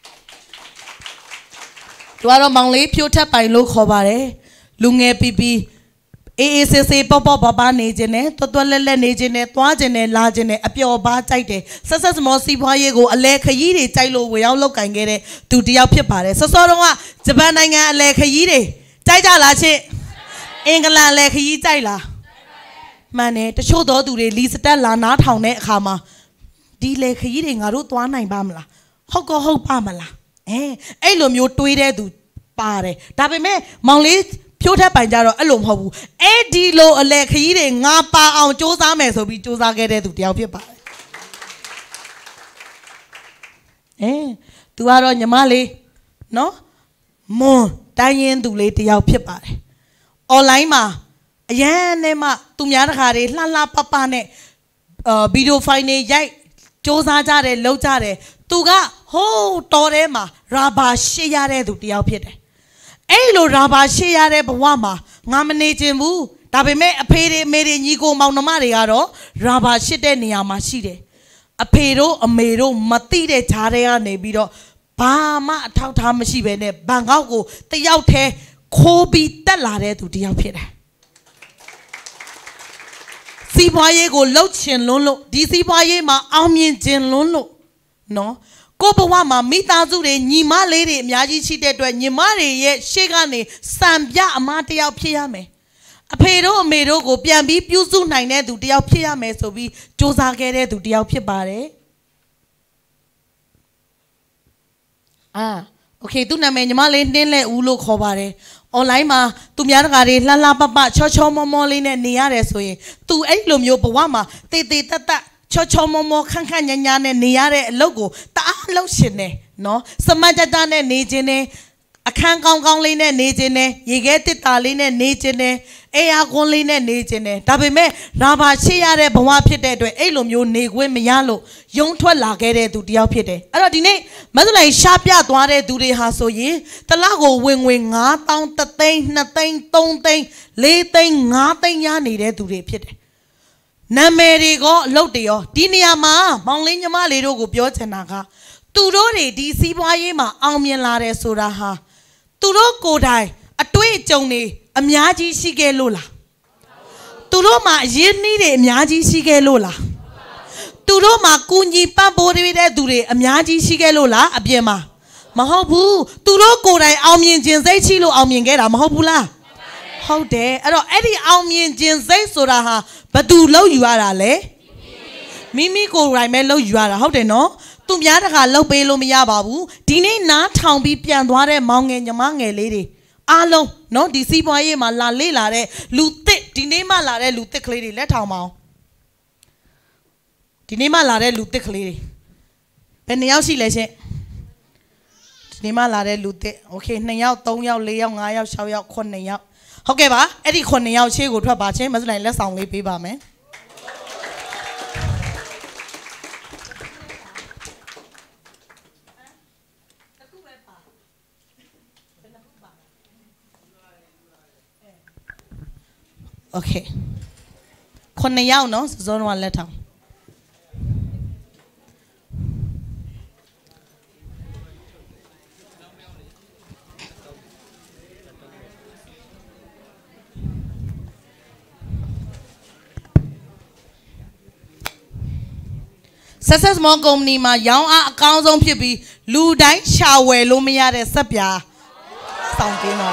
သူကတော့မောင်လေးဖြိုးထက်ပိုင်လို့ခေါ်ပါတယ်လူငယ်ပီပီအေးအေးဆေးဆေးပေါ့ပေါ့ပါပါနေခြင်းနဲ့တွတ်တွတ်လက်လက်နေခြင်းနဲ့သွားခြင်းနဲ့လာခြင်းနဲ့အပျော်ပါကြိုက်တယ်ဆက်ဆက်စမောစီးပွားရေးကိုအလဲခရီးတွေကြိုက်လို့ဝေရောက်လောက်ကင်ခဲ့တဲ့သူတယောက်ဖြစ်ပါတယ်စောစောတုန်းကဂျပန်နိုင်ငံအလဲခရီးတွေကြိုက်ကြလားချစ်အင်္ဂလန်အလဲခရီးကြိုက်လားမှန်တယ်တချို့သောသူတွေလီစတက်လာနားထောင်တဲ့အခါမှာဒီလဲခရီးတွေငါတို့သွားနိုင်ပါမလားဟုတ်ကောဟုတ်ပါမလားအဲ့လိုမျိုးတွေးတဲ့သူပါတယ်ဒါပေမဲ့မောင်လေးဖြိုးထက်ပိုင်ကြတော့အဲ့လိုမဟုတ်ဘူးအဲ့ဒီလိုအလဲခရီးတွေငါပါအောင်စ조사မယ်ဆိုပြီးစ조사ခဲ့တဲ့သူတယောက်ဖြစ်ပါတယ်သူကတော့ညီမလေးနော်မွန်တိုင်းရင်သူလေးတယောက်ဖြစ်ပါတယ်အွန်လိုင်းမှာအရန်နဲ့မှသူများတခါတွေလှလှပပနဲ့ဗီဒီယိုဖိုင်တွေရိုက်စ조사ကြတယ်လုပ်ကြတယ်သူကဟိုးတော်ထဲမှာရာဘာရှေ့ရတဲ့သူတယောက်ဖြစ်တယ်လိုရာဘာရှေ့ရတဲ့ဘဝမှာငါမနေချင်ဘူးဒါပေမဲ့အဖေတွေအမေတွေညီကိုမောင်နှမတွေကတော့ရာဘာရှစ်တဲ့နေရာမှာရှိတယ်အဖေတို့အမေတို့မသိတဲ့ဂျားတွေကနေပြီးတော့ဘာမှအထောက်ထားမရှိဘဲနဲ့ဘန်ကောက်ကိုတယောက်တည်းခိုးပြီးတက်လာတဲ့သူတယောက်ဖြစ်တယ်စီးပွားရေးကိုလှုပ်ချင်လွန်းလို့ဒီစီးပွားရေးမှာအောင်မြင်ခြင်းလွန်းလို့နော်ကိုဘဝမှာမိသားစုတွေညီမလေးတွေအများကြီးရှိတဲ့အတွက်ညီမတွေရဲ့ရှေ့ကနေစံပြအမတယောက်ဖြစ်ရမယ်အဖေတို့အမေတို့ကိုပြန်ပြီးပြုစုနိုင်တဲ့သူတယောက်ဖြစ်ရမယ်ဆိုပြီးစူးစမ်းခဲ့တဲ့သူတယောက်ဖြစ်ပါတယ်โอเคသူနာမည်ညီမလေးနှင်းလဲဦးလို့ခေါ်ပါတယ်အွန်လိုင်းမှာသူများတကာတွေလှလှပပချောချောမောမောလေးနဲ့နေရတယ်ဆိုရင်သူအဲ့လိုမျိုးဘဝမှာတေတေတတ်ချောချောမောမောခန့်ခန့်ညာညာနဲ့နေရတဲ့အလုပ်ကိုတအားလှုပ်ရှင်တယ်နော်စမတ်တနဲ့နေခြင်းနဲ့အခန်းကောင်းကောင်းလေးနဲ့နေခြင်းနဲ့ရေခဲတစ်တာလေးနဲ့နေခြင်းနဲ့အေယာကွန်လေးနဲ့နေခြင်းနဲ့ဒါပေမဲ့ရာဘာရှိရတဲ့ဘဝဖြစ်တဲ့အတွက်အဲ့လိုမျိုးနေခွင့်မရလို့ယုံထွက်လာခဲ့တဲ့သူတယောက်ဖြစ်တယ်အဲ့တော့ဒီနေ့မဆလိုက်ရှားပြသွားတဲ့သူတွေဟာဆိုရင်တလကိုဝင်9000 1သိန်း2သိန်း3သိန်း4သိန်း5သိန်းရနေတဲ့သူတွေဖြစ်တယ်နာမည်တွေကအလုပ်တွေရောဒီနေရာမှာမောင်လေးညီမလေးတို့ကိုပြောချင်တာကသူတို့တွေဒီစီးပွားရေးမှာအောင်မြင်လာတယ်ဆိုတာဟာသူတို့ကိုယ်တိုင်အတွေ့အကြုံတွေအများကြီးရှိခဲ့လို့လားသူတို့မှာအရင်းနှီးတွေအများကြီးရှိခဲ့လို့လားသူတို့မှာကူညီပံ့ပိုးတဲ့သူတွေအများကြီးရှိခဲ့လို့လားအပြင်မှာမဟုတ်ဘူးသူတို့ကိုယ်တိုင်အောင်မြင်ခြင်းစိတ်ရှိလို့အောင်မြင်ခဲ့တာမဟုတ်ဘူးလားဟုတ်တယ်အဲ့တော့အဲ့ဒီအောင်မြင်ခြင်းစိတ်ဆိုတာဟာဘယ်သူလောက်ယူရတာလဲမိမိကိုယ်တိုင်ပဲလောက်ယူရတာဟုတ်တယ်နော်သူများတခါလောက်ပေးလို့မရပါဘူးဒီနေ့နားထောင်ပြီးပြန်သွားတဲ့မောင်ငယ်ညီမငယ်လေးတွေအားလုံးနော်ဒီစီးပွားရေးမှာလာလေ့လာတဲ့လူသစ်ဒီနေ့မှလာတဲ့လူသစ်ကလေးတွေလက်ထောင်ပါအောင်ဒီနေ့မှလာတဲ့လူသစ်ကလေးတွေဘယ်နှစ်ယောက်ရှိလဲရှင်ဒီနေ့မှလာတဲ့လူသစ်โอเค2ယောက်3ယောက်4ယောက်5ယောက်6ယောက်9ယောက်ဟုတ်ကဲ့ပါအဲ့ဒီ9ယောက်ရှေ့ကိုထွက်ပါချင်းမစလိုက်လက်ဆောင်လေးပေးပါမယ်โอเค9ယောက်နော်စောစောကလက်ထောင်Success Small Company မှာရောင်းအားအကောင်းဆုံးဖြစ်ပြီးလူတိုင်းရှာဝယ်လို့မရတဲ့စက်ပြာစောင့်တင်းပါ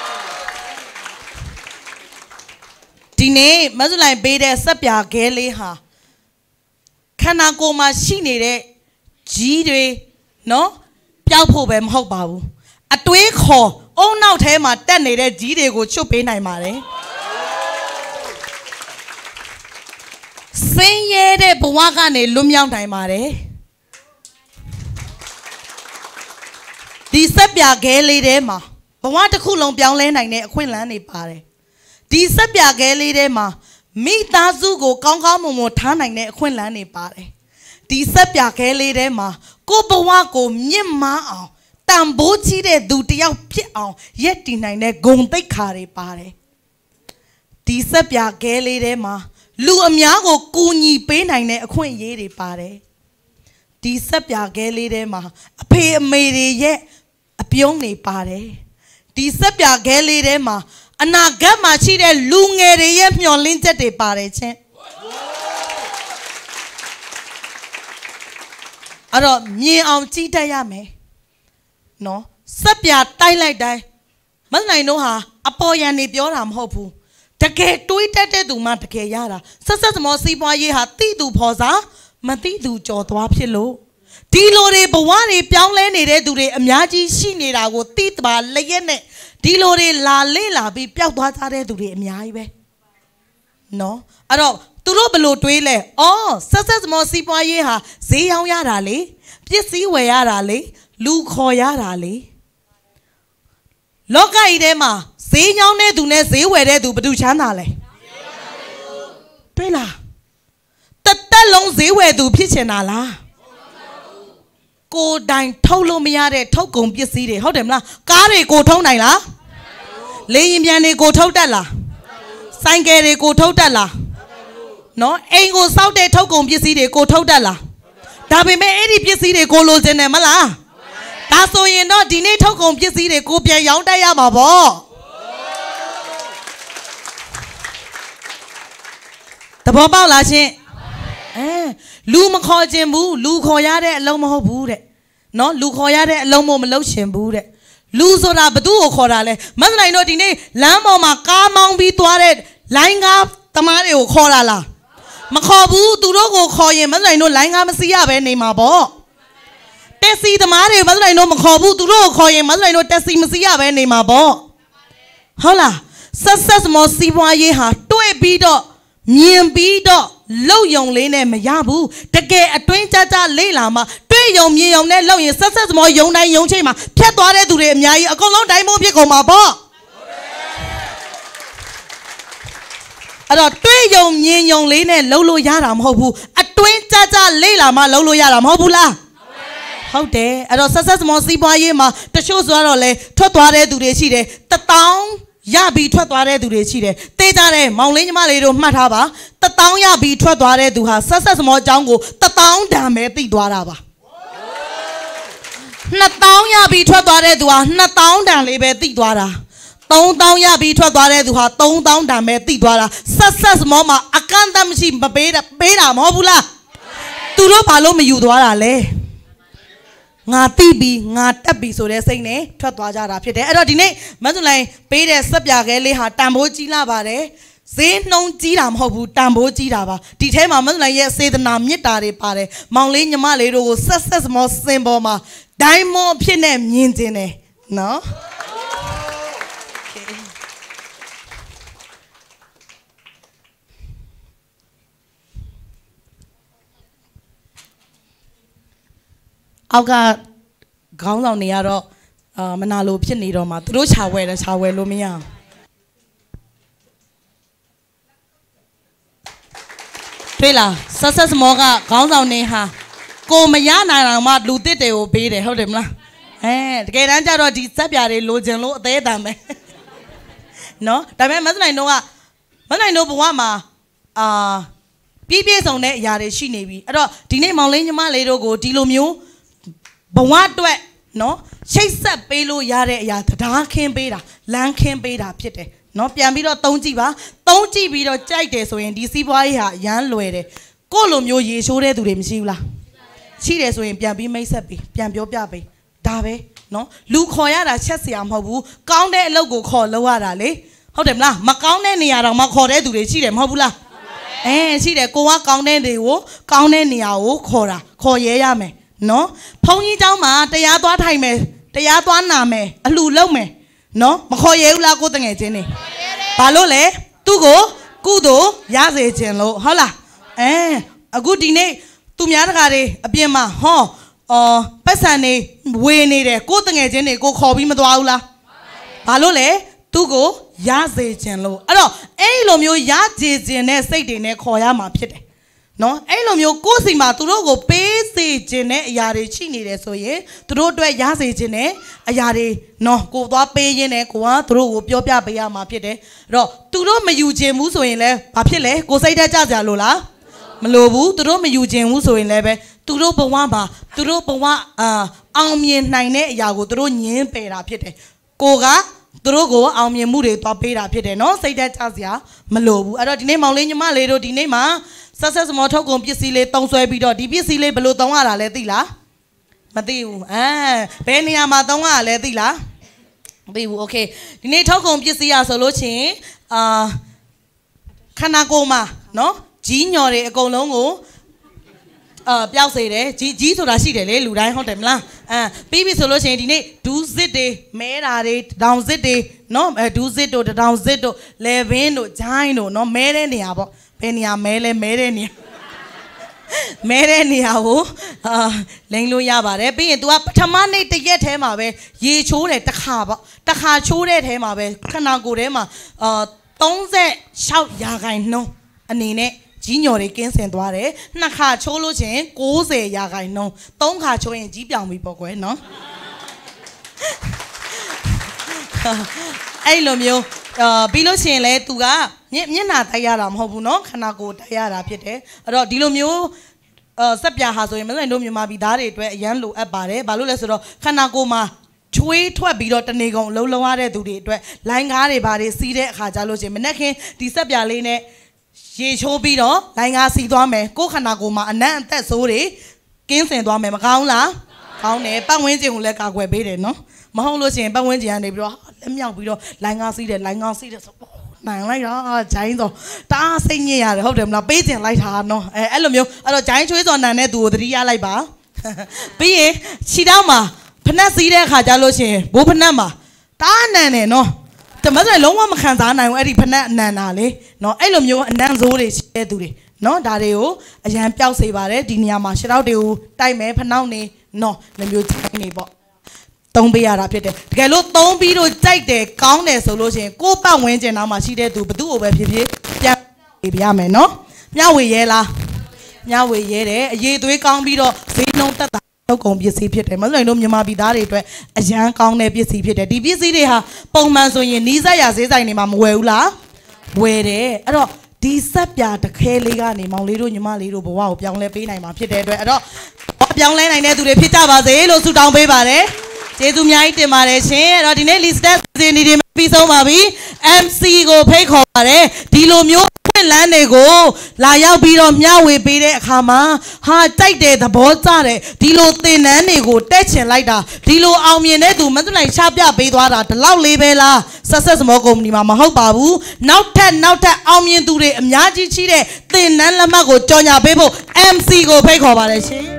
ဒီနေ့မဆလိုက်ပေးတဲ့စက်ပြာခဲလေးဟာခန္ဓာကိုယ်မှာရှိနေတဲ့ကြီးတွေနော်ပျောက်ဖို့ပဲမဟုတ်ပါဘူးအတွေးခေါ်အုံနောက်ထဲမှာတက်နေတဲ့ကြီးတွေကိုချွတ်ပေးနိုင်ပါတယ်စင်းရဲတဲ့ဘဝကနေလွတ်မြောက်နိုင်ပါတယ်ဒီစက်ပြာခဲလေးထဲမှာဘဝတစ်ခုလုံးပြောင်းလဲနိုင်တဲ့အခွင့်အလမ်းတွေပါတယ်ဒီစက်ပြာခဲလေးထဲမှာမိသားစုကိုကောင်းကောင်းမွန်မွန်ထားနိုင်တဲ့အခွင့်အလမ်းတွေပါတယ်ဒီစက်ပြာခဲလေးထဲမှာကိုယ့်ဘဝကိုမြင့်မားအောင်တန်ဖိုးကြီးတဲ့သူတယောက်ဖြစ်အောင်ရက်တည်နိုင်တဲ့ဂုဏ်သိက္ခာတွေပါတယ်ဒီစက်ပြာခဲလေးထဲမှာလူအများကိုကူညီပေးနိုင်တဲ့အခွင့်အရေးတွေပါတယ်ဒီစက်ပြာခဲလေးထဲမှာအဖေအမေတွေရဲ့အပြုံးတွေပါတယ်ဒီစက်ပြာခဲလေးထဲမှာအနာဂတ်မှာရှိတဲ့လူငယ်တွေရဲ့မျှော်လင့်ချက်တွေပါတယ်ချင်းအဲ့တော့မြင်အောင်ကြည့်တတ်ရမယ်နော်စက်ပြာတိုက်လိုက်တိုင်းမနိုင်တို့ဟာအပေါ်ယံနေပြောတာမဟုတ်ဘူးတကယ်တွေးတတ်တဲ့သူမှတကယ်ရတာဆက်ဆက်စမောစီးပွားရေးဟာတိသူဖော်စားမတိသူကြော်သွားဖြစ်လို့ဒီလိုတွေဘဝတွေပြောင်းလဲနေတဲ့သူတွေအများကြီးရှိနေတာကိုသိတပါလျက်နဲ့ဒီလိုတွေလာလေ့လာပြီးပျောက်သွားကြတဲ့သူတွေအများကြီးပဲနော်အဲ့တော့သူတို့ဘယ်လိုတွေးလဲအော်ဆက်ဆက်စမောစီးပွားရေးဟာဈေးရောင်းရတာလေပစ္စည်းဝယ်ရတာလေလူခေါ်ရတာလေလောကကြီးထဲမှာဈေးညောင်းတဲ့သူနဲ့ဈေးဝယ်တဲ့သူဘယ်သူချမ်းသာလဲတွေ့လားတသက်လုံးဈေးဝယ်သူဖြစ်ချင်တာလားကိုတိုင်ထုတ်လို့မရတဲ့ထုတ်ကုန်ပစ္စည်းတွေဟုတ်တယ်မလားကားတွေကိုထုံးနိုင်လားလေရင်ပြန်တွေကိုထုတ်တတ်လားဆိုင်ကယ်တွေကိုထုတ်တတ်လားနော်အိမ်ကိုစောက်တဲ့ထုတ်ကုန်ပစ္စည်းတွေကိုထုတ်တတ်လားဒါပေမဲ့အဲ့ဒီပစ္စည်းတွေကိုလိုချင်တယ်မလားဒါဆိုရင်တော့ဒီနေ့ထုတ်ကုန်ပစ္စည်းတွေကိုပြန်ရောင်းတတ်ရမှာပေါ့တဘောပေါက်လားရှင်လူမခေါ်ခြင်းဘူးလူခေါ်ရတဲ့အလုံးမဟုတ်ဘူးတဲ့နော်လူခေါ်ရတဲ့အလုံးမလုပ်ရှင်ဘူးတဲ့လူဆိုတာဘသူ့ကိုခေါ်တာလဲမန္တလေးတို့ဒီနေ့လမ်းပေါ်မှာကားမောင်းပြီးသွားတဲ့လိုင်းကားသမားတွေကိုခေါ်တာလားမခေါ်ဘူးသူတို့ကိုခေါ်ရင်မန္တလေးတို့လိုင်းကားမစီးရပဲနေမှာပေါ့တက်စီသမားတွေမန္တလေးတို့မခေါ်ဘူးသူတို့ကိုခေါ်ရင်မန္တလေးတို့တက်စီမစီးရပဲနေမှာပေါ့ဟုတ်လားဆက်မောစီးပွားရေးဟာတွေ့ပြီးတော့မြင်ပြီးတော့လောက်ယုံလေးနဲ့မရဘူးတကယ်အတွင်းကြကြလေးလာမှာတွေ့ယုံမြင်ယုံနဲ့လောက်ရင်ဆက်မောယုံတိုင်းယုံချိန်မှာဖြတ်သွားတဲ့သူတွေအများကြီးအကုန်လုံးတိုင်းမိုးဖြစ်ကုန်မှာပေါ့အဲ့တော့တွေ့ယုံမြင်ယုံလေးနဲ့လှုပ်လို့ရတာမဟုတ်ဘူးအတွင်းကြကြလေးလာမှလှုပ်လို့ရတာမဟုတ်ဘူးလားဟုတ်တယ်အဲ့တော့ဆက်မောစီးပွားရေးမှာတချို့ဆိုတော့လေထွက်သွားတဲ့သူတွေရှိတယ်1000ရပြီးထွက်သွားတဲ့သူတွေရှိတယ်တေးကြတယ်မောင်လေးညီမလေးတို့မှတ်ထားပါ1000ရပြီးထွက်သွားတဲ့သူဟာဆက်မောအကြောင်းကို1000တန်ပဲသိသွားတာပါ2000ရပြီးထွက်သွားတဲ့သူဟာ2000တန်လေးပဲသိသွားတာ3000ရပြီးထွက်သွားတဲ့သူဟာ3000တန်ပဲသိသွားတာဆက်မောမှာအကန့်အသတ်မရှိမပေးတာမဟုတ်ဘူးလားသူတို့ဘာလို့မယူသွားတာလဲငါတိပြီးငါတက်ပြီးဆိုတဲ့စိတ်နဲ့ထွက်သွားကြတာဖြစ်တယ်အဲ့တော့ဒီနေ့မန်းစုလိုင်းပေးတဲ့စက်ပြခဲလေးဟာတန်ဖိုးကြီးလာပါတယ်ဈေးနှုန်းကြီးတာမဟုတ်ဘူးတန်ဖိုးကြီးတာပါဒီထဲမှာမန်းစုလိုင်းရဲ့စေတနာမေတ္တာတွေပါတယ်မောင်လေးညီမလေးတို့ကိုဆက်မောစင်ပေါ်မှာဒိုင်းမွန်ဖြစ်နေမြင်ခြင်းတယ်နော်အောက်ကခေါင်းဆောင်တွေကတော့မနာလို့ဖြစ်နေတော့မှသူတို့ခြာဝဲလို့မရအောင်တွေ့လားဆက်မောကခေါင်းဆောင်နေဟာကိုမရနိုင်အောင်မှလူတစ်တွေကိုပေးတယ်ဟုတ်တယ်မလားတကယ်တမ်းကျတော့ဒီစက်ပြာတွေလိုချင်လို့အသေးအတန်ပဲနော်ဒါပေမဲ့မန္တလေးတို့ဘဝမှာပြည့်စုံတဲ့အရာတွေရှိနေပြီအဲ့တော့ဒီနေ့မောင်လေးညီမလေးတို့ကိုဒီလိုမျိုးဘဝအတွက်နော်ချိတ်ဆက်ပေးလို့ရတဲ့အရာတရားခင်းပေးတာလမ်းခင်းပေးတာဖြစ်တယ်နော်ပြန်ပြီးတော့သုံးကြည့်ပြီးတော့ကြိုက်တယ်ဆိုရင်ဒီစီးပွားရေးဟာရမ်းလွယ်တယ်ကိုယ့်လိုမျိုးရေရှိုးတဲ့သူတွေမရှိဘူးလားရှိတယ်ဆိုရင်ပြန်ပြီးမိတ်ဆက်ပေးပြန်ပြောပြပေးဒါပဲနော်လူခေါ်ရတာချက်စရာမဟုတ်ဘူးကောင်းတဲ့အလုပ်ကိုခေါ်လို့ရတာလေဟုတ်တယ်မလားမကောင်းတဲ့နေရာတော့မှခေါ်တဲ့သူတွေရှိတယ်မဟုတ်ဘူးလားရှိတယ်ကိုကကောင်းတဲ့တွေကိုကောင်းတဲ့နေရာကိုခေါ်ရဲရမယ်နော်ဖုန်းကြီးเจ้าမှာတရားသွားထိုင်မယ်တရားသွားနာမယ်အလှလုပ်မယ်နော်မခေါ်ရဲဘူးလားကိုတငယ်ချင်းနေဘာလို့လဲသူ့ကိုကုသိုလ်ရစေခြင်းလို့ဟုတ်လားအခုဒီနေ့သူများတကာတွေအပြင်မှာပတ်စံနေဝေနေတယ်ကိုတငယ်ချင်းတွေကိုခေါ်ပြီးမသွားဘူးလားဘာလို့လဲသူ့ကိုရစေခြင်းလို့အဲ့တော့အဲ့လိုမျိုးရစေခြင်းနဲ့စိတ်တွေနဲ့ခေါ်ရမှာဖြစ်တယ်နော်အဲ့လိုမျိုးကိုယ်စီမှာသူတို့ကိုပေးစေခြင်းနဲ့အရာတွေရှိနေတယ်ဆိုရင်သူတို့အတွက်ရစေခြင်းနဲ့အရာတွေနော်ကိုသွားပေးရင်းနဲ့ကိုကသူတို့ကိုပြောပြပေးရမှာဖြစ်တယ်အဲ့တော့သူတို့မယူခြင်းဘူးဆိုရင်လည်းဘာဖြစ်လဲကိုစိတ်ဓာတ်ကြကြလို့လားမလို့ဘူးသူတို့မယူခြင်းဘူးဆိုရင်လည်းပဲသူတို့ဘဝမှာသူတို့ဘဝအောင်မြင်နိုင်တဲ့အရာကိုသူတို့ညင်းပယ်တာဖြစ်တယ်ကိုကသူတို့ကိုအောင်မြင်မှုတွေသွားပေးတာဖြစ်တယ်နော်စိတ်ဓာတ်ကြစရာမလိုဘူးအဲ့တော့ဒီနေ့မောင်လေးညီမလေးတို့ဒီနေ့မှာဆက်မောထုတ်ကုန်ပစ္စည်းလေးတုံးဆွဲပြီးတော့ဒီပစ္စည်းလေးဘယ်လိုတုံးရတာလဲသိလားမသိဘူးဘယ်နေရာမှာတုံးရတာလဲသိလားမသိဘူးโอเคဒီနေ့ထုတ်ကုန်ပစ္စည်းရဆိုလို့ချင်းခန္ဓာကိုယ်မှာနော်ကြီးညော်တွေအကုန်လုံးကိုပျောက်စေတယ်ကြီးဆိုတာရှိတယ်လေလူတိုင်းဟုတ်တယ်မလားပြီးပြီဆိုလို့ရှိရင်ဒီနေ့ဒူးစစ်တွေမဲတာတွေတောင်စစ်တွေနော်ဒူးစစ်တို့တောင်စစ်တို့လေဘင်းတို့ဂျိုင်းတို့နော်မဲတဲ့နေရာပေါ့ဘယ်နေရာမဲလဲမဲတဲ့နေရာကိုလိမ့်လို့ရပါတယ်ပြီးရင် तू ကပထမနေ့တစ်ရက်ထဲမှာပဲရေချိုးတယ်တစ်ခါချိုးတဲ့ထဲမှာပဲခန္ဓာကိုယ်ထဲမှာ36ရာခိုင်နှုန်းအနေနဲ့ကြီးညော်တွေကင်းစင်သွားတယ်နှစ်ခါချိုးလို့ချင်း90ရာခိုင်နှုန်းသုံးခါချိုးရင်ကြီးပြောင်ပြီပေါ့ကွယ်နော်အဲ့လိုမျိုးပြီးလို့ရှိရင်လည်းသူကမျက်နှာတိုက်ရတာမဟုတ်ဘူးเนาะခန္ဓာကိုယ်တိုက်ရတာဖြစ်တယ်အဲ့တော့ဒီလိုမျိုးစက်ပြာဟာဆိုရင်မင်းတို့မြန်မာပြည်သားတွေအတွက်အရန်လိုအပ်ပါတယ်ဘာလို့လဲဆိုတော့ခန္ဓာကိုယ်မှာချွေးထွက်ပြီးတော့တနေကုန်အလုံးလုံးရတဲ့သူတွေအတွက်လိုင်းကားတွေဘာတွေစီးတဲ့အခါကြလို့ရှိရင်မနေ့ခင်ဒီစက်ပြာလေးနဲ့ရေချိုးပြီးတော့လိုင်းကားစီးသွားမယ်ကိုယ်ခန္ဓာကိုယ်မှာအနံ့အသက်ဆိုးတွေကင်းစင်သွားမယ်မကောင်းလားကောင်းတယ်ပတ်ဝန်းကျင်ကိုလည်းကာကွယ်ပေးတယ်နော်မဟုတ်လို့ရှိရင်ပတ်ဝန်းကျင်ကနေပြီးတော့လက်မြောက်ပြီးတော့လိုင်းကားစီးတယ်ဆိုနိုင်လိုက်တော့ဂျိုင်းဆိုတအားစိတ်ညစ်ရတယ်ဟုတ်တယ်မလားပေးကျင်လိုက်တာနော်အဲ့လိုမျိုးအဲ့တော့ဂျိုင်းချွေးစော်နန်တဲ့သူကိုသတိရလိုက်ပါပြီးရင်ခြေထောက်မှာဖနက်စီးတဲ့အခါကျလို့ရှိရင်ဘိုးဖနက်မှာတအားနန်တယ်နော်တမဆိုလုံးဝမခံစားနိုင်ဘူးအဲ့ဒီဖနက်အနန်တာလေနော်အဲ့လိုမျိုးအနံ့ဆိုးတွေရှိတဲ့သူတွေနော်ဒါတွေကိုအရန်ပျောက်စေပါတယ်ဒီနေရာမှာခြေထောက်တွေကိုတိုက်မယ်ဖနှောက်နေနော်လိုမျိုးချိုင်းနေပေါ့သုံးပေးရတာဖြစ်တယ်တကယ်လို့သုံးပြီးတော့ကြိုက်တယ်ကောင်းတယ်ဆိုလို့ရှိရင်ကိုယ့်ပတ်ဝန်းကျင်နားမှာရှိတဲ့သူဘသူ့ကိုပဲဖြစ်ဖြစ်ပြန်ပေးပြရမယ်နော်မျှဝေရဲလားမျှဝေရဲတယ်အရေးသွေးကောင်းပြီးတော့ဈေးနှုန်းတက်တာလောက်ကုန်ပစ္စည်းဖြစ်တယ်မဟုတ်ရင်တို့မြန်မာပြည်သားတွေအတွက်အရန်ကောင်းတဲ့ပစ္စည်းဖြစ်တယ်ဒီပစ္စည်းတွေဟာပုံမှန်ဆိုရင်နီးစပ်ရာဈေးဆိုင်တွေမှာမဝယ်ဘူးလားဝယ်တယ်အဲ့တော့ဒီစက်ပြတခဲလေးကနေမောင်လေးတို့ညီမလေးတို့ဘဝကိုပြောင်းလဲပေးနိုင်မှာဖြစ်တဲ့အတွက်အဲ့တော့ပြောင်းလဲနိုင်တဲ့သူတွေဖြစ်ကြပါစေလို့ဆုတောင်းပေးပါတယ်ကျေးဇူးအများကြီးတင်ပါတယ်ရှင်အဲ့တော့ဒီနေ့ list စီနေတွေပြီးဆုံးပါပြီ MC ကိုဖိတ်ခေါ်ပါတယ်ဒီလိုမျိုးလမ်းတွေကိုလာရောက်ပြီးတော့မျှဝေပေးတဲ့အခါမှာဟာတိုက်တယ်သဘောကျတယ်ဒီလိုသင်တန်းတွေကိုတက်ချင်လိုက်တာဒီလိုအောင်မြင်တဲ့သူမသွနိုင်ချပြပေးသွားတာဒီလောက်လေးပဲလားဆက်စမောကုမ္ပဏီမှာမဟုတ်ပါဘူးနောက်ထပ်အောင်မြင်သူတွေအများကြီးရှိတဲ့သင်တန်းလက်မှတ်ကိုကြော်ညာပေးဖို့ MC ကိုဖိတ်ခေါ်ပါတယ်ရှင်